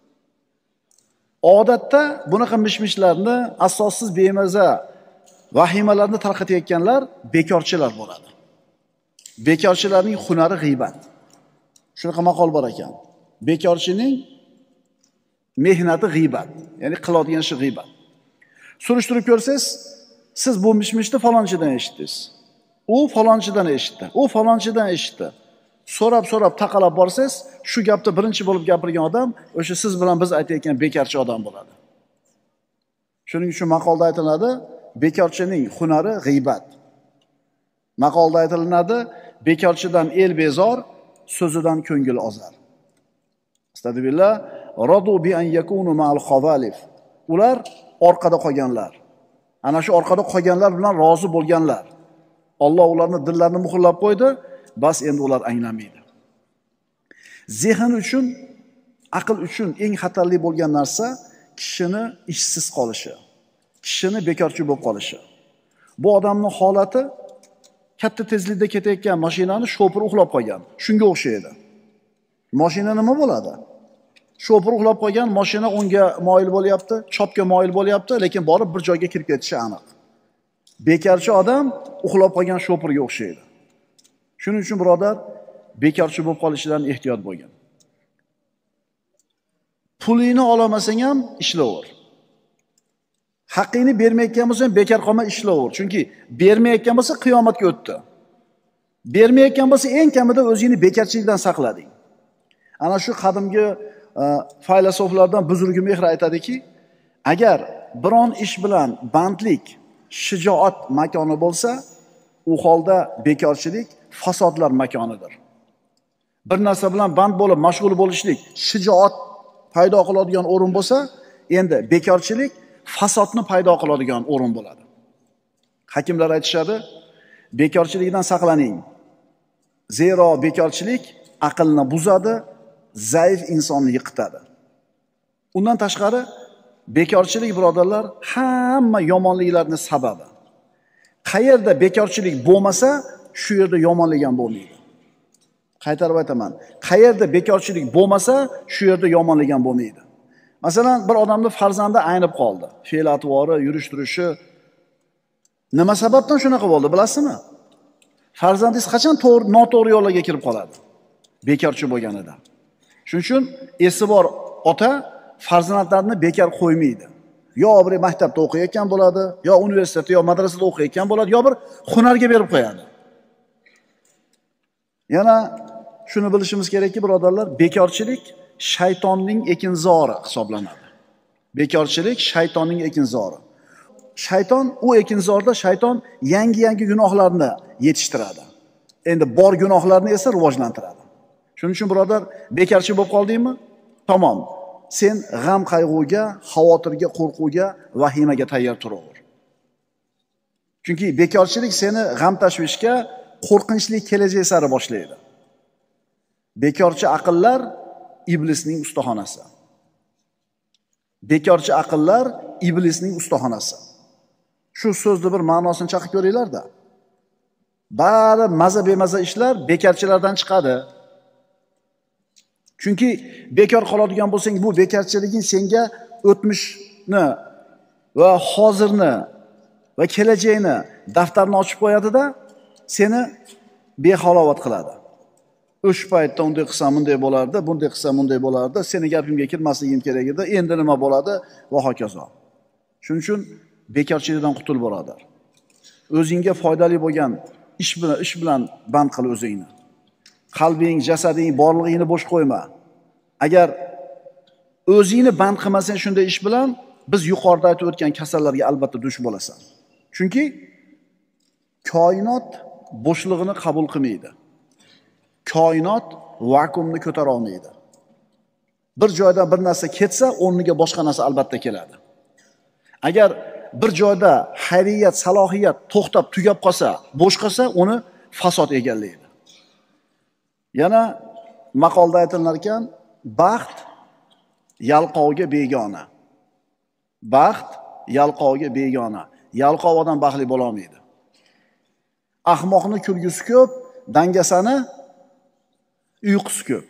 Odatda bunaqa mishmishlarni, asossiz bemaza vahimalarni tarqatayotganlar bekorchilar bo'ladi. Bekorchilarning hunari g'iybat. Shunaqa maqol bor ekan. Bekorchining mehnati g'iybat, ya'ni qiladigan ishi g'iybat. Surishtirib ko'rsangiz, siz bu mishmishni falonchidan eshitdingiz. U falonchidan eshitdi. U falonchidan eshitdi. So'rab taqalab borsangiz, shu gapni birinchi bo'lib gapirgan odam o'sha siz bilan biz aytayotgan bekorchi odam bo'ladi. Shuning uchun maqolda aytiladi, bekorchining hunari g'iybat. Maqolda aytilinadi, bekorchidan el bezor, so'zidan ko'ngil ozar. Astagfirullah, radu bi an yakunu ma'al khavalif. Ular orqada qolganlar. Ana shu orqada qolganlar bilan rozi bo'lganlar. Alloh ularni dillarini muhrlab qo'ydi, bas endi ular anglamaydi. Zehn uchun, aql uchun eng xatarli bo'lgan narsa kishini ishsiz qolishi, kishini bekorchi bo'lib qolishi. Bu odamning holati katta tezlikda ketayotgan mashinani shofir uxlab qolgan. Shunga o'xshaydi. Mashina nima bo'ladi? Shofir uxlab qolgan, mashina o'ngga moyil bo'lyapti, chopga moyil bo'lyapti, lekin borib bir joyga kirib ketishi aniq. Bekorchi odam uxlab qolgan shofirga o'xshaydi. Shuning uchun birodar, bekorchi bo'lib qolishidan ehtiyot bo'lgan. Pulingni olamasang ham ishlaver. Haqqingni bermayotgan bo'lsang bekor qolma, ishlaver. Chunki bermayotgan bo'lsa qiyomatga o'tdi. Bermayotgan bo'lsa eng kamida o'zingni bekorchilikdan saqlading. Ana shu qadimgi faylosoflardan Buzurgi Mehr aytadiki, agar biron ish bilan bandlik, shijoat makoni bo'lsa, u holda bekorchilik fasodlar makonidir. Bir narsa bilan band bo'lib mashg'ul bo'lishlik, shijoat paydo qiladigan o'rin bo'lsa, endi bekorchilik fasodni paydo qiladigan o'rin bo'ladi. Hakimlar aytishadi, bekorchilikdan saqlaning. Zero bekorchilik aqlni buzadi, zaif insonni yiqitadi. Undan tashqari, bekorchilik birodarlar hamma yomonliklarning sababi. Qayerda bekorchilik bo'lmasa, shu yerda yomonlik ham bo'lmaydi. Qaytarib aytaman. Qayerda bekorchilik bo'lmasa, shu yerda yomonlik ham bo'lmaydi. Masalan, bir odamning farzandi aynib qoldi. Fe'l-atvori, yurish-turishi nima sababdan shunaqa bo'ldi, bilasizmi? Farzandingiz qachon noto'g'ri yo'llarga kirib qoladi? Bekorchi bo'lganida. Shuning uchun esi bor ota farzandlarini bekor qo'ymaydi. Yo bir maktabda o'qiyotgan bo'ladi, yo universitetda, yo madrasada o'qiyotgan bo'ladi, yo bir hunarga berib qo'yadi. Yana shuni bilishimiz kerakki, birodarlar, bekorchilik shaytonning ekinzori hisoblanadi. Bekorchilik shaytonning ekinzori. Shayton u ekinzorda shayton yangi gunohlarni yetishtiradi. Endi bor gunohlarni esa rivojlantiradi. Shuning uchun birodar, bekorchi bo'lib qoldingmi? Tamom. Sen g'am qayg'uga, xavotirga, qo'rquvga, vahimaga tayyor turaver. Chunki bekorchilik seni g'am tashvishga, qo'rqinchli kelajak sari boshlaydi. Bekorchi aqllar iblisning ustaxonasi. Bekorchi aqllar iblisning ustaxonasi. Shu so'zni bir ma'nosini chaqib ko'ringlar-da. Bari maza-bemaza ishlar bekorchilardan chiqadi. Chunki bekor qoladigan bo'lsang, bu bekorchiliging senga o'tmishni va hozirni va kelajakni daftarni ochib qo'yadi-da, seni behalovat qiladi. O'sha paytda unday qilsam bunday bo'lardi, bunday qilsam bunday bo'lardi, seni gapimga kirmasligim kerak edi, endi nima bo'ladi va hokazo. Shuning uchun bekorchilikdan qutul birodar. O'zingga foydali bo'lgan ish bilan band qil o'zingni. Qalbing, jasading, borlig'ingni bo'sh qo'yma. Agar o'zingni band qilmasang shunday ish bilan, biz yuqorida aytib o'tgan kasallarga albatta duch bo'lasan. Chunki koinot bo'shlig'ini qabul qilmaydi. Koinot vakuumni ko'tara olmaydi. Bir joydan bir narsa ketsa, o'rniga boshqa narsa albatta keladi. Agar bir joyda xayriyat, salohiyat to'xtab tugab qolsa, bo'sh qolsa, uni fasod egallaydi. Yana maqolda aytilar ekan, baxt yalqovga begona. Baxt yalqovga begona. Yalqov odam baxtli bo'la olmaydi. Ahmoqni kulgusi ko'p, dangasani uyqusi ko'p.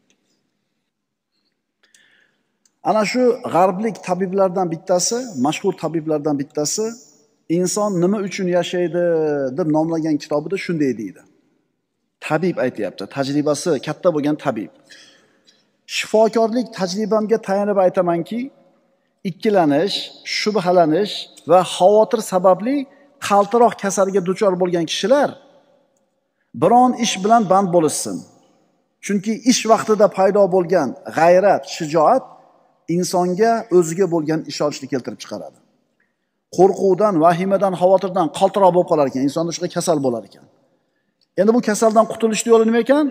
Ana shu g'arblik tabiblardan bittasi, mashhur tabiblardan bittasi inson nima uchun yashaydi deb nomlagan kitobida shunday deydi. Tabib aytayapti, tajribasi katta bo'lgan tabib. Shifokorlik tajribamga tayanib aytamanki, ikkilanish, shubhalanish va xavotir sababli qaltiroq kasalga duchor bo'lgan kishilar biron ish bilan band bo'lishsin. Chunki ish vaqtida paydo bo'lgan g'ayrat, shijoat insonga o'ziga bo'lgan ishonchni keltirib chiqaradi. Qo'rquvdan, vahimadan, xavotirdan qaltiroq bo'lib qolar ekan, insonda shunaqa kasal bo'lar ekan. Endi bu kasaldan qutulishning yo'li nima ekan?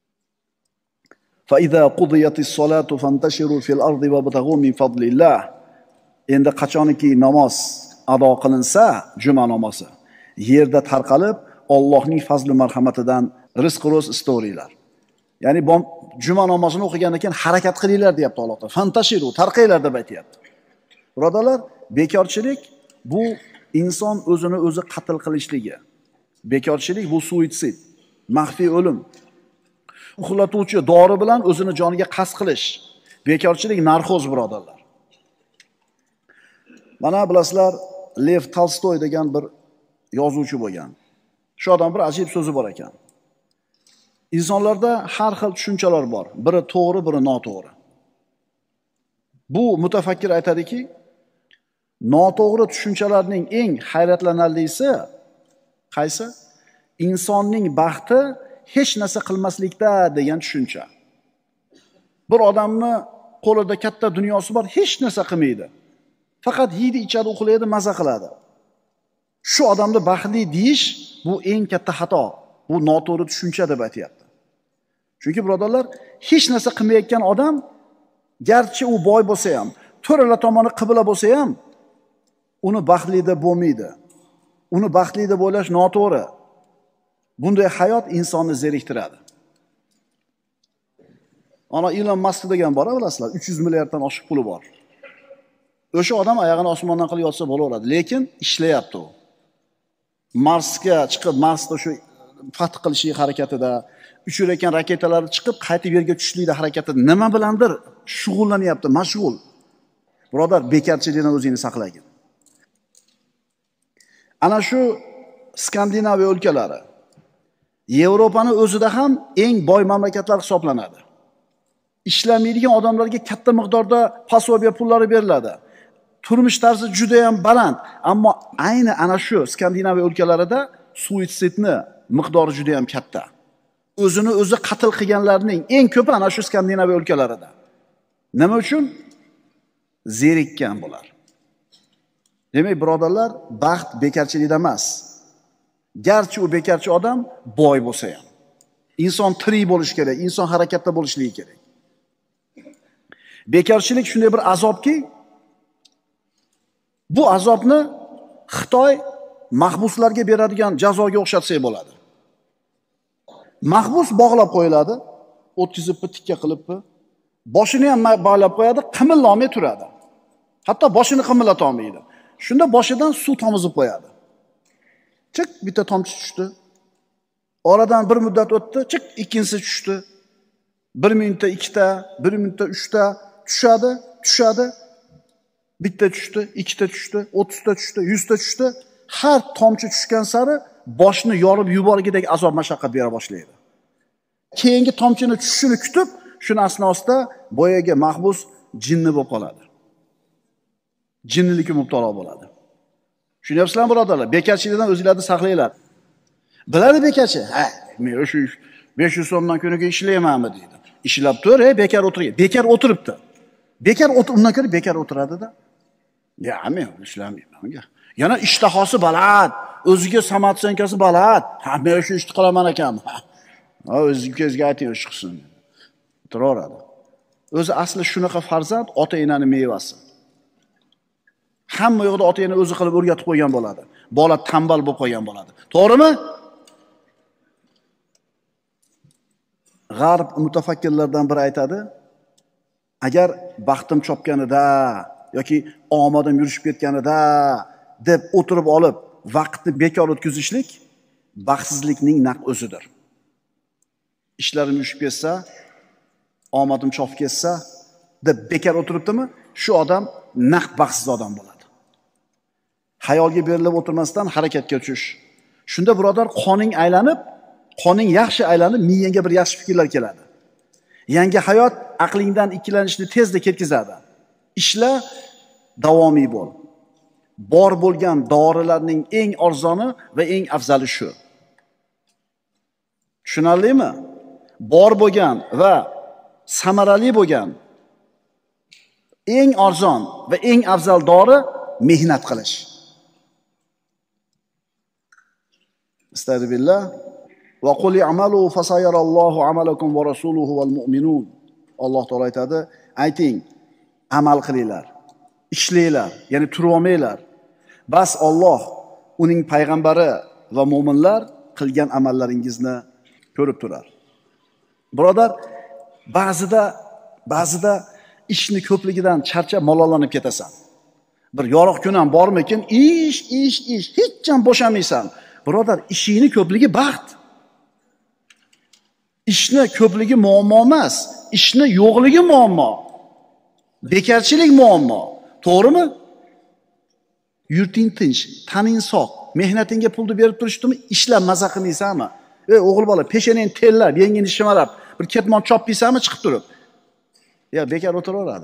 Fa idza qudiyatis solatu fantashiru fil ardi wabtaghu min fadlillah. Endi qachoniki namoz ado qilinsa, juma namozi, yerda tarqalib Allohning fazli marhamatidan rizq ro'z istoringlar. Ya'ni juma namozini o'qigandan keyin harakat qilinglar deyapti Alloh taolo. Fantashiru, tarqanglar deb aytayapti. Birodarlar, bekorchilik bu inson o'zini o'zi qatl qilishligi. Bekorchilik bu suitsid, maxfiy o'lim. Uxlatuvchi dori bilan o'zini joniga qasd qilish. Bekorchilik narxoz birodarlar. Mana bilasizlar, Lev Tolstoy degan bir yozuvchi bo'lgan. Shu odam bir ajib so'zi bor ekan. İnsonlarda har xil tushunchalar bor. Biri to'g'ri, biri noto'g'ri. Bu mutafakkir aytadiki, noto'g'ri tushunchalarning eng hayratlanarlisi qaysi? Insonning baxti hech narsa qilmaslikda degan tushuncha. Bir odamni qo'lida katta dunyosi bor, hech narsa qilmaydi. Faqat yeydi, ichadi, uxlaydi, maza qiladi. Shu odamni baxtli deyish bu eng katta xato. Bu noto'g'ri tushuncha deb aytayapti. Chunki birodarlar, hech narsa qilmayotgan odam, garchi u boy bo'lsa ham, to'rala tomoni qibla bo'lsa ham, uni baxtli deb bo'lmaydi. uni baxtli deb o'ylash noto'g'ri. Bunday hayot insonni zeriktiradi. Ana Elon Musk degan bor, bilasizlar, 300 milliarddan oshiq puli bor. O'sha odam oyog'ini osmondan qilib yotsa bo'laveradi, lekin ishlayapti u. Marsga chiqib, Marsda shu fath qilishlik harakatida, uchirayotgan raketalar chiqib, qaytib yerga tushishlikda harakatida nima bilandir shug'ullanyapti, mashg'ul. Birodar, bekarchilikdan o'zingizni saqlagin. Ana shu Skandinaviya o'lkalari Yevropaning o'zida ham eng boy mamlakatlar hisoblanadi. Ishlamaydigan odamlarga katta miqdorda pasobiya pullari beriladi. Turmush tarzi juda ham baland, ammo ayni ana shu Skandinaviya o'lkalarida suitsidni miqdori juda ham katta. O'zini o'zi qatl qilganlarning eng ko'pi ana shu Skandinaviya o'lkalarida. Nima uchun? Zerikkan bular. Demak, birodarlar, baxt bekarchilikda emas. Garchi u bekarchi odam boy bo'lsa ham. Inson tirik bo'lish kerak, inson harakatda bo'lishligi kerak. Bekarchilik shunday bir azobki, bu azobni Xitoy mahbuslarga beradigan jazoga o'xshatsak bo'ladi. Mahbus bog'lab qo'yiladi, o'tkizibmi, tikka qilibmi, boshini ham bog'lab qo'yadi, qimillolmay turadi. Hatto boshini qimillata olmaydi. Shunda boshidan suv tomizib qo'yadi. Chiq, bitta tomchi tushdi. Oradan bir muddat o'tdi, chiq, ikkinchisi tushdi. 1 minutda 2 ta, 1 minutda 3 ta tushadi. Bitta tushdi, 2 ta tushdi, 30 ta tushdi, 100 ta tushdi. Har tomchi tushgan sari boshni yorib yuborgidek azob mashaqqat bera boshlaydi. Keyingi tomchini tushishini kutib, shuni asnosida boyaga mahbus jinni bo'lib qoladi. Jinnilikka mubtalo bo'ladi. Tushunyapsizlarmi, birodarlar? Bekarchilikdan o'zingizlarni saqlanglar. Biladi bekarchi? Ha, men o'sha 500 so'mdan kuniga ishlaymanmi deydi. Ishlab tur, bekar o'tirgan. Bekar o'tiribdi. Undan ko'ra bekar o'tiradi-da. Ya, men ishlamayman. Yana ishtahosi baland, o'ziga samatsenkasi baland. Ha, men o'sha ishni qilaman ekan. Ha, o'zingizga ayting, o'sha qilsin. O'tiraveradi. O'zi asli shunaqa farzand ota-onaning mevasi. Hamma yo'qda ota-ona o'zi qilib o'rgatib qo'ygan bo'ladi. Bola tambal bo'lib qolgan bo'ladi. To'g'rimi? G'arb mutafakkirlardan biri aytadi, agar baxtim chopganida yoki omadim yurishib ketganida deb o'tirib olib vaqtni bekor o'tkazishlik baxtsizlikning naq o'zidir. Ishlarim yurishib ketsa, omadim chopib ketsa deb bekor o'tiribdimi, shu odam naq baxtsiz odam bo'ladi. Hayolga berilib o'tirmasdan harakatga tushish. Shunda birodar qoning yaxshi aylanib, miyangga bir yaxshi fikrlar keladi. Yangi hayot aqlingdan ikkilanishni tezda ketkazadi. Ishla, davomiy bo'l. Bor bo'lgan dorilarning eng arzoni va eng afzali shu. Tushunarlimi? Bor bo'lgan va samarali bo'lgan eng arzon va eng afzal dori mehnat qilish. Estağfirullah. Va qul i'malu fasayarallohu amalakum va rasuluhu val mu'minun. Alloh taolo aytadi, ayting, amal qilinglar, ishlanglar, ya'ni turib olmanglar. Bas Alloh, uning payg'ambari va mu'minlar qilgan amallaringizni ko'rib turar. Birodar, ba'zida ishni ko'pligidan charchab malollanib ketasan. Bir yorug' kun ham bormikin, ish, hech ham bo'shamaysan. Birodar, ishingni ko'pligi baxt. Ishni ko'pligi muammo emas, ishni yo'qligi muammo. Bekarchilik muammo. To'g'rimi? Yurting tinch, taning sog', mehnatingga pulni berib turishdimi, ishlab maza qilmaysanmi? O'g'il bola, peshanang tellab, yengini shimarab, bir ketmon chopmaysanmi chiqib turib? Ya, bekor o'tiraveradi.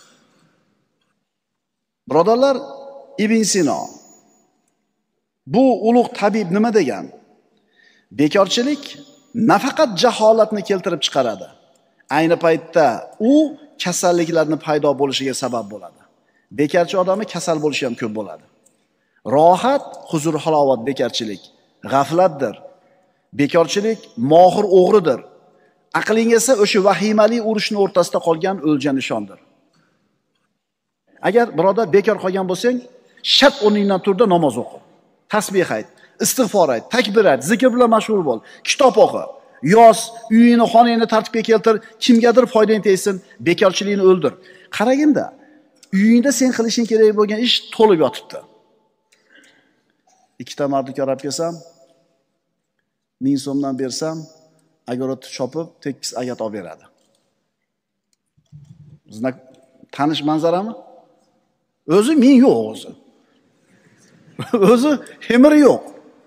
Birodarlar, Ibn Sino bu ulug' tabib nima degan? Bekorchilik nafaqat jaholatni keltirib chiqaradi. Ayni paytda u kasalliklarning paydo bo'lishiga sabab bo'ladi. Bekarchi odami kasal bo'lishi ham ko'p bo'ladi. Rohat, huzur, halovat bekarchilik, g'aflatdir. Bekorchilik mohir o'g'ridir. Aqling esa o'sha vahimali urushning o'rtasida qolgan o'lja nishondir. Agar birodar bekor qolgan bo'lsang, shart o'rningdan turda namoz o'qi. tasbih ayt, istig'for ayt, takbir ayt, zikr bilan mashg'ul bo'l, kitob o'qi, yoz, uyingni, xonangni tartibga keltir, kimgadir foydang tegsin, bekorchilikni o'ldir. Qaraganda, uyingda sen qilishing kerak bo'lgan ish to'lib yotibdi. Ikkita mardikor olib kelsam, 1000 so'mdan bersam, agarotni chopib, tekis ayat olib beradi. Bizning tanish manzarami? O'zi men yo'q o'zi. O'zi hemiri yo'q.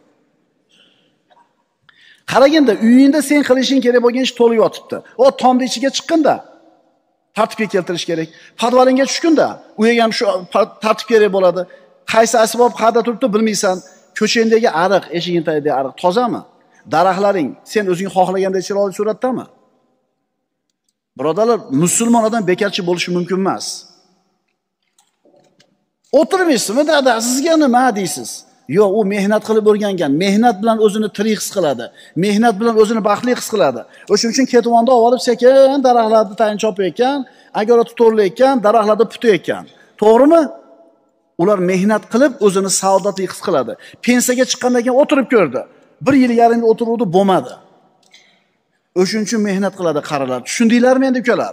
Qaraganda, uyingda sen qilishing kerak bo'lgan ish to'lib yotibdi. O tomda ichiga chiqqanda tartibga keltirish kerak. Podvalingga tushganda, u ham shu tartib kerak bo'ladi. Qaysi asbob qayerda turibdi bilmaysan. Ko'changdagi ariq, eshiging tagidagi ariq tozami? Daraxtlaring sen o'zing xohlagandek chiroyli suratdami? Birodarlar, musulmon odam bekarchi bo'lishi mumkin emas. O'tirmaysizmi, dada, sizga nima deysiz? Yo'q, u mehnat qilib o'rgangan, mehnat bilan o'zini tirik his qiladi, mehnat bilan o'zini baxtli his qiladi. O'shuning uchun ketvonda olib sekin daraxtlarni tayin chopayotgan, agarot to'rlayotgan, daraxtlarni putayotgan. To'g'rimi? Ular mehnat qilib o'zini saodatli his qiladi. Pensiyaga chiqqandan keyin o'tirib ko'rdi. 1 yil yarim o'tiruvdi, bo'lmadi. O'shuning uchun mehnat qiladi qarilar. Tushundinglarmi endi ukalar?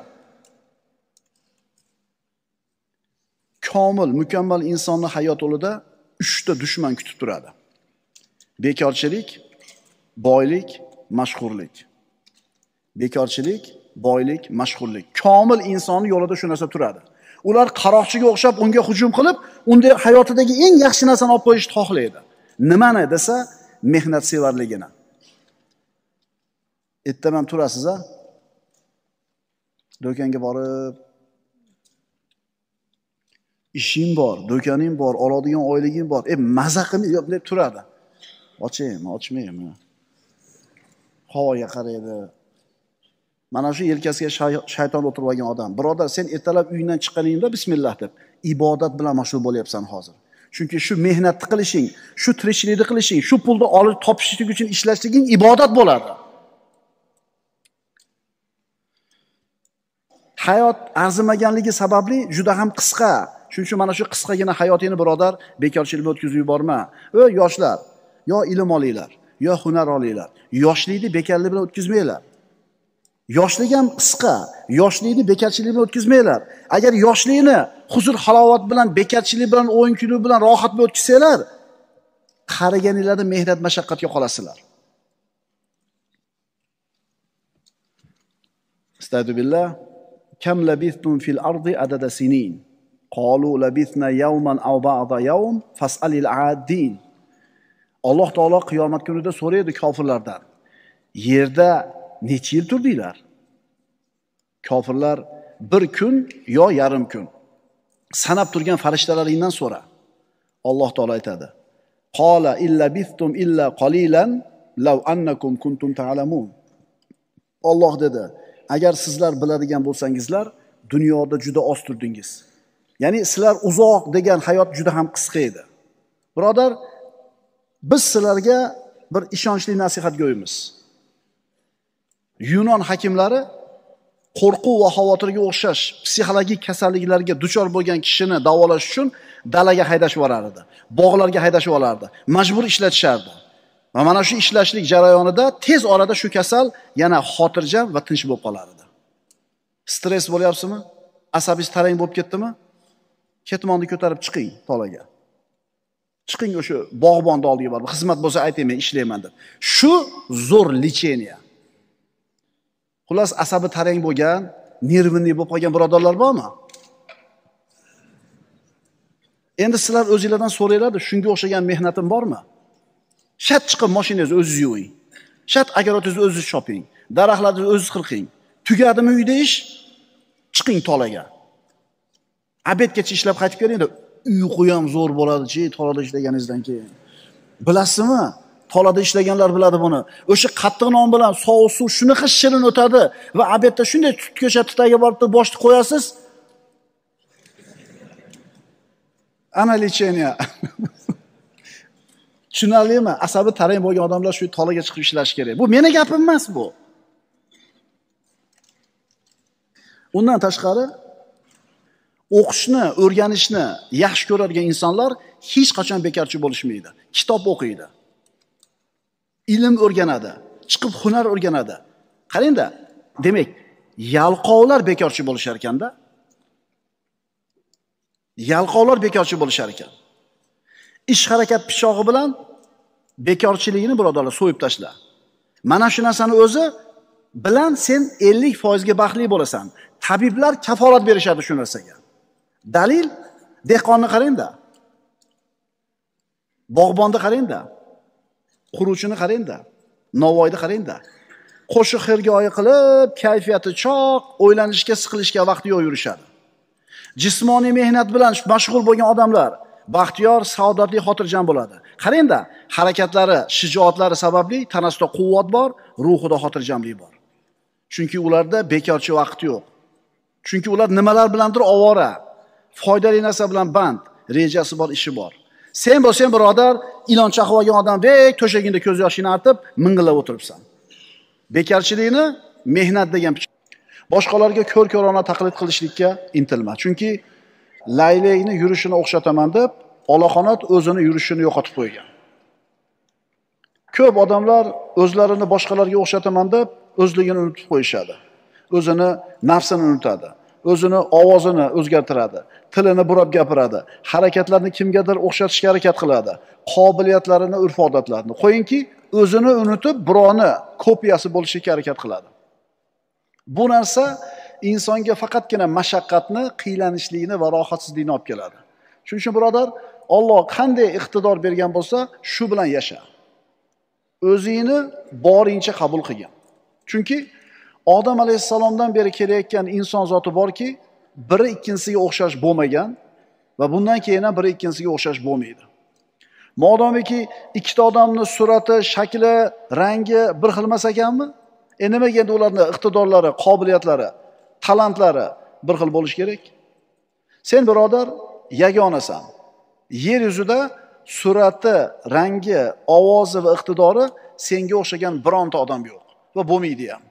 Komil, mukammal insonni hayot yo'lida 3 ta dushman kutib turadi. Bekorchilik, boylik, mashhurlik. Bekorchilik, boylik, mashhurlik. Komil insonni yo'lida shu narsa turadi. Ular qaroqchiga o'xshab unga hujum qilib, unda hayotidagi eng yaxshi narsani olib qo'yishni xohlaydi. Nimani desa, mehnat sevarligini. Ertaman turasiz a? Do'konga borib, ishing bor, do'koning bor, oladigan oyliging bor. Maza qilmay deb turadi. Ochaymi, ochmaymi? Havoga qaraydi. Mana shu yelkasiga shayton o'tirib olgan odam. Birodar, sen ertalab uyingdan chiqqaningda bismillah deb ibodat bilan mashg'ul bo'lyapsan hozir. Chunki shu mehnatni qilishing, shu tirikchilikni qilishing, shu pulni olib topishlik uchun ishlashliging ibodat bo'ladi. Hayot arzimaganligi sababli juda ham qisqa. Shuning uchun mana shu qisqagina hayotingni birodar bekorchilikka o'tkazib yuborma. Yoshlar, yo ilm olinglar, yo hunar olinglar. Yoshlikni bekorlik bilan o'tkazmanglar. Yoshlik ham qisqa. Yoshlikni bekorchilik bilan o'tkazmanglar. Agar yoshlikni huzur halovat bilan, bekorchilik bilan, o'yin kuni bilan rohat bilan o'tkazsanglar, qariganinglarda mehnat mashaqqatga qolasizlar. Astagfirullah. Kam labithtum fil ardi adada sinin. Qalu labithna yawman aw ba'da yawm fas'alil 'adin. Alloh taolo qiyomat kunida so'raydi kofirlardan. Yerda necha yil turdinglar? Kofirlar 1 kun yo yarim kun. Sanab turgan farishtalaringdan so'ra. Alloh taolo aytadi. Qala illa bithtum illa qalilan law annakum kuntum ta'lamun. Alloh dedi, agar sizlar biladigan bo'lsangizlar, dunyoda juda oz turdingiz. Ya'ni sizlar uzoq degan hayot juda ham qisqa edi. Birodar, biz sizlarga bir ishonchli nasihat go'yimiz. Yunon hakimlari qo'rquv va xavotirga o'xshash psixologik kasalliklarga duchor bo'lgan kishini davolash uchun dalaga haydashib yuborardi, bog'larga haydashib olardi, majbur ishlatishardi. Va mana shu ishlashlik jarayonida tez orada shu kasal yana xotirjam va tinch bo'lib qolardi. Stress bo'lyapsizmi? Asabingiz tarang bo'lib ketdimi? Ketmonni ko'tarib chiqing tolaga. Chiqing o'sha bog'bonni oldiga borib, xizmat bo'lsa aytayman, ishlayman deb. Shu zo'r lecheniya. Xullas, asabi tarang bo'lgan, nervli bo'lib qolgan birodarlar bormi? Endi sizlar o'zingizlardan so'raylardi, shunga o'xshagan mehnatim bormi? Shat chiqib mashinangizni o'zingiz yuving. Shat agarotingizni o'zingiz choping. Daraxtlarni o'zingiz qirqing. Tugadimi uyda ish? Chiqing tolaga. Abedgacha ishlab qaytib keling-da, uyqu ham zo'r bo'ladi-chi, tolada ishlaganingizdan keyin. Bilasizmi? Tolada ishlaganlar biladi buni. O'sha qattiq non bilan sovuq suv shunaqa shirin o'tadi va abedda shunday tutko'sha tutaga borib boshni qo'yasiz. Ana lecheniya. Tushunarlimi? Asabi tarang bo'lgan odamlar shu tolaga chiqib ishlash kerak. Bu meni gapim emas bu. Undan tashqari O'qishni, o'rganishni yaxshi ko'radigan insonlar hech qachon bekorchi bo'lishmaydi. Kitob o'qiydi. Ilm o'rganadi, chiqib hunar o'rganadi. Qarangda, demak, yalqovlar bekorchi bo'lishar ekanda. Yalqovlar bekorchi bo'lishar ekan. Ish harakat pichog'i bilan bekorchiligini birodarlar so'yib tashla. Mana shu narsani o'zi bilan sen 50% ga baxtli bo'lasan. Tabiblar kafolat berishadi shu narsaga. Dalil dehqonni qarangda. Bog'bonni qarangda. Quruvchini qarangda. Novvoyni qarangda. Qo'shiq xirgoyi qilib, kayfiyati choq, o'ylanishga, siqilishga vaqti yo'q yurishadi. Jismoniy mehnat bilan mashg'ul bo'lgan odamlar baxtiyor, saodatli, xotirjam bo'ladi. Qarangda, harakatlari, shijoatlari sababli tanasida quvvat bor, ruhida xotirjamlik bor. Chunki ularda bekorchi vaqt yo'q. Chunki ular nimalar bilandir ovora, foydali narsa bilan band, rejasi bor, ishi bor. Sen bo'lsang birodar, ilon chaqib olgan odamdek to'shagingda ko'z yoshini artib, ming'illab o'tiribsan. Bekorchilikni mehnat degan boshqalarga ko'r-ko'rona taqlid qilishlikka intilma. Chunki laylakni yurishini o'xshataman deb, Allohonat o'zini yurishini yo'qotib qo'ygan. Ko'p odamlar o'zlarini boshqalarga o'xshataman deb, o'zligini unutib qo'yishadi. O'zini nafsini unutadi. O'zini ovozini o'zgartiradi, tilini burab gapiradi, harakatlarni kimgadir o'xshatishga harakat qiladi, qobiliyatlarini, urf-odatlarini. Qo'yingki, o'zini unutib, birovni kopiyasi bo'lishga harakat qiladi. Bu narsa insonga faqatgina mashaqqatni, qiylanishlikni va rohatsizlikni olib keladi. Shuning uchun birodar, Alloh qanday iqtidor bergan bo'lsa, shu bilan yasha. O'zingni borincha qabul qilgan. Chunki Odam alayhissalomdan beri kelayotgan inson zoti borki, biri ikkinchisiga o'xshash bo'lmagan va bundan keyin ham biri ikkinchisiga o'xshash bo'lmaydi. Modomiki ikkita odamning surati, shakli, rangi bir xil emas ekanmi? Nimaga endi ularning iqtidorlari, qobiliyatlari, talantlari bir xil bo'lish kerak? Sen birodar yagonasan. Yer yuzida surati, rangi, ovozi va iqtidori senga o'xshagan bironta odam yo'q va bo'lmaydi ham.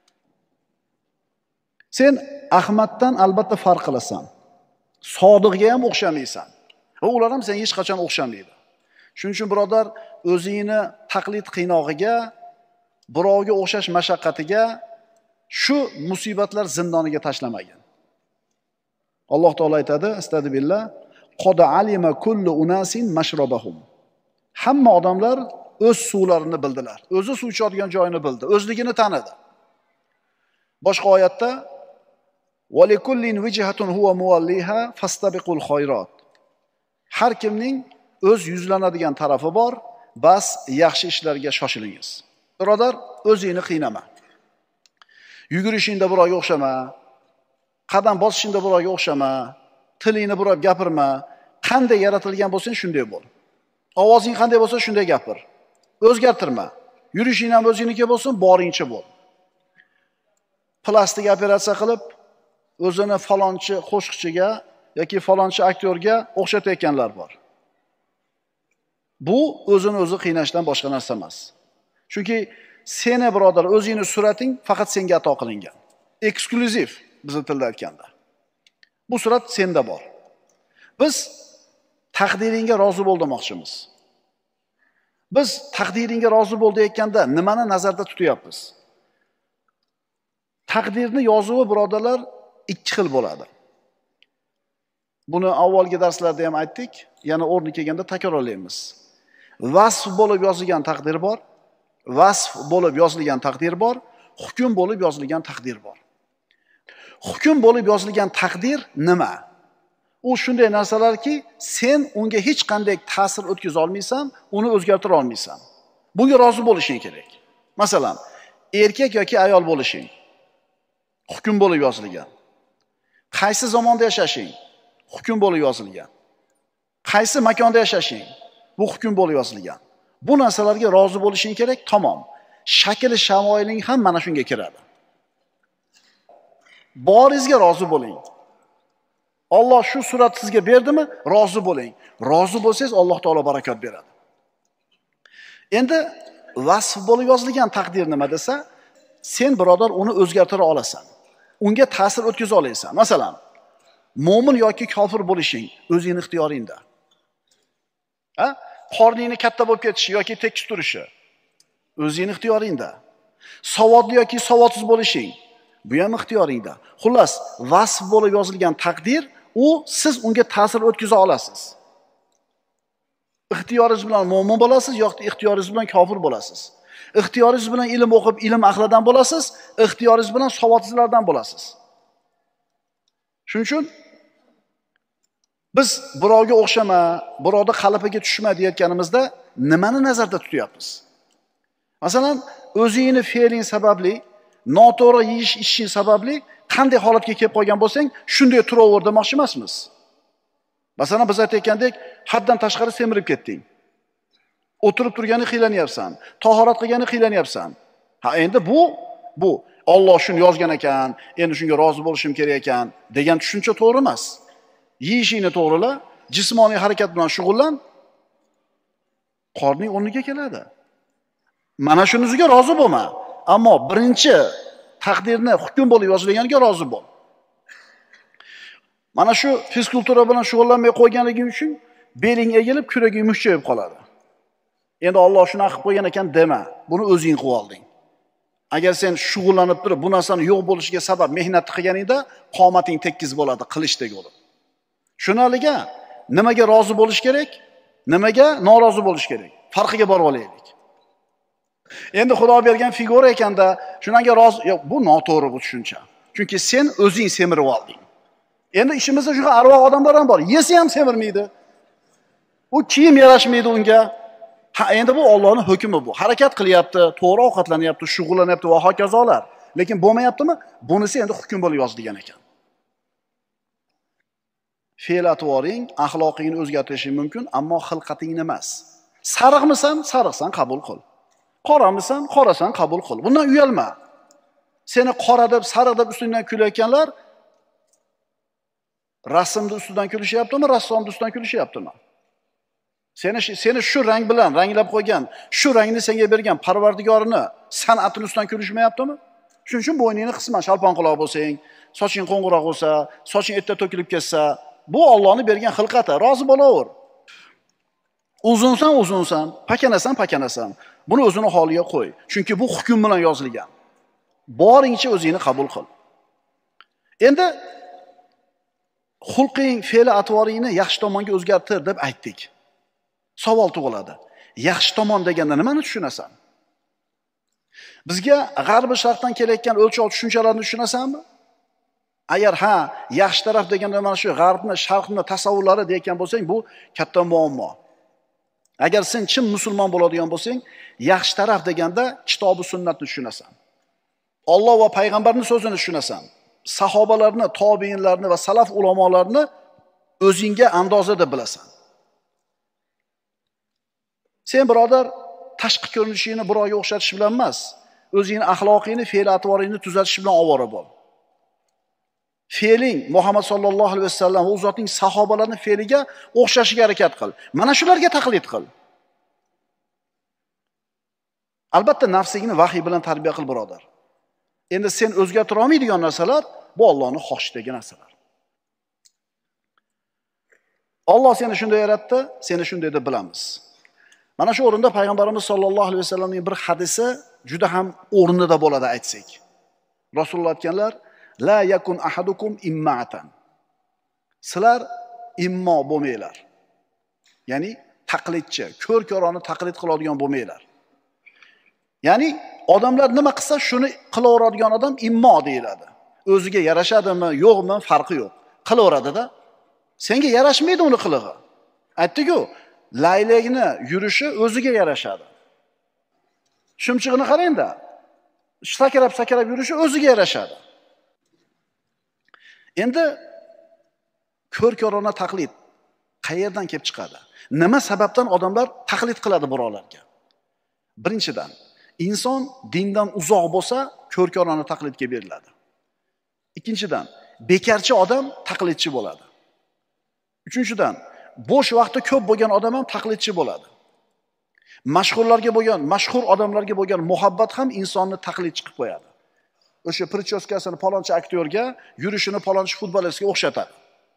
Sen Ahmaddan albatta farq qilasan. Sodiqga ham o'xshamaysan. Va ular ham senga hech qachon o'xshamaydi. Shuning uchun birodar, o'zingni taqlid qiynog'iga, birovga o'xshash mashaqqatiga, shu musibatlar zindoniga tashlamagin. Alloh taolo aytadi, astagfirullah, qad alima kullu unasin mashrabahum. Hamma odamlar o'z suvlarini bildilar. O'zi suv ichadigan joyini bildi, o'zligini tanidi. Boshqa oyatda Walikullin wijhatun huwa muwalliha fastabiqul khayrat. Har kimning o'z yuzlanadigan tarafi bor, bas yaxshi ishlarga shoshilingiz. Birodar, o'zingni qiynama. Yugurishingda birovga o'xshama, qadam bosishingda birovga o'xshama, tilingni burab gapirma. Qanday yaratilgan bo'lsang shunday bo'l. Ovozing qanday bo'lsa shunday gapir. O'zgartirma. Yurishing ham o'zingniki bo'lsin, boringcha bo'l. Plastik operatsiya qilib o'zini falonchi qo'shiqchiga yoki falonchi aktyorga o'xshatayotganlar bor. Bu o'zini o'zi qiynashdan boshqa narsa emas. Chunki seni birodar o'zingni surating faqat senga ato qilingan. Eksklyuziv bizning tilda aytganda. Bu surat senda bor. Biz taqdiringga rozi bo'l demoqchimiz. Biz taqdiringga rozi bo'l deyotganda nimani nazarda tutyapmiz? Taqdirni yozuvi birodarlar ikki xil bo'ladi. Buni avvalgi darslarda ham aytdik, yana o'rni kelganda takrorlaymiz. Vasf bo'lib yozilgan taqdir bor, vasf bo'lib yozilgan taqdir bor, hukm bo'lib yozilgan taqdir bor. Hukm bo'lib yozilgan taqdir nima? U shunday narsalarki, sen unga hech qanday ta'sir o'tkaza olmaysan, uni o'zgartira olmaysan. Bunga rozi bo'lishing kerak. Masalan, erkak yoki ayol bo'lishing hukm bo'lib yozilgan. Qaysi zamonda yashashing hukm bo'lib yozilgan. Qaysi makonda yashashing bu hukm bo'lib yozilgan. Bu narsalarga rozi bo'lishing kerak, tamom. Shakli shamoiling ham mana shunga kiradi. Boringizga rozi bo'ling. Alloh shu surat sizga berdimi? Rozi bo'ling. Rozi bo'lsangiz Alloh taolo barakot beradi. Endi vasf bo'lib yozilgan taqdir nima desa, sen birodar uni o'zgartira olasan. Unga ta'sir o'tkaza olasan. Masalan, Mo'min yoki kofir bo'lishing o'zingning ixtiyoringda. Ha? Qorningni katta bo'lib ketishi yoki tekis turishi o'zingning ixtiyoringda. Savodli yoki savodsiz bo'lishing bu ham ixtiyoringda. Xullas, vasf bo'lib yozilgan taqdir, u siz unga ta'sir o'tkaza olasiz. Ixtiyoringiz bilan mo'min bo'lasiz yoki ixtiyoringiz bilan kofir bo'lasiz. Ixtiyoringiz bilan ilm o'qib, ilm ahlidan bo'lasiz, ixtiyoringiz bilan savodsizlardan bo'lasiz. Shuning uchun biz birovga o'xshama, birovda qalipiga tushma deyotganimizda nimani nazarda tutyapmiz? Masalan, o'zingni fe'ling sababli, noto'g'ri ichishing sababli qanday holatga kelib qolgan bo'lsang, shunday turaver demoqchi emasmiz. Masalan, biz aytayotgandek, haddan tashqari semirib ketding. O'tirib turgani qiylanyapsan, tahorat qilgani qiylanyapsan. Ha, endi bu Alloh shuni yozgan ekan, endi shunga rozi bo'lishim kerak ekan degan tushuncha to'g'ri emas. Yeyishingni to'g'rila, jismoniy harakat bilan shug'ullan, qorning o'rniga keladi. Mana shunisiga rozi bo'lma, ammo birinchi taqdirni hukm bo'lib yozilganiga rozi bo'l. Mana shu fizkultura bilan shug'ullanmay qo'yganliging uchun beling egilib, kuraging mushchayib qoladi. Endi Alloh shuni qilib qo'ygan ekan dema, buni o'zing qilib olding. Agar sen shug'ullanib turib, bu narsani yo'q bo'lishiga sabab mehnat qilganingda qomating tekis bo'ladi, qilichdek bo'ladi. Shunaliga nimaga rozi bo'lish kerak, nimaga norozi bo'lish kerak? Farqiga borib olaylik. Endi Xudo bergan figura ekanda, shunga rozi, yo'q, bu noto'g'ri bu tushuncha. Chunki sen o'zing semirib olding. Endi ishimizda shunaqa arvoh odamlar ham bor. Yesa ham semirmaydi. U kiyim yarashmaydi unga. Ha, endi bu Allohning hukmi bu. Harakat qilyapti, to'g'ri ovqatlanyapti, shug'ullanyapti va hokazolar. Lekin bo'lmayaptimi? Bunisi endi hukm bo'lib yozilgan ekan. Fe'l-atvoring, axloqingni o'zgartirishi mumkin, ammo xilqatingni emas. Sariqmisan, sariqsan qabul qil. Qoramisan, qorasan qabul qil. Bundan uyalma. Seni qora deb, sariq deb ustingdan kulayotganlar rasmni ustidan kulishyaptimi, rassomni ustidan kulishyaptimi? Seni shu rang bilan ranglab qo'ygan, shu rangni senga bergan Parvardigorini san'atini ustidan kulishmayaptimi? Shuning uchun bo'yningni qisman shalpon quloq bo'lsang, soching qo'ng'iroq bo'lsa, soching erta to'kilib ketsa, bu Allohning bergan xilqati, rozi bo'laver. Uzunsan, pakanasan. Buni o'zini holiga qo'y. Chunki bu hukm bilan yozilgan. Boringcha o'zingni qabul qil. Endi xulqing, fe'l-atvoringni yaxshi tomonga o'zgartir deb aytdik. Savol tug'iladi. Yaxshi tomon deganda nimani tushunasan? Bizga g'arbi sharqdan kelayotgan o'lchov tushunchalarni tushunasanmi? Agar yaxshi taraf deganda mana shu g'arbni, sharqni tasavvurlari deyotgan bo'lsang, bu katta muammo. Agar sen chin musulmon bo'ladigan bo'lsang, yaxshi taraf deganda kitob va sunnatni tushunasan. Alloh va payg'ambarning so'zini tushunasan. Sahobalarni, tobiinlarni va salaf ulamolarni o'zingga andozada bilasan. Sen birodar tashqi ko'rinishingni birovga o'xshatish bilan emas, o'zingning axloqingni, fe'l-atvoringni tuzatish bilan ovora bo'l. Fe'ling Muhammad sallallohu alayhi vasallam va zotning sahobalarining fe'liga o'xshashiga harakat qil. Mana shularga taqlid qil. Albatta nafsingni vahiy bilan tarbiya qil, birodar. Endi sen o'zgartira olmaydigan narsalar bu Allohning xohishidagi narsalar. Alloh seni shunday yaratdi, seni shunday deb bilamiz. Mana shu o'rinda payg'ambarimiz sollallohu alayhi vasallamning bir hadisi juda ham o'rnida bo'ladi aytsak. Rasululloh aytganlar: "La yakun ahadukum imma'atan." Sizlar immo bo'lmanglar. Ya'ni taqlidchi, ko'r-ko'roni taqlid qiladigan bo'lmanglar. Ya'ni odamlar nima qilsa shuni qilaveradigan odam immo deyiladi. O'ziga yarashadimi, yo'qmi farqi yo'q. Qilaveradi-da. Senga yarashmaydi uni qilig'i. Aytdik-ku, laylakni yurishi o'ziga yarashadi. Shumchig'ini qarang-da. Sakrab yurishi o'ziga yarashadi. Endi ko'r-ko'rona taqlid qayerdan kelib chiqadi? Nima sababdan odamlar taqlid qiladi birovlarga? Birinchidan, inson dindan uzoq bo'lsa, ko'r-ko'rona taqlidga beriladi. Ikkinchidan, bekarchi odam taqlidchi bo'ladi. Uchinchidan, bo'sh vaqti ko'p bo'lgan odam ham taqlidchi bo'ladi. Mashhur odamlarga bo'lgan muhabbat ham insonni taqlidchi qilib qo'yadi. O'sha prichoskasini palonchi aktyorga, yurishini palonchi futbolchiga o'xshatadi.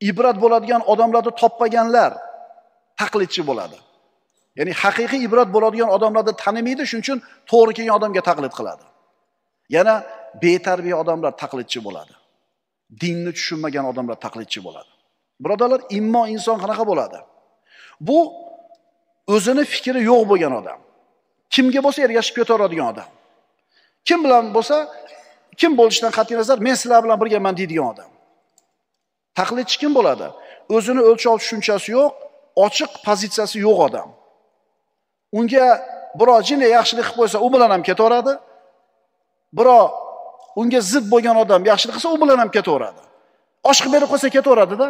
ibrat bo'ladigan odamlarni topmaganlar taqlidchi bo'ladi. Ya'ni haqiqiy ibrat bo'ladigan odamlarni tanimaydi, shuning uchun to'g'ri kelgan odamga taqlid qiladi. Yana betarbiya odamlar taqlidchi bo'ladi. Dinni tushunmagan odamlar taqlidchi bo'ladi. Birodarlar, immo inson qanaqa bo'ladi? Bu o'zini fikri yo'q bo'lgan odam. Kimga bo'lsa ergashib ketaveradigan odam. Kim bilan bo'lsa, kim bo'lishidan qat'iy nazar, men sizlar bilan birgaman deydigan odam. Taqlidchi kim bo'ladi? O'zini o'lchov tushunchasi yo'q, ochiq pozitsiyasi yo'q odam. Unga birov jinni yaxshilik qilib qo'ysa, u bilan ham ketaveradi. Birov unga zid bo'lgan odam yaxshilik qilsa, u bilan ham ketaveradi. Osh qilib berib qo'ysa ketaveradida.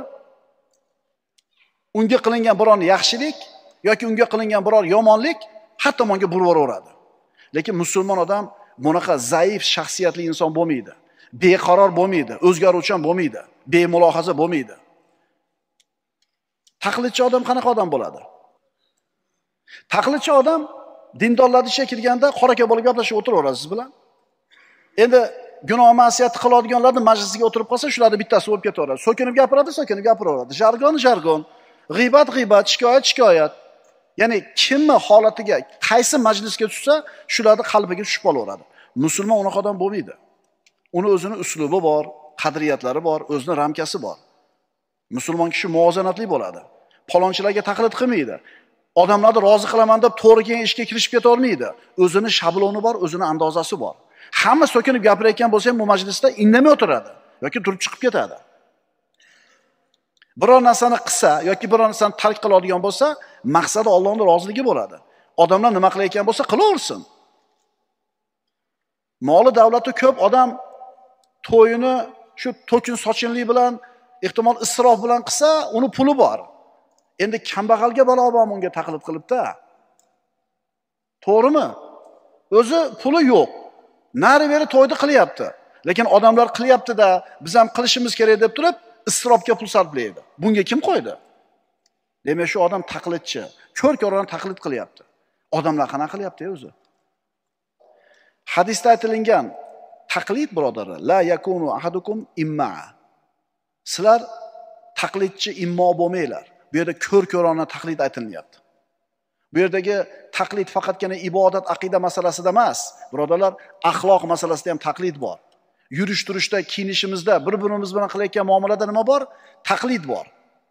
Unga qilingan biror yaxshilik yoki unga qilingan biror yomonlik har tomonga buraveradi. Lekin musulmon odam bunaqa zaif shaxsiyatli inson bo'lmaydi. Beqaror bo'lmaydi, o'zgaruvchan bo'lmaydi, bemulohaza bo'lmaydi. Taqlidchi odam qanaqa odam bo'ladi? Taqlidchi odam dindorlar ishga kirganda qoraka bo'lib gaplashib o'tiraveradi siz bilan. Endi gunoh ma'siyat qiladiganlarni majlisiga o'tirib qolsa, shularning bittasi bo'lib ketaveradi. So'kinib gapiradi, so'kinib gapiraveradi. Jargon, g'iybat, shikoyat. Ya'ni kimni holatiga, qaysi majlisga tushsa, shularning qalbiga tushib qolaveradi. Musulmon unaqa odam bo'lmaydi. Uni o'zini uslubi bor, qadriyatlari bor, o'zining ramkasi bor. Musulmon kishi muvozanatli bo'ladi. Palonchilarga taqlid qilmaydi. Odamlarni rozi qilaman deb to'g'ri kelgan ishga kirishib keta olmaydi. O'zini shabloni bor, o'zini andozasi bor. Hamma so'kinib gapirayotgan bo'lsa ham bu majlisda indamay o'tiradi yoki turib chiqib ketadi. Biror narsani qilsa yoki biror narsani tark qiladigan bo'lsa, maqsadi Allohning roziligi bo'ladi. Odamlar nima qilayotgan bo'lsa qilaversin. Moli davlati ko'p odam to'yini shu to'kin sochinlik bilan, ehtimol isrof bilan qilsa, uni puli bor. Endi kambag'alga balo bormi unga taqlid qilibdi? To'g'rimi? O'zi puli yo'q. Nari beri to'yni qilyapti. Lekin odamlar qilyapti-da, biz ham qilishimiz kerak deb turib, isrofga pul sarflaydi. Bunga kim qo'ydi? Demak, shu odam taqlidchi. Ko'r-ko'rona taqlid qilyapti. Odamlar qanaqa qilyapti o'zi? Hadisda aytilgan taqlid, birodarlar, la yakunu ahadukum imma. Sizlar taqlidchi immo bo'lmanglar. Bu yerda ko'r-ko'rona taqlid aytilyapti. Bu yerdagi taqlid faqatgina ibodat, aqida masalasida emas. Birodarlar, axloq masalasida ham taqlid bor. Yurish-turishda, kiyinishimizda, bir-birimiz bilan qilayotgan muomalada nima bor? Taqlid bor.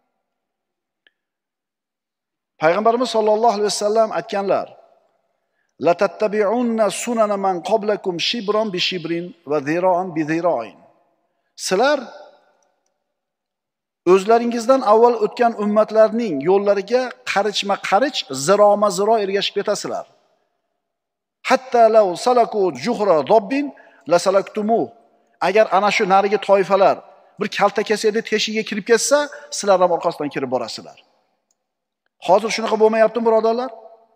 Payg'ambarimiz sollallohu alayhi vasallam aytganlar: "La tattabi'unna sunana man qablakum shibran bi shibrin va zira'an bi zira'in." Sizlar o'zlaringizdan avval o'tgan ummatlarning yo'llariga qarichma-qarich, ziroma-ziro ergashib ketasizlar. Hatta law salaku juhra dobbin la salaktumu. Agar ana shu narigi toifalar bir kalta kesakda teshigiga kirib ketsa, sizlar ham orqasidan kirib borasizlar. Hozir shunaqa bo'lmayaptimi, birodarlar?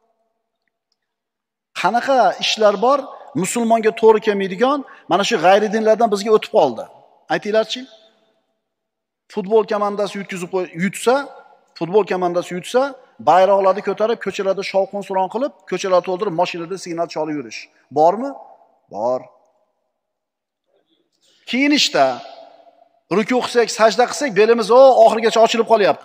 Qanaqa ishlar bor, musulmonga to'g'ri kelmaydigan, mana shu g'ayri dinlardan bizga o'tib qoldi. Aytinglarchi? Futbol komandasi futbol komandasi yutsa, bayroqlarni ko'tarib, ko'chalarda shovqin-suron qilib, ko'chalarni to'ldirib, mashinada signal cholib yurish. Bormi? Bor. Kiyinishda ruku qilsak, sajda qilsak, belimiz oxirigacha ochilib qolyapti.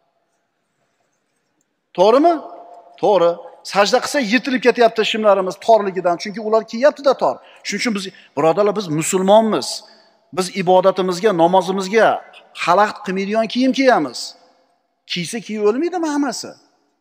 To'g'rimi? To'g'ri. Sajda qilsak, yitilib ketyapti shimlarimiz torligidan, chunki ular kiyyapti-da tor. Shuning uchun biz, birodarlar, biz musulmonmiz. Biz ibodatimizga, namozimizga xalaqit qilmaydigan kiyim kiyamiz. Kiysa kiyib o'lmaydimi hammasi?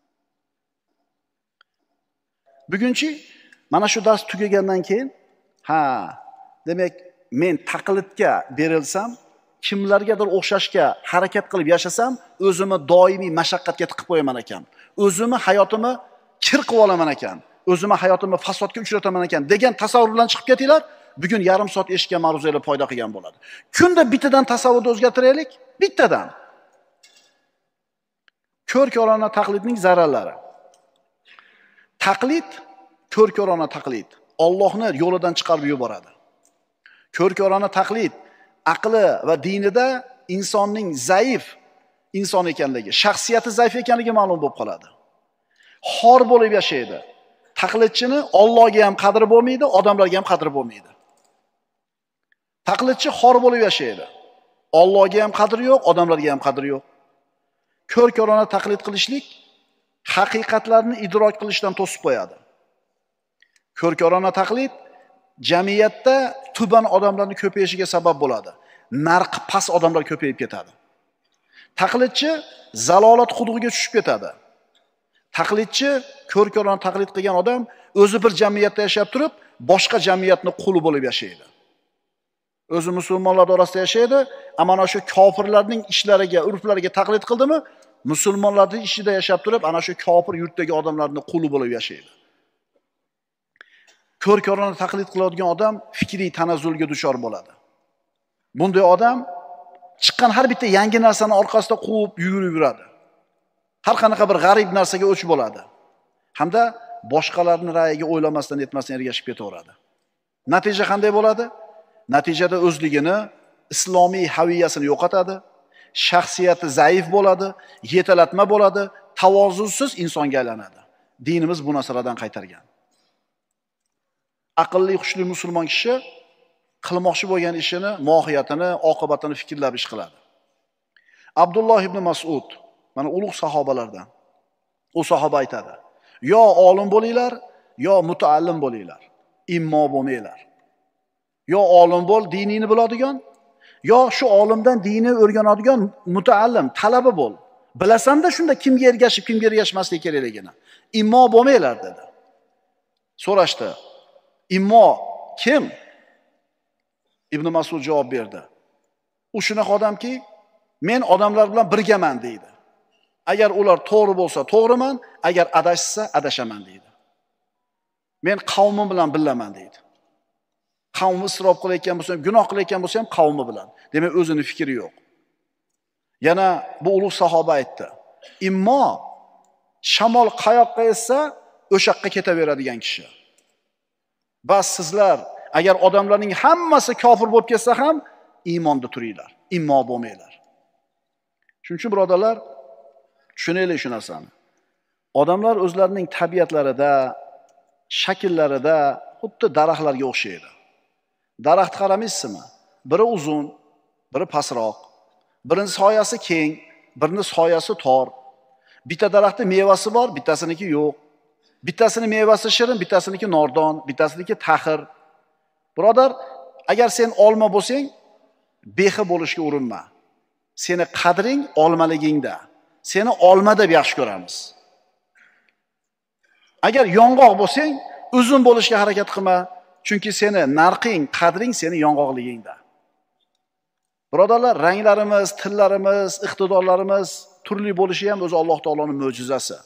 Bugunchi mana shu dars tugagandan keyin, demak, men taqlidga berilsam, kimlargadir o'xshashga harakat qilib yashasam, o'zimni doimiy mashaqqatga tiqib qo'yaman ekan. O'zimni hayotimni kir qilib olaman ekan. O'zimni hayotimni fasodga uchrataman ekan degan tasavvur bilan chiqib ketinglar. Bugun yarim soat eshitgan ma'ruzalar foyda qilgan bo'ladi. Kunda bittadan tasavvurni o'zgartiraylik, bittadan. Ko'r-ko'rona taqlidning zararlari. Taqlid, ko'r-ko'rona taqlid Allohni yo'lidan chiqarib yuboradi. Ko'r-ko'rona taqlid aqli va dinida insonning zaif inson ekanligi, shaxsiyati zaif ekanligi ma'lum bo'lib qoladi. Xor bo'lib yashaydi. Taqlidchini Allohga ham qadri bo'lmaydi, odamlarga ham qadri bo'lmaydi. Taqlidchi xor bo'lib yashaydi. Allohga ham qadri yo'q, odamlarga ham qadri yo'q. Ko'r-ko'rona taqlid qilishlik haqiqatlarni idrok qilishdan to'sib qo'yadi. Ko'r-ko'rona taqlid jamiyatda tuban odamlarning ko'payishiga sabab bo'ladi. Narxi past odamlar ko'payib ketadi. Taqlidchi zalolat hududga tushib ketadi. Taqlidchi ko'r-ko'rona taqlid qilgan odam o'zi bir jamiyatda yashab turib, boshqa jamiyatning quli bo'lib yashaydi. O'zi musulmonlar orasida yashaydi, ammo shu kofirlarning ishlariga, urflariga taqlid qildimi, musulmonlarning ishida yashab turib, ana shu kofir yurtdagi odamlarning quli bo'lib yashaydi. Ko'r-ko'rona taqlid qiladigan odam fikriy tanazzulga duchor bo'ladi. Bunday odam chiqqan har bitta yangi narsani orqasida quvib yugurib yuradi. Har qanaqa bir g'arib narsaga o'ch bo'ladi. Hamda boshqalarning ra'yiga o'ylamasdan etmasdan ergashib ketaveradi. Natija qanday bo'ladi? Natijada o'zligini, islomiy haviyasini yo'qotadi, shaxsiyati zaif bo'ladi, yetalatma bo'ladi, tavozusiz insonga aylanadi. Dinimiz bu narsalardan qaytargan. Aqlli, xushli musulmon kishi qilmoqchi bo'lgan ishini, mohiyatini, oqibatini fikrlab ish qiladi. Abdulloh ibn Mas'ud, mana ulug' sahobalardan. U sahoba aytadi: "Yo olim bo'linglar, yo mutaallim bo'linglar. Immo bo'lmanglar. Yo olim bo'l, dinini biladigan, yo shu olimdan dinni o'rganadigan mutaallim, talaba bo'l. Bilasan-da shunda kimga ergashib, kimga ergashmaslik kerakligini. Immo bo'lmanglar" dedi. So'rashdi: "Immo kim?" Ibn Mas'ud javob berdi: "U shunaqa odamki, men odamlar bilan birgaman" deydi. Agar ular to'g'ri bo'lsa to'g'riman, agar adashsa adashaman deydi. Men qavmim bilan bilaman deydi. Qavmi isrof qilayotgan bo'lsa ham, gunoh qilayotgan bo'lsa ham qavmi bilan. Demak, o'zini fikri yo'q. Yana bu ulug' sahoba aytdi: "Immo shamol qayoqqa essa, o'sha yoqqa ketaveradigan kishi. Bas sizlar agar odamlarning hammasi kofir bo'lib ketsa ham iymonda turinglar, immo bo'lmanglar." Shuning uchun birodarlar, tushunaylik shu narsani. Odamlar o'zlarining tabiatlarida, shakllarida xuddi daraxtlarga o'xshaydi. Daraxt qaramaysizmi? Biri uzun, biri pastroq, birining soyasi keng, birining soyasi tor. Bitta daraxtning mevasi bor, bittasiniki yo'q. Bittasining mevasi shirin, bittasiniki nordon, bittasiniki taxir. Birodar, agar sen olma bo'lsang, behi bo'lishga urinma. Seni qadring olmaligingda. Seni olma deb yaxshi ko'ramiz. Agar yong'oq bo'lsang, uzun bo'lishga harakat qilma, chunki seni narxing, qadring seni yong'oqligingda. Birodarlar, ranglarimiz, tillarimiz, iqtidorlarimiz turli bo'lishi ham o'zi Alloh taoloning mo'jizasi.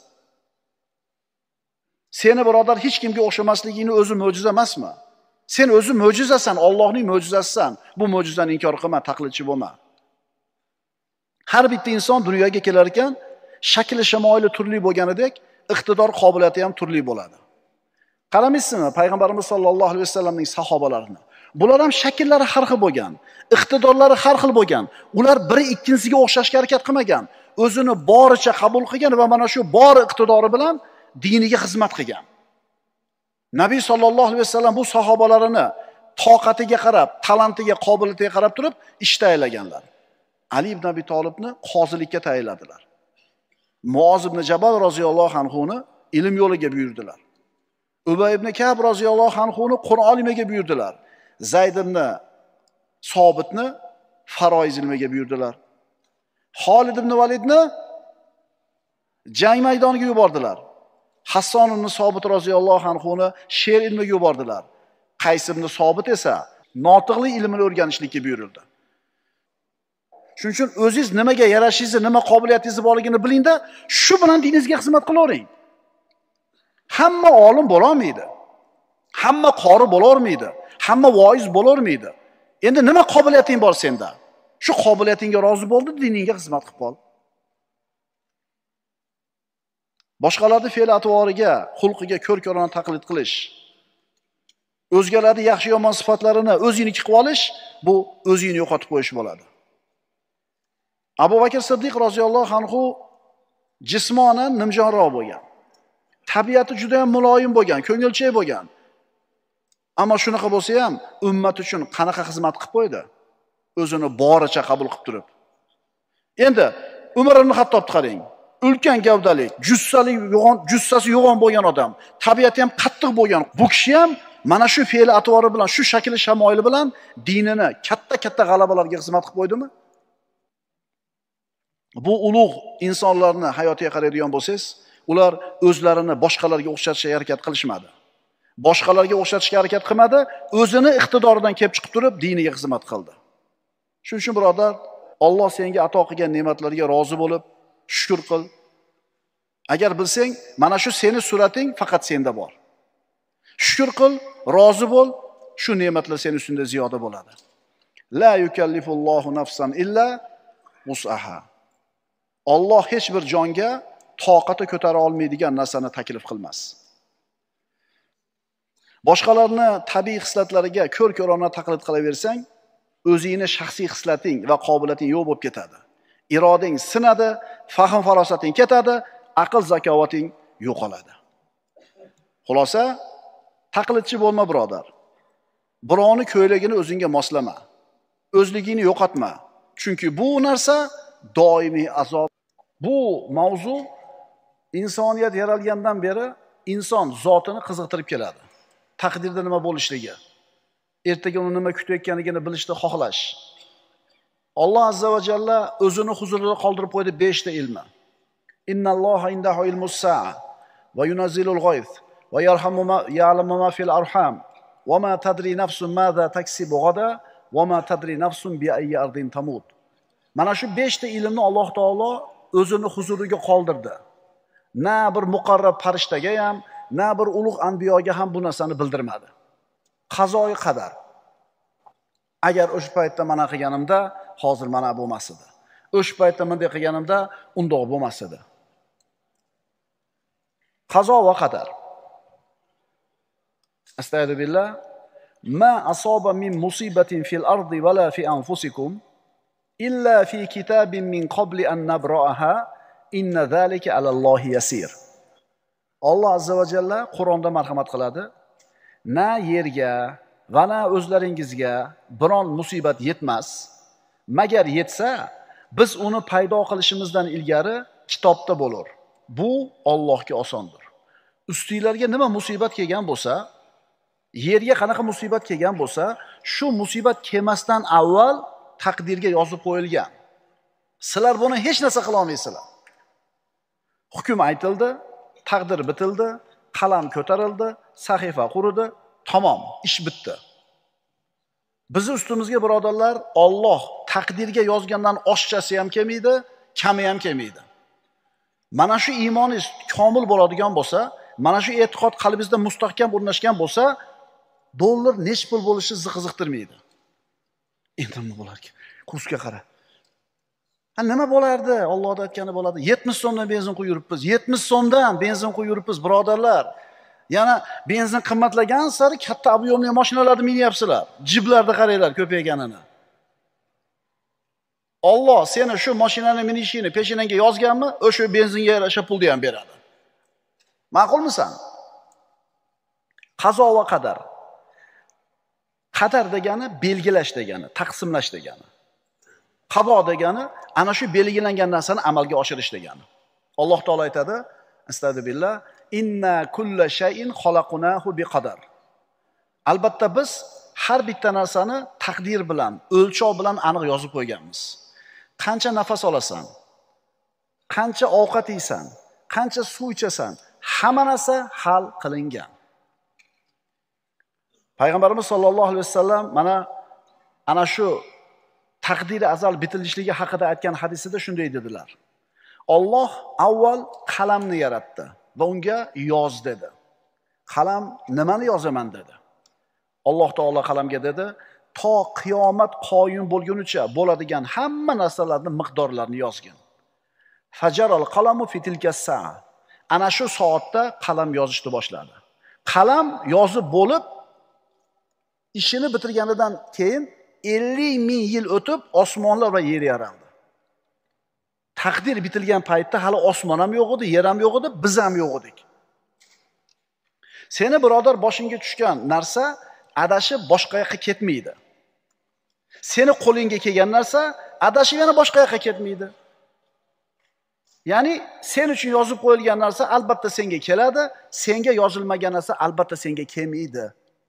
Seni birodar hech kimga o'xshamasligingni o'zi mo'jiza emasmi? Sen o'zi mo'jizasan, Allohning mo'jizasisan. Bu mo'jizani inkor qilma, taqlidchi bo'lma. Har bitta inson dunyoga kelar ekan, shakli shamoili turli bo'lganidek, iqtidor qobiliyati ham turli bo'ladi. Qaramaysizmi, payg'ambarimiz sollallohu alayhi vasallamning sahobalarini? Bular ham shakllari har xil bo'lgan, iqtidorlari har xil bo'lgan. Ular biri ikkinchisiga o'xshashga harakat qilmagan. O'zini boricha qabul qilgan va mana shu bor iqtidori bilan diniga xizmat qilgan. Nabiy sollallohu alayhi vasallam bu sahobalarini toqatiga qarab, talantiga, qobiliyatiga qarab turib ish tayinlaganlar. Ali ibn Abi Talibni qozilikka tayinladilar. Muoz ibn Jabal roziyallohu anhuni ilm yo'liga buyurdilar. Ubay ibn Ka'b roziyallohu anhuni Qur'on ilmiga buyurdilar. Zayd ibn Sobitni faroiz ilmiga buyurdilar. Xolid ibn Validni jang maydoniga yubordilar. Hasson ibn Sobit roziyallohu anhuni she'r ilmiga yubordilar. Qays ibn Sobit esa notiqlik ilmini o'rganishlikka buyurildi. Shuning uchun o'zingiz nimaga yarashingizni, nima qobiliyatingiz borligini bilingda, shu bilan diningizga xizmat qilavering. Hamma olim bo'la olmaydi. Hamma qori bo'la olmaydi. Hamma voiz bo'la olmaydi. Endi nima qobiliyating bor senda? Shu qobiliyatingga rozi bo'ldi, diningga xizmat qilib qol. Boshqalarning fe'l-atvoriga, xulqiga ko'r-ko'rona taqlid qilish, o'zgalarning yaxshi yomon sifatlarini o'zingniki qilib olish, bu o'zingni yo'qotib qo'yish bo'ladi. Abu Bakr Siddiq roziyallohu anhu jismonan nimjonroq bo'lgan. Tabiati juda ham muloyim bo'lgan, ko'ngilchak bo'lgan. Ammo shunaqa bo'lsa ham ummat uchun qanaqa xizmat qilib qo'ydi? O'zini boricha qabul qilib turib. Endi Umar ibn Xattobni qarang. Ulkan gavdalik, jussasi yo'g'on bo'lgan odam, tabiati ham qattiq bo'lgan. Bu kishi ham mana shu fe'li atvori bilan, shu shakli shamoili bilan dinini katta g'alabalarga xizmat qilib qo'ydimi? Bu ulug' insonlarni hayotiga qaraydigan bo'lsangiz, ular o'zlarini boshqalarga o'xshatishga harakat qilishmadi. Boshqalarga o'xshatishga harakat qilmadi, o'zini iqtidoridan kelib chiqib turib diniga xizmat qildi. Shuning uchun birodar, Alloh senga ato qilgan ne'matlarga rozi bo'lib, shukr qil. Agar bilsang, mana shu seni surating faqat senda bor. Shukr qil, rozi bo'l, shu ne'matlar sening ustingda ziyoda bo'ladi. La yukallifullohu nafsan illa wus'aha. Alloh hech bir jonga toqati ko'tara olmaydigan narsani taklif qilmas. Boshqalarni tabiiy hislatlariga ko'r-ko'rona taqlid qilaversang, o'zingni shaxsiy hislating va qobiliyating yo'q bo'lib ketadi. Irodang sinadi, fahm farosating ketadi, aql zakovating yo'qoladi. Xulosa, taqlidchi bo'lma birodar. Birovni ko'ylagini o'zingga moslama. O'zligingni yo'qotma. Chunki bu narsa doimiy azob. Bu mavzu insoniyat yaralgandan beri inson zotini qiziqtirib keladi. Taqdirda nima bo'lishligi, ertaga uni nima kutayotganligini bilishni xohlash. Alloh azza va jalla o'zini huzurida qoldirib qo'ydi 5 ta ilmi. Innalloha indahu ilmus sa'a va yunazzilul g'ayth va ya'lamu ma fil arham va ma tadri nafsun madha taksibu g'ada va ma tadri nafsun bi ayyi ardin tamut. Mana shu 5 ta ilmni Alloh taolo o'zini huzuriga qoldirdi. Na bir muqarrab farishtaga ham, na bir ulug' anbiyoga ham bu narsani bildirmadi. Qazoyi qadar. Agar o'sha paytda mana qilganimda, hozir mana bo'lmas edi. O'sha paytda bunday qilganimda, undoq bo'lmas edi. Qazo va qadar. Astagfirullah. Ma asaba min musibatin fil ardi wala fi anfusikum illa fi kitabin min qabli an nabra'aha inna zalika 'ala Allohi yasir. Alloh azza va jalla Qur'onda marhamat qiladi. Na yerga va na o'zlaringizga biron musibat yetmas. Magar yetsa, biz uni paydo qilishimizdan ilgari kitobda bo'lar. Bu Allohga osondir. Ustinglarga nima musibat kelgan bo'lsa, yerga qanaqa musibat kelgan bo'lsa, shu musibat kelmasdan avval taqdirga yozib qo'yilgan. Sizlar buni hech narsa qila olmaysizlar. Hukm aytildi, taqdir bitildi, qalam ko'tarildi, sahifa quridi, tamom, ish bitdi. Bizi ustimizga birodarlar, Alloh taqdirga yozgandan oshchasi ham kelmaydi, kami ham kelmaydi. Mana shu iymoningiz komil bo'ladigan bo'lsa, mana shu e'tiqod qalbingizda mustahkam o'rnashgan bo'lsa, dollar nech pul bo'lishi sizni qiziqtirmaydi. Endi nima bo'larkan? Kursga qara. Nima bo'lardi? Allohda aytgani bo'ladi. 70 so'mdan benzin quyib yuribmiz. 70 so'mdan benzin quyib yuribmiz, birodarlar. Yana benzin qimmatlagan sari katta ob'yomli mashinalarni minyapsizlar. Jiblarda qaranglar ko'payganini. Alloh seni shu mashinani minishini peshinangga yozganmi, o'sha benzinga yarasha pulni ham beradi. Ma'qulmisan? Qazo va qadar. Qadar degani belgilash degani, taqsimlash degani. Qado degani ana shu belgilangan narsani amalga oshirish degani. Alloh taolo aytadi, astagfirullah, inna kulla shay'in xalaqnahu biqadar. Albatta biz har bitta narsani taqdir bilan, o'lchov bilan aniq yozib qo'yganmiz. Qancha nafas olasan, qancha ovqat yeysan, qancha suv ichasan, hamma narsa hal qilingan. Payg'ambarimiz sollallohu alayhi vasallam mana ana shu taqdiri azal bitilishligi haqida aytgan hadisida shunday dedilar. Alloh avval qalamni yaratdi va unga yoz dedi. Qalam nimani yozaman dedi. Alloh taolo qalamga dedi, to qiyomat qoyim bo'lgunicha bo'ladigan hamma narsalarning miqdorlarini yozgin. Fajaral qalamu fi tilka sa'a. Ana shu soatda qalam yozishni boshladi. Qalam yozib bo'lib ishini bitirganidan keyin 50 ming yil o'tib osmonlar va yer yaraldi. Taqdir bitilgan paytda hali osmon ham yo'q edi, yer ham yo'q edi, biz ham yo'q edik. Seni birodar boshingga tushgan narsa adashib boshqa yoqqa ketmaydi. Seni qo'lingga kelgan narsa adashib yana boshqa yoqqa ketmaydi. Ya'ni sen uchun yozib qo'yilgan narsa albatta senga keladi, senga yozilmagan narsa albatta senga kelmaydi.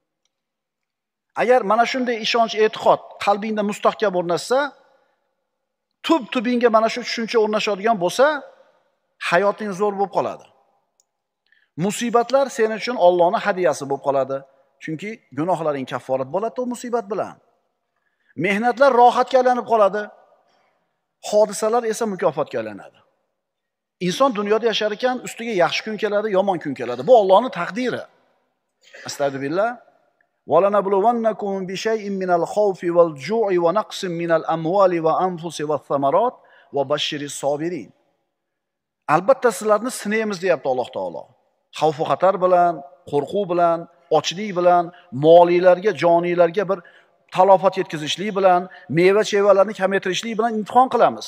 Agar mana shunday ishonch, e'tiqod qalbingda mustahkam o'rnashsa, tub-tubingga mana shu tushuncha o'rnashadigan bo'lsa, hayoting zo'r bo'lib qoladi. Musibatlar sening uchun Allohning hadiyasi bo'lib qoladi. Chunki gunohlaring kafforat bo'ladi u musibat bilan. Mehnatlar rohatga aylanib qoladi. Hodisalar esa mukofotga aylanadi. Inson dunyoda yashar ekan, ustiga yaxshi kun keladi, yomon kun keladi. Bu Allohning taqdiri. Astagfirullah. وَلَنَبْلُوَنَّكُمْ بِشَيْءٍ مِنَ الْخَوْفِ وَالْجُوعِ وَنَقْصٍ مِنَ الْأَمْوَالِ وَأَنْفُسِ وَالثَّمَرَاتِ وَبَشِّرِ الصَّابِرِينَ. Albatta sizlarni sinaymiz deyapti Alloh taolo. Xavf va xatar bilan, qo'rquv bilan, ochlik bilan, moliylarga, joniylarga bir talofat yetkazishlik bilan, meva-chevalarni kamaytirishlik bilan imtihon qilamiz.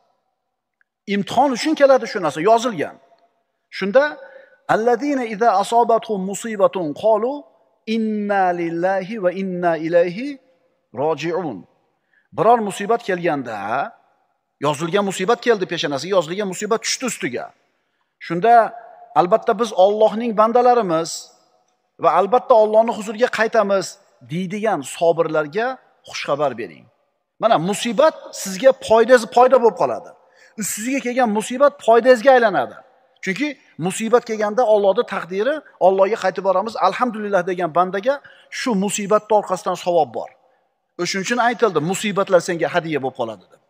Imtihon uchun keladi shu narsa yozilgan. Shunda allazina iza asabatuhum musibatun qalu inna lillahi va inna ilayhi roji'un. Biror musibat kelganda, yozilgan musibat keldi peshanasiga, yozilgan musibat tushdi ustiga. Shunda albatta biz Allohning bandalarimiz va albatta Allohning huzuriga qaytamiz deydigan sobirlarga xush xabar bering. Mana musibat sizga foyda bo'lib qoladi. Ustingizga kelgan musibat foydangizga aylanadi. Chunki musibat kelganda Allohning taqdiri, Allohga qaytib boramiz, alhamdulillah degan bandaga shu musibat orqasidan savob bor. O'shuning uchun aytildi, musibatlar senga hadiya bo'lib qoladi deb.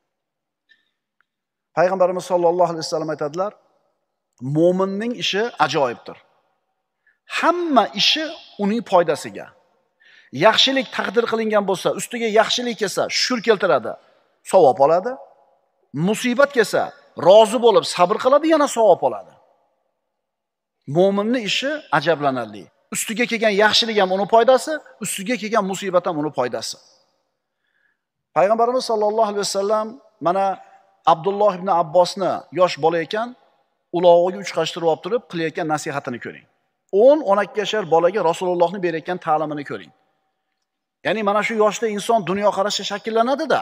Payg'ambarimiz sollallohu alayhi vasallam aytadilar, mo'minning ishi ajoyibdir. Hamma ishi uning foydasiga. Yaxshilik taqdir qilingan bo'lsa, ustiga yaxshilik kelsa, shukr keltiradi, savob oladi. Musibat kelsa, rozi bo'lib sabr qiladi, yana savob oladi. Mo'minning ishi ajablanarli. Ustiga kelgan yaxshilik ham uning foydasi, ustiga kelgan musibat ham uning foydasi. Payg'ambarimiz sollallohu alayhi vasallam mana Abdulloh ibn Abbosni yosh bola ekan, ulog'iga uchqashtirib olib turib qilayotgan nasihatini ko'ring. 10-12 yashar bolaga Rasulullohning berayotgan ta'limini ko'ring. Ya'ni mana shu yoshda inson dunyoqarashi shakllanadi-da.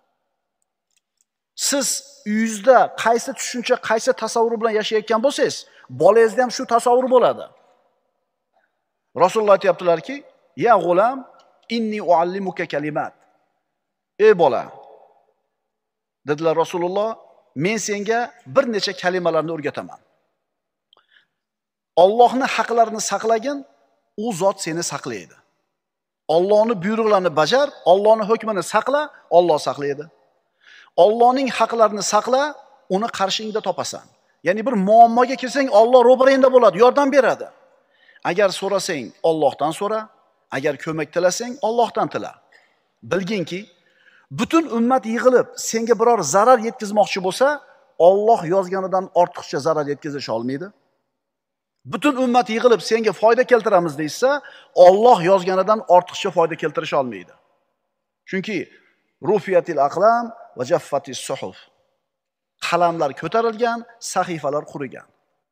Siz uyingizda qaysi tushuncha, qaysi tasavvur bilan yashayotgan bo'lsangiz, bolangizda ham shu tasavvur bo'ladi. Rasululloh aytibdilar-ki, "Ya g'ulam, inni uallimuka kalimat." Ey bola, dedilar Rasululloh, men senga bir necha kalimalarni o'rgataman. Allohning haqlarini saqlagin, u zot seni saqlaydi. Allohning buyruqlarini bajar, Allohning hukmini saqla, Alloh saqlaydi. Allohning haqlarini saqla, uni qarshingda topasan. Ya'ni bir muammoga kirsang, Alloh ro'barangda bo'ladi, yordam beradi. Agar so'rasang, Allohdan so'ra, agar ko'mak tilasang, Allohdan tila. Bilginki, butun ummat yig'ilib senga biror zarar yetkazmoqchi bo'lsa, Alloh yozganidan ortiqcha zarar yetkazish olmaydi. Butun ummat yig'ilib senga foyda keltiramiz deysa, Alloh yozganidan ortiqcha foyda keltirish olmaydi. Chunki rufiyatil aqlam va jaffatis suhuf. Qalamlar ko'tarilgan, sahifalar qurigan.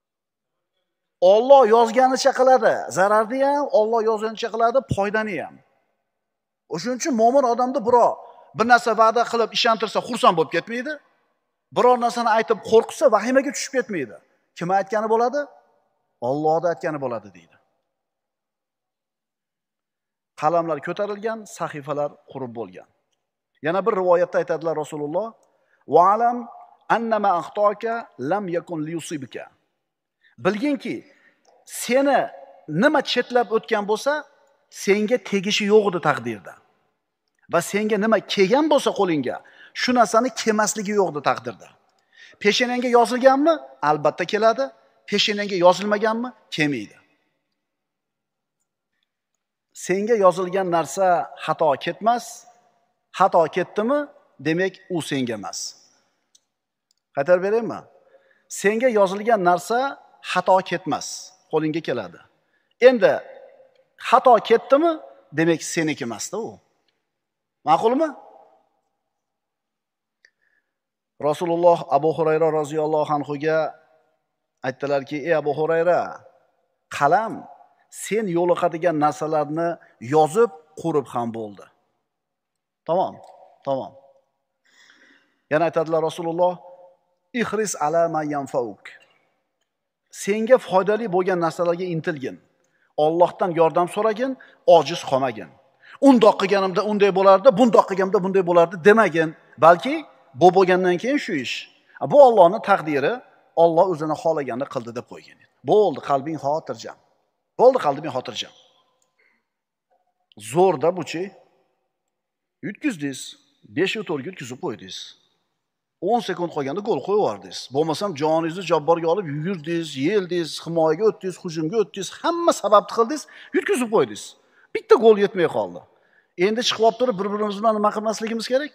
Alloh yozganicha qiladi, zararni ham, Alloh yozganicha qiladi, foydani ham. O'shuning uchun mo'min odamda bir narsa va'da qilib ishontirsa xursand bo'lib ketmaydi. Biror narsani aytib qo'rqsa vahimaga tushib ketmaydi. Kim aytgani bo'ladi? Allohning aytgani bo'ladi deydi. Qalamlar ko'tarilgan, sahifalar qurib bo'lgan. Yana bir rivoyatda aytadilar Rasululloh, "Va alam annama axtoka lam yakun liyusibka." Bilginki, seni nima chetlab o'tgan bo'lsa, senga tegishi yo'q edi taqdirda. Va senga nima kelgan bo'lsa qo'lingga, shu narsani kelmasligi yo'q edi taqdirda. Peshanangga yozilganmi? Albatta keladi. Peshanangga yozilmaganmi? Kelmaydi. Senga yozilgan narsa xato ketmas. Xato ketdimi, demak u senga emas. Qaytarib beraymi? Senga yozilgan narsa xato ketmas, qo'lingga keladi. Endi xato ketdimi, demak seniki emas-da u. Ma'qulmi? Rasululloh Abu Hurayra roziyallohu anhuga aytdilarki, "Ey Abu Hurayra, qalam sen yo'liqadigan narsalarni yozib, qurib ham bo'ldi." Tamam. Tamam. Yana aytadilar Rasululloh, ihris ala ma yanfauk. Senga foydali bo'lgan narsalarga intilgin. Allohdan yordam so'ragin, ojiz qolmagin. Undoq qilganimda unday bo'lardi, bundoq qilganimda bunday bo'lardi demagin, balki bu bo'lgandan keyin shu ish. Bu Allohning taqdiri, Alloh o'zini xohlaganini qildi deb qo'ygan. Bo'ldi, qalbing xotirjam. Bo'ldi, qalbing xotirjam. Zo'rda buchi yutkizdingiz, 5 o'torga yutkizib qo'ydingiz. 10 sekund qolganda gol qo'yib yubordingiz. Bo'lmasam joningizni jabborga olib yugurdingiz, yeldingiz, himoyaga o'tdingiz, hujumga o'tdingiz, hamma sababni qildingiz, yutkizib qo'ydingiz. Bitta gol yetmay qoldi. Endi chiqib olib turib bir-birimiz bilan nima qilmasligimiz kerak?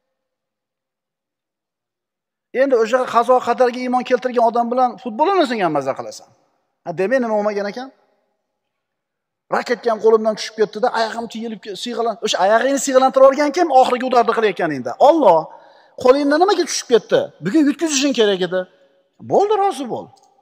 Endi o'sha qazo qadarga iymon keltirgan odam bilan futbol o'ynasang ham maza qilasan. Demak nima bo'lmagan ekan? Raketga ham qo'limdan tushib ketdi-da, oyog'im tiyilib siyg'alan. O'sha oyog'ingni siyg'alantirib olgan kim oxirgi udarni qilayotganingda? Alloh. Qo'lingdan nimaga tushib ketdi? Bugun yutkazishing kerak edi. Bo'ldi, rozi bo'l.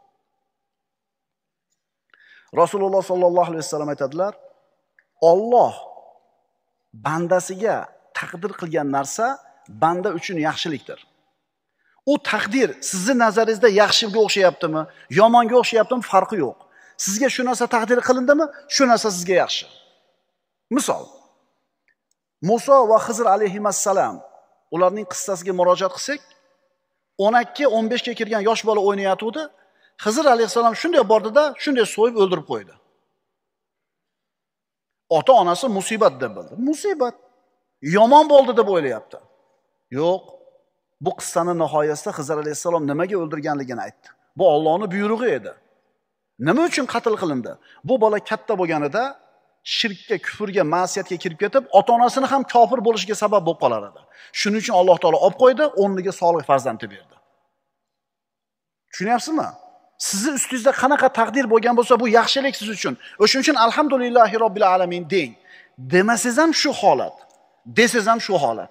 Rasululloh sollallohu alayhi vasallam aytadilar, Alloh bandasiga taqdir qilgan narsa banda uchun yaxshilikdir. U taqdir sizning nazaringizda yaxshiga o'xshayaptimi, yomonga o'xshayaptimi, farqi yo'q. Sizga shu narsa taqdir qilindimi, shu narsa sizga yaxshi. Misol, Muso va Xizr alayhissalom ularning qissasiga murojaat qilsak, 12-15 ga kirgan yosh bola o'ynayotdi. Xizr alayhissalom shunday bordida, shunday so'yib o'ldirib qo'ydi. Ota-onasi musibat deb bildi. Musibat. Yomon bo'ldi deb o'ylayapti. Yo'q. Bu qissaning nihoyasida Xizr alayhissalom nimaga o'ldirganligini aytdi. Bu Allohning buyrug'i edi. Nima uchun qatl qilindi? Bu bola katta bo'lganida shirkka, kufrga, ma'siyatga kirib ketib, ota-onasini ham kofir bo'lishiga sabab bo'lib qolar edi. Shuning uchun Alloh taolo olib qo'ydi, o'rniga solih farzandni berdi. Tushunyapsizmi? Sizni ustingizda qanaqa taqdir bo'lgan bo'lsa, bu yaxshilik siz uchun. O'shuning uchun alhamdulillahi robbil alamin deng. Demasangiz ham shu holat, desangiz ham shu holat.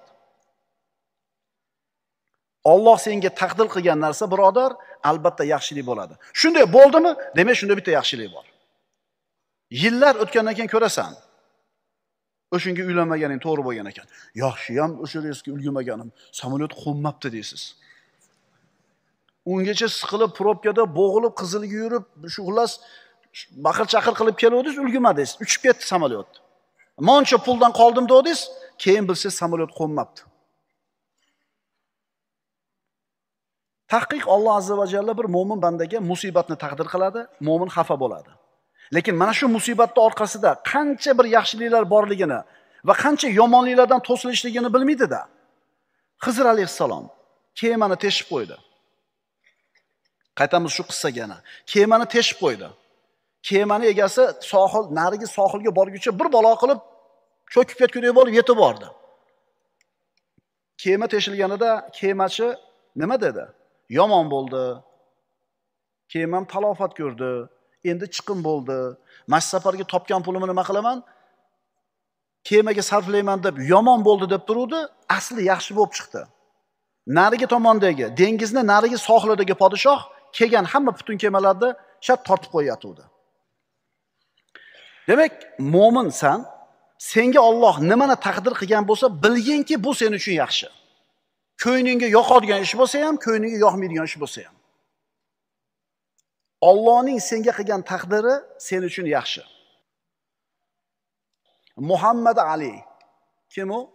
Alloh senga taqdir qilgan narsa, birodar, albatta yaxshilik bo'ladi. Shunday bo'ldimi? Demak, shunda bitta yaxshilik bor. Yillar o'tgandan keyin ko'rasan. O'shunga uylanmaganing to'g'ri bo'lgan ekan. Yaxshi ham o'sha reysga ulgurmaganim, samolyot qo'nmabdi deysiz. Ungacha siqilib, probkada bo'g'ilib, qizilga yurib, shu xullas baqir-chaqir qilib keluvdingiz, ulgurmadingiz. Uchib ketdi samolyot. Moncha puldan qoldim dedingiz, keyin bilsangiz samolyot qo'nmabdi. Tahqiq Alloh azza va jalla bir mo'min bandaga musibatni taqdir qiladi, mo'min xafa bo'ladi. Lekin mana shu musibatning orqasida qancha bir yaxshiliklar borligini va qancha yomonliklardan to'silishligini bilmaydi-da. Xizr alayhissalom kemani teshib qo'ydi. Qaytamiz shu qissaga yana. Kemani teshib qo'ydi. Kemani egasi narigi sohilga borguncha bir balo qilib cho'kib ketgudek bo'lib yetib bordi. Kema teshilganida kemachi nima dedi? Yomon bo'ldi. Kemam talofat ko'rdi. Endi chiqim bo'ldi. Mash safarga topgan pulimni nima qilaman? Kemaga sarflayman deb yomon bo'ldi deb turuvdi, asli yaxshi bo'lib chiqdi. Narigi tomondagi, dengizni narigi sohilidagi podshoh kelgan hamma butun kemalarni shat tortib qo'yatuvdi. Demak, mo'minsan, senga Alloh nimani taqdir qilgan bo'lsa, bilginki bu sen uchun yaxshi. Ko'nglingga yoqadigan ish bo'lsa ham, ko'nglingga yoqmaydigan ish bo'lsa ham. Allohning senga qilgan taqdiri sen uchun yaxshi. Muhammad Ali kim u?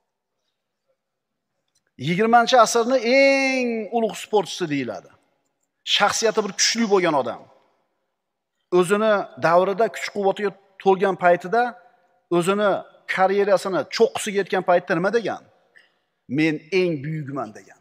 20-asrning eng ulug' sportchisi deyiladi. Shaxsiyati bir kuchli bo'lgan odam. O'zini davrida kuch-quvvatiga to'lgan paytida, o'zini karyerasini cho'qqisiga yetgan paytda nima degan? Men eng buyukman degan.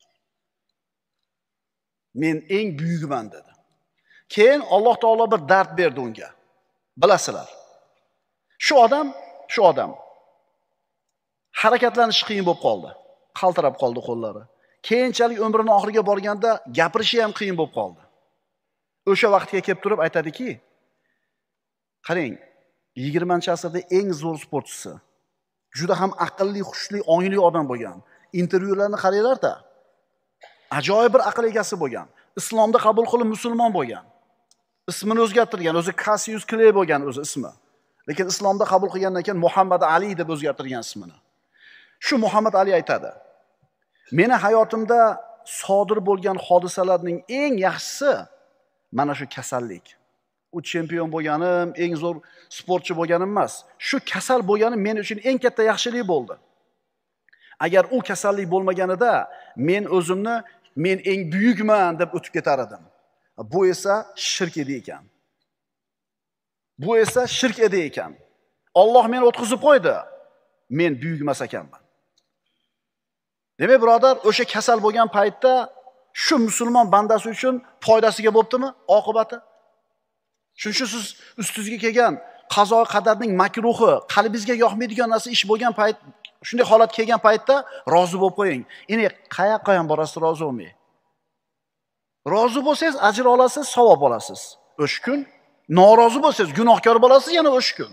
Men eng buyukman dedi. Keyin Alloh taolo bir dard berdi unga. Bilasizlar. Shu odam harakatlanish qiyin bo'lib qoldi. Qaltirab qoldi qo'llari. Keyinchalik umrining oxiriga borganda gapirishi ham qiyin bo'lib qoldi. O'sha vaqtga kelib turib aytadiki, qarang, 20-asrda eng zo'r sportchisi, juda ham aqlli, xushli, ongli odam bo'lgan. Intervyularni qaranglar-da. Ajoyib bir aql egasi bo'lgan. Islomda qabul qilib musulmon bo'lgan. Ismini o'zgartirgan, o'zi Cassius Clay bo'lgan o'zi ismi. Lekin islomda qabul qilgandan keyin Muhammad Ali deb o'zgartirgan ismini. Shu Muhammad Ali aytadi. Meni hayotimda sodir bo'lgan hodisalarning eng yaxshisi mana shu kasallik. U chempion bo'lganim, eng zo'r sportchi bo'lganim emas. Shu kasal bo'lganim men uchun eng katta yaxshilik bo'ldi. Agar u kasallik bo'lmaganida men o'zimni men eng buyukman deb o'tib ketar edim. Bu esa shirk edi ekan. Bu esa shirk edi ekan. Alloh meni o'tkazib qo'ydi. Men buyuk emas ekanman. Demak, birodar, o'sha kasal bo'lgan paytda shu musulmon bandasi uchun foydasiga bo'ptimi oqibati? Shuning uchun siz ustingizga kelgan qazo qadarning makruhi, qalbingizga yoqmaydigan narsa ish bo'lgan payt, shunday holat kelgan paytda rozi bo'lib qo'ying. Endi qayoqqa ham borasiz rozi bo'lmay. Rozi bo'lsangiz ajr olasiz, savob olasiz. O'sha kun norozi bo'lsangiz gunohkor bo'lasiz yana o'sha kun.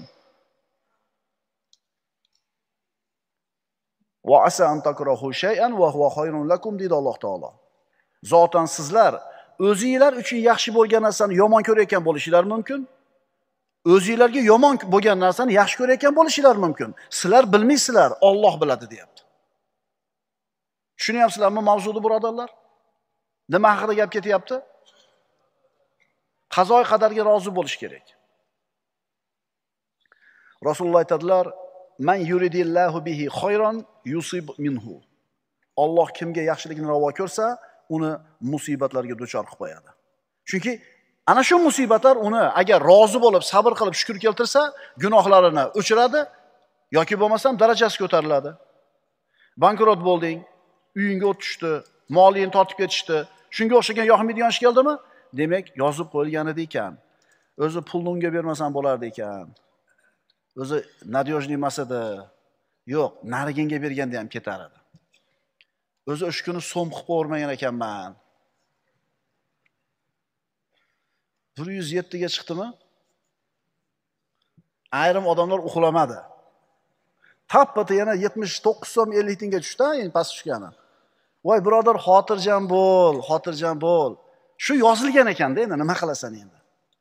Va asa an takrahu shay'an wa huwa khayrun lakum dedi Alloh taolo. Zotan sizlar o'zingizlar uchun yaxshi bo'lgan narsani yomon ko'rayotgan bo'lishingiz mumkin. O'zingizlarga yomon bo'lgan narsani yaxshi ko'rayotgan bo'lishingiz mumkin. Sizlar bilmaysizlar, Alloh biladi deyapti. Tushunyapsizlarmi mavzuni, birodarlar? Nima haqida gap ketyapti? Qazo qadarga rozi bo'lish kerak. Rasululloh aytadilar: "Man yuridillahu bihi khayran yusib minhu." Alloh kimga yaxshilikni ravo ko'rsa, uni musibatlarga duchor qilib qo'yadi. Chunki ana shu musibatlar uni agar rozi bo'lib, sabr qilib, shukr keltirsa, gunohlarini o'chiradi yoki bo'lmasam darajasi ko'tariladi. Bankrot bo'lding, uyingga o't tushdi, molingni tortib ketishdi. Shunga o'xshagan yoqmaydigan ish keldimi? Demak, yozib qo'yilgan edi ekan. O'zi pulni unga bermasam bo'lardi ekan. O'zi nadiyojli emas edi. Yo'q, nariginga berganda ham ketar edi. O'zi o'sha kuni so'm qilib qo'ymagan ekanman. 107 ga chiqdimi? Ayrim odamlar uxlamadi. Tappati yana 79 so'm 50 tiyinga tushdi, endi past tushgani. Voy birodar, xotirjam bo'l, xotirjam bo'l. Shu yozilgan ekanda, endi nima qilasan endi?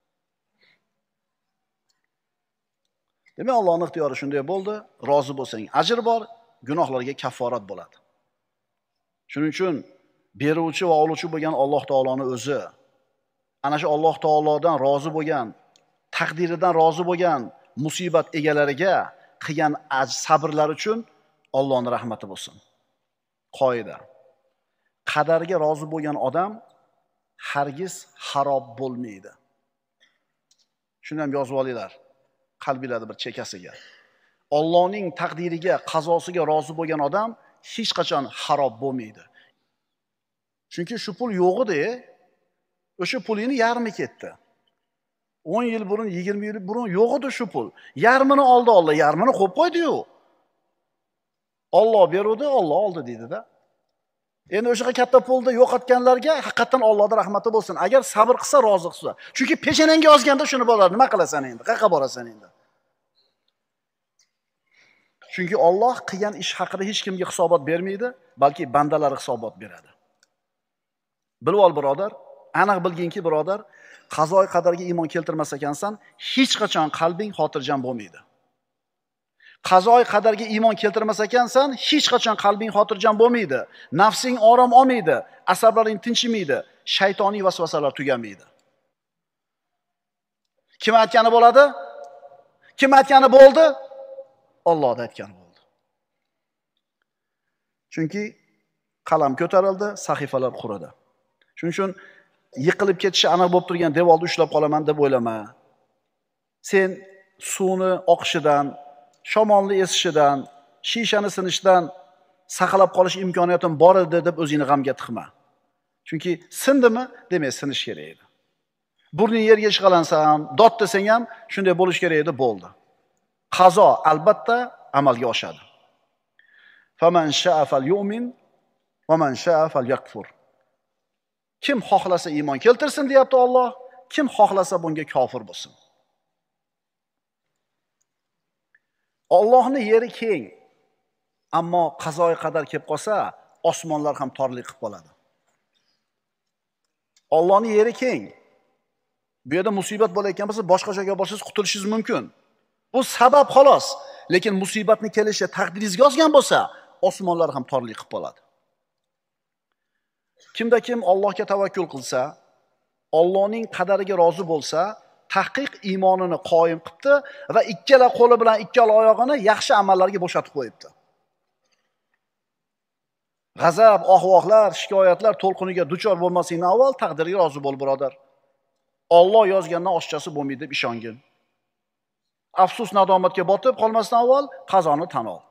Demak, Allohning ixtiyori shunday bo'ldi. Rozi bo'lsang, ajr bor, gunohlarga kafforat bo'ladi. Shuning uchun beruvchi va oluvchi bo'lgan Alloh taoloning o'zi, ana shu Alloh taolodan rozi bo'lgan, taqdiridan rozi bo'lgan musibat egalariga qilgan sabrlar uchun Allohning rahmati bo'lsin. Qoida: qadarga rozi bo'lgan odam hargiz xarob bo'lmaydi. Shuni ham yozib olinglar qalbingizda bir chekasiga. Allohning taqdiriga, qazosiga rozi bo'lgan odam hech qachon xarob bo'lmaydi. Chunki shu pul yo'q edi, o'sha pulini yarmi ketdi. 10 yil burun, 20 yil burun yo'q edi shu pul. Yarmini oldi Alloh, yarmini qo'yib qo'ydi-yu. Alloh beruvdi, Alloh oldi deydi-da. Endi o'sha katta pulni yo'qotganlarga haqiqatan Allohning rahmati bo'lsin. Agar sabr qilsa, rozi qilsa. Chunki peshanangga yozganda shuni bo'lar, nima qilasan endi? Qayerga borasan endi? Chunki Alloh qilgan ish haqida hech kimga hisobot bermaydi, balki bandalari hisobot beradi. Bilib ol, birodar, aniq bilginki, birodar, qazo qadarga iymon keltirmas ekansan, hech qachon qalbing xotirjam bo'lmaydi. Qazo qadarga iymon keltirmas ekansan, hech qachon qalbing xotirjam bo'lmaydi. Nafsing orom olmaydi, asablaring tinchimaydi, shaytoniy vasvasalar tugamaydi. Kim aytgani bo'ladi? Kim aytgani bo'ldi? Alloh aytgani bo'ldi. Chunki qalam ko'tarildi, sahifalar quridi. Shuning uchun yiqilib ketishi aniq bo'lib turgan devorni ushlab qolaman deb o'ylama. Sen suvni oqishidan, shamolni esishidan, shishani sinishdan saqlab qolish imkoniyatim bor edi deb o'zingni g'amga tiqma. Chunki sindimi, demak sinish kerak edi. Burning yerga ishqalansa ham, dod desang ham shunday bo'lish kerak edi, bo'ldi. Qazo albatta amalga oshadi. Faman sha'a falyu'min va man sha'a falyakfur. Kim xohlasa iymon keltirsin deyapti Alloh, kim xohlasa bunga kofir bo'lsin. Allohning yeri keng, ammo qazoy qadar kelib qolsa, osmonlar ham torlik qilib qoladi. Allohning yeri keng. Bu yerda musibat bo'layotgan bo'lsa, boshqa joyga borsangiz qutulishingiz mumkin. Bu sabab xolos. Lekin musibatni kelishi taqdiringizga yozgan bo'lsa, osmonlar ham torlik qilib qoladi. Kimda kim Allohga tavakkul qilsa, Allohning qadariga rozi bo'lsa, tahqiq iymonini qoyim qilibdi va ikkala qo'li bilan ikkala oyog'ini yaxshi amallarga bo'shatib qo'yibdi. G'azab, ohvohlar, shikoyatlar to'lqiniga duchor bo'lmasingdan avval taqdirga rozi bo'l, birodar. Alloh yozgandan oshchasi bo'lmaydi deb ishongin. Afsus nadomatga botib qolmasdan avval qazoni tan ol.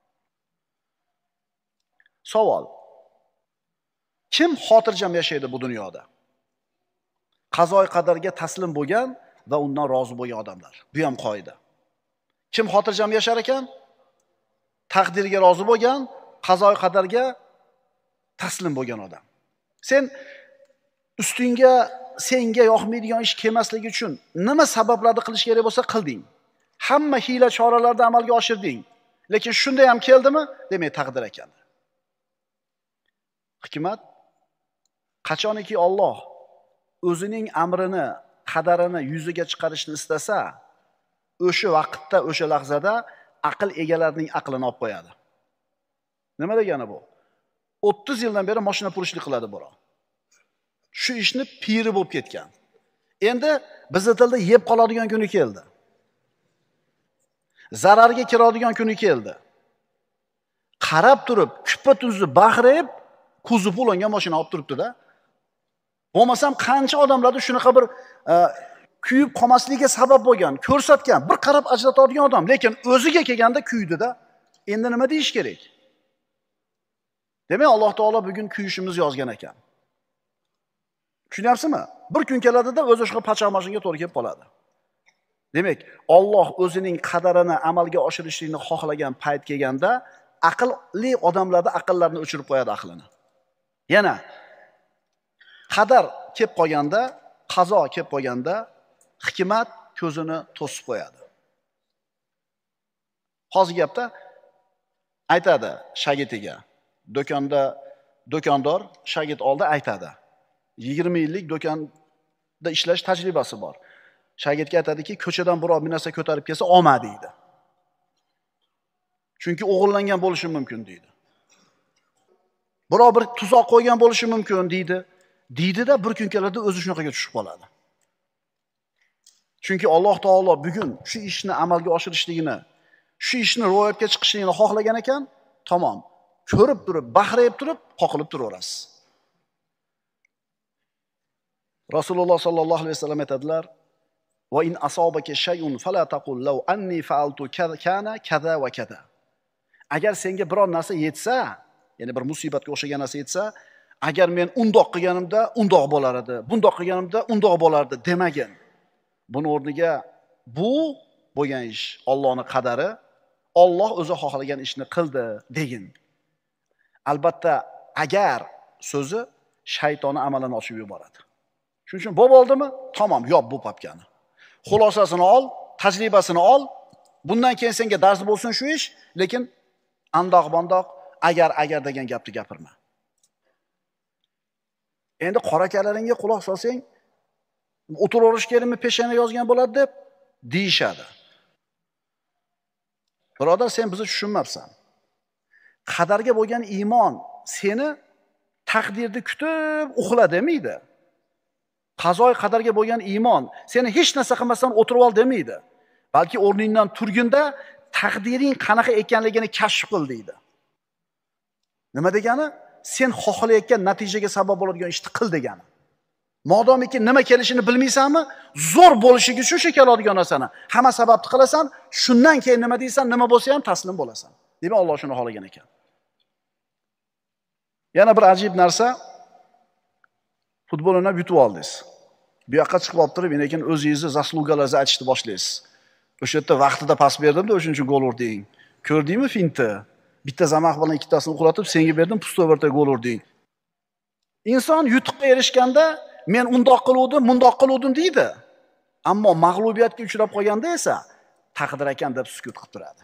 Savol: kim xotirjam yashaydi bu dunyoda? Qazoy qadarga taslim bo'lgan va undan rozi bo'lgan odamlar. Bu ham qoida. Kim xotirjam yashar ekan? Taqdirga rozi bo'lgan, qazoy qadarga taslim bo'lgan odam. Sen ustingga senga yoqmaydigan ish kelmasligi uchun nima sabablarni qilish kerak bo'lsa qilding. Hamma hiyla choralarni amalga oshirding. Lekin shunday ham keldimi? Demak, taqdir ekan. Hikmat qachoniki Alloh o'zining amrini, qadarini yuzaga chiqarishni istasa, o'sha vaqtda, o'sha lahzada aql egalarining aqlini olib qo'yadi. Nima degani bu? 30 yildan beri mashina purishlik qiladi bora. Shu ishni piri bo'lib ketgan. Endi bizning tilda yeb qoladigan kuni keldi. Zararga kiradigan kuni keldi. Qarab turib, kupa-tuzni bag'rayib, ko'zi bo'langan mashina olib turibdi-da. Bo'lmasam qancha odamlarni shunaqa bir kuyib qolmasligiga sabab bo'lgan, ko'rsatgan, bir qarab ajratadigan odam, lekin o'ziga kelganda kuydi-da. Endi nima deyish kerak? Demak, Alloh taolo bugun kuyishimizni yozgan ekan. Tushunyapsizmi? Bir kun keladida o'zi shu pachaq mashinaga to'g'ri kelib qoladi. Demak, Alloh o'zining qadarini amalga oshirishlikni xohlagan payt kelganda, aqlli odamlarning aqllarini o'chirib qo'yadi aqlini. Yana qadar kelib qolganda, qazo kelib qolganda, hikmat ko'zini to'sib qo'yadi. Hozir gapda aytadi shagirdiga. Do'kondor shagird oldi aytadi. 20 yillik do'konda ishlash tajribasi bor. Shagirdga aytadiki, ko'chadan birov bir narsa ko'tarib kelsa, olma deydi. Chunki o'g'irlangan bo'lishi mumkin deydi. Birov bir tuzoq qo'ygan bo'lishi mumkin deydi. Deydi-da, bir kun keladi o'zi shunaqaga tushib qoladi. Chunki Alloh taolo bugun shu ishni amalga oshirishligini, shu ishni ro'yobga chiqishligini xohlagan ekan, tamom. Ko'rib turib, bahrayib turib, qoqilib turaverasiz. Rasululloh sallallohu alayhi vasallam aytadilar: "Va in asabaka shay'un fala taqul law anni fa'altu kana kaza va kaza." Agar senga biror narsa yetsa, ya'ni bir musibatga o'xshagan narsa yetsa, agar men undoq qilganimda undoq bo'lar edi, bundoq qilganimda undoq bo'lardi demagin. Buning o'rniga bu bo'lgan ish Allohning qadari, Alloh o'zi xohlagan ishni qildi degin. Albatta, agar so'zi shaytonni amalini ochib yuboradi. Shuning uchun bo'p oldimi? Tamom, yop bu papkani. Xulosasini ol, tajribasini ol. Bundan keyin senga dars bo'lsin shu ish, lekin andoq-bandoq agar degan gapni gapirma. Endi qora kalaringga quloq solsang, o'tiraverish kerakmi, peshana yozgan bo'ladi deb deyishadi. Birodar, sen bizni tushunmabsan. Qadarga bo'lgan iymon seni taqdirni kutib uxla demaydi. Qazoy qadarga bo'lgan iymon seni hech narsa qilmasdan o'tirib ol demaydi. Balki o'rningdan turganda taqdiring qanaqa ekanligini kashf qil deydi. Nima degani? Sen xohlayotgan natijaga sabab bo'ladigan ishni qil degani. Modomiki nima kelishini bilmaysanmi? Zo'r bo'lishiga shuncha keladigan narsani hamma sababni qilasan, shundan keyin nima deysan, nima bo'lsa ham taslim bo'lasan. Demak, Alloh shuni xohlagan ekan. Yana bir ajib narsa, futbol o'ynab yutib oldingiz. Bu yoqqa chiqib olib turib, lekin o'zingizni zaslugalarni aytishni boshlaysiz. O'sha yerda vaqtida pas berdim-da, o'shuning uchun gol urding. Ko'rdingmi fintni? Bitta zamaq bilan ikkitasini uxlatib, senga berdim, pustoverda gol urding. Inson yutuqqa erishganda men undoq qiluvdim, mundoq qiluvdim deydi. Ammo mag'lubiyatga uchrab qolganda esa taqdir ekan deb sukut qilib turadi.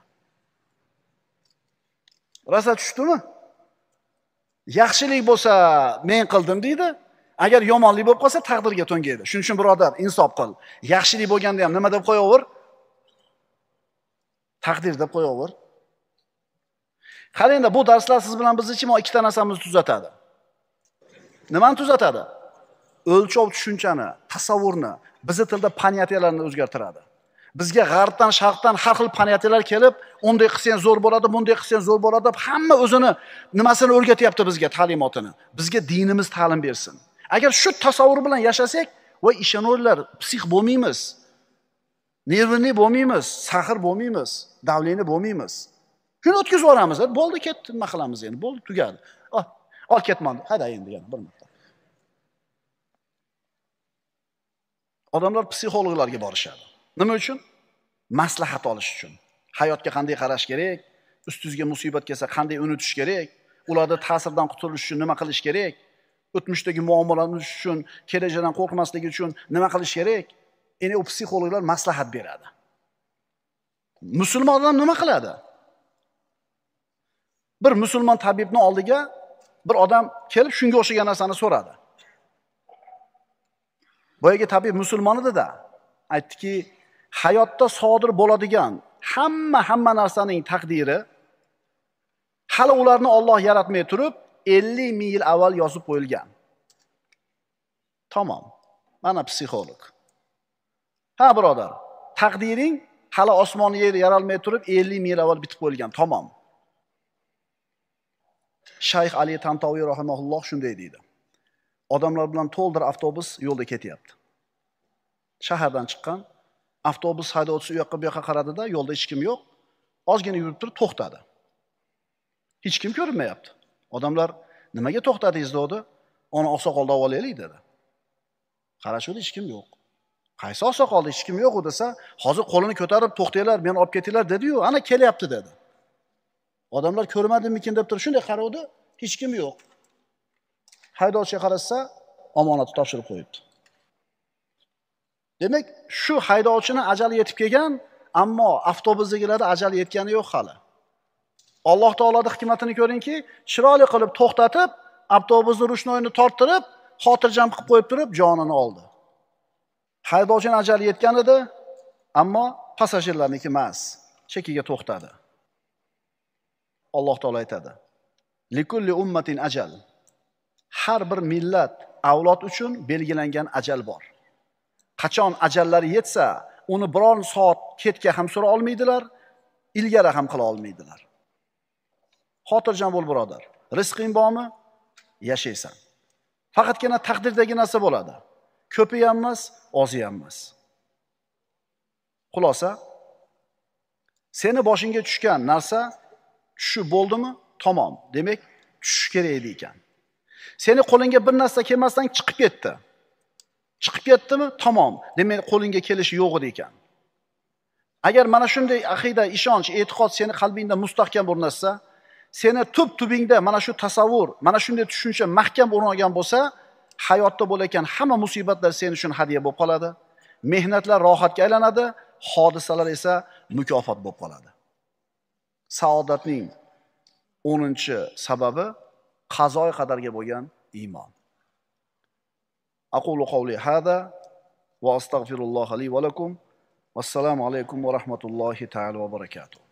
Rosa tushdimi? Yaxshilik bo'lsa men qildim deydi. Agar yomonlik bo'lib qolsa taqdirga to'ngaydi. Shuning uchun birodar, insof qil. Yaxshilik bo'lganda ham nima deb qo'yaver? Taqdir deb qo'yaver. Qarangda, bu darslar siz bilan biz uchun ikkita narsamizni tuzatadi. Nimani tuzatadi? O'lchov tushunchani, tasavvurni, bizning tilda понятияларni o'zgartiradi. Bizga g'arbdan, sharqdan har xil понятиялар kelib, unday qilsang zo'r bo'ladi, bunday qilsang zo'r bo'ladi deb hamma o'zini nimasini o'rgatyapti bizga, ta'limotini. Bizga dinimiz ta'lim bersin. Agar shu tasavvur bilan yashasak, va ishoninglar, psix bo'lmaymiz. Nervni bo'lmaymiz, sahr bo'lmaymiz, davleni bo'lmaymiz. Shuni o'tkazib yuboramiz. Bo'ldi, ketdi, nima qilamiz endi? Bo'ldi, tugadi. Ol ketmadi. Hayda endi yana bir marta. Odamlar psixologlarga borishadi. Nima uchun? Maslahat olish uchun. Hayotga qanday qarash kerak? Ustizga musibat kelsa qanday unutish kerak? Ularda ta'sirdan qutulish uchun nima qilish kerak? O'tmishdagi muammolarimiz uchun, kelajakdan qo'rqmasligi uchun nima qilish kerak? Endi u psixologlar maslahat beradi. Musulmon odam nima qiladi? Bir musulmon tabibning oldiga bir odam kelib shunga o'xshagan narsani so'radi. Boyaga tabib musulmon edi-da, aytdiki, hayotda sodir bo'ladigan hamma narsaning taqdiri hali ularni Alloh yaratmay turib 50 ming yil avval yozib qo'yilgan. Tamam. Mana psixolog. Ha birodar, taqdiring hali osmon yer yaralmay turib 50 ming yil avval bitib qo'yilgan. Tamam. Shayx Ali Tantoviy rahimahulloh shunday deydi. Odamlar bilan to'ldir avtobus yo'lda ketyapti. Shahardan chiqqan avtobus haydovchisi u yoqqa bu yoqqa qaradida, yo'lda hech kim yo'q. Ozgina yurib turib to'xtadi. Hech kim ko'rinmayapti. Odamlar nimaga to'xtadingiz dedi. Uni oqsoqolda olaylik dedi. Qarashdi, hech kim yo'q. Qaysi oqsoqolda hech kim yo'q desa, hozir qo'lini ko'tarib to'xtanglar, meni olib ketinglar dedi-yu, ana kelyapti dedi. Odamlar ko'rmadimikin deb turib shunday qaradi, hech kim yo'q. Haydovchiga qarasa, omonatni topshirib qo'yibdi. Demak, shu haydovchini ajali yetib kelgan, ammo avtobusdagilarda ajali yetgani yo'q hali. Alloh taoloning hikmatini ko'ringki, chiroyli qilib to'xtatib, avtobusni rushnoyini torttirib, xotirjam qilib qo'yib turib, jonini oldi. Haydovchining ajali yetgan edi, ammo passajirlarniki emas, chekiga to'xtadi. Alloh taolo aytadi: "Likulli ummatin ajal." Har bir millat, avlod uchun belgilangan ajal bor. Qachon ajallari yetsa, uni biror soat ketga ham so'ra olmaydilar, ilgari ham qila olmaydilar. Xotirjam bo'l birodar. Rizqing bormi? Yashaysan. Faqatgina taqdirdagi narsa bo'ladi. Ko'pi ham emas, ozi ham emas. Xulosa, seni boshingga tushgan narsa tushib bo'ldimi? Tamom. Demak, tushish kerak edi ekan. Seni qo'lingga bir narsa kelmasdan chiqib ketdi. Chiqib ketdimi? Tamom. Demak, qo'lingga kelishi yo'q edi ekan. Agar mana shunday aqida, ishonch, e'tiqod seni qalbingda mustahkam o'rnashsa, seni tub-tubingda mana shu tasavvur, mana shunday tushuncha mahkam o'rnagan bo'lsa, hayotda bo'layotgan hamma musibatlar sen uchun hadiya bo'lib qoladi. Mehnatlar rohatga aylanadi, hodisalar esa mukofot bo'lib qoladi. Saodatning 10-sababi qazoy qadarga bo'lgan iymon. Aqulu qawli hada va astagfirulloh li va lakum. Vassalamu alaykum va rahmatullohi ta'ala va barakatuh.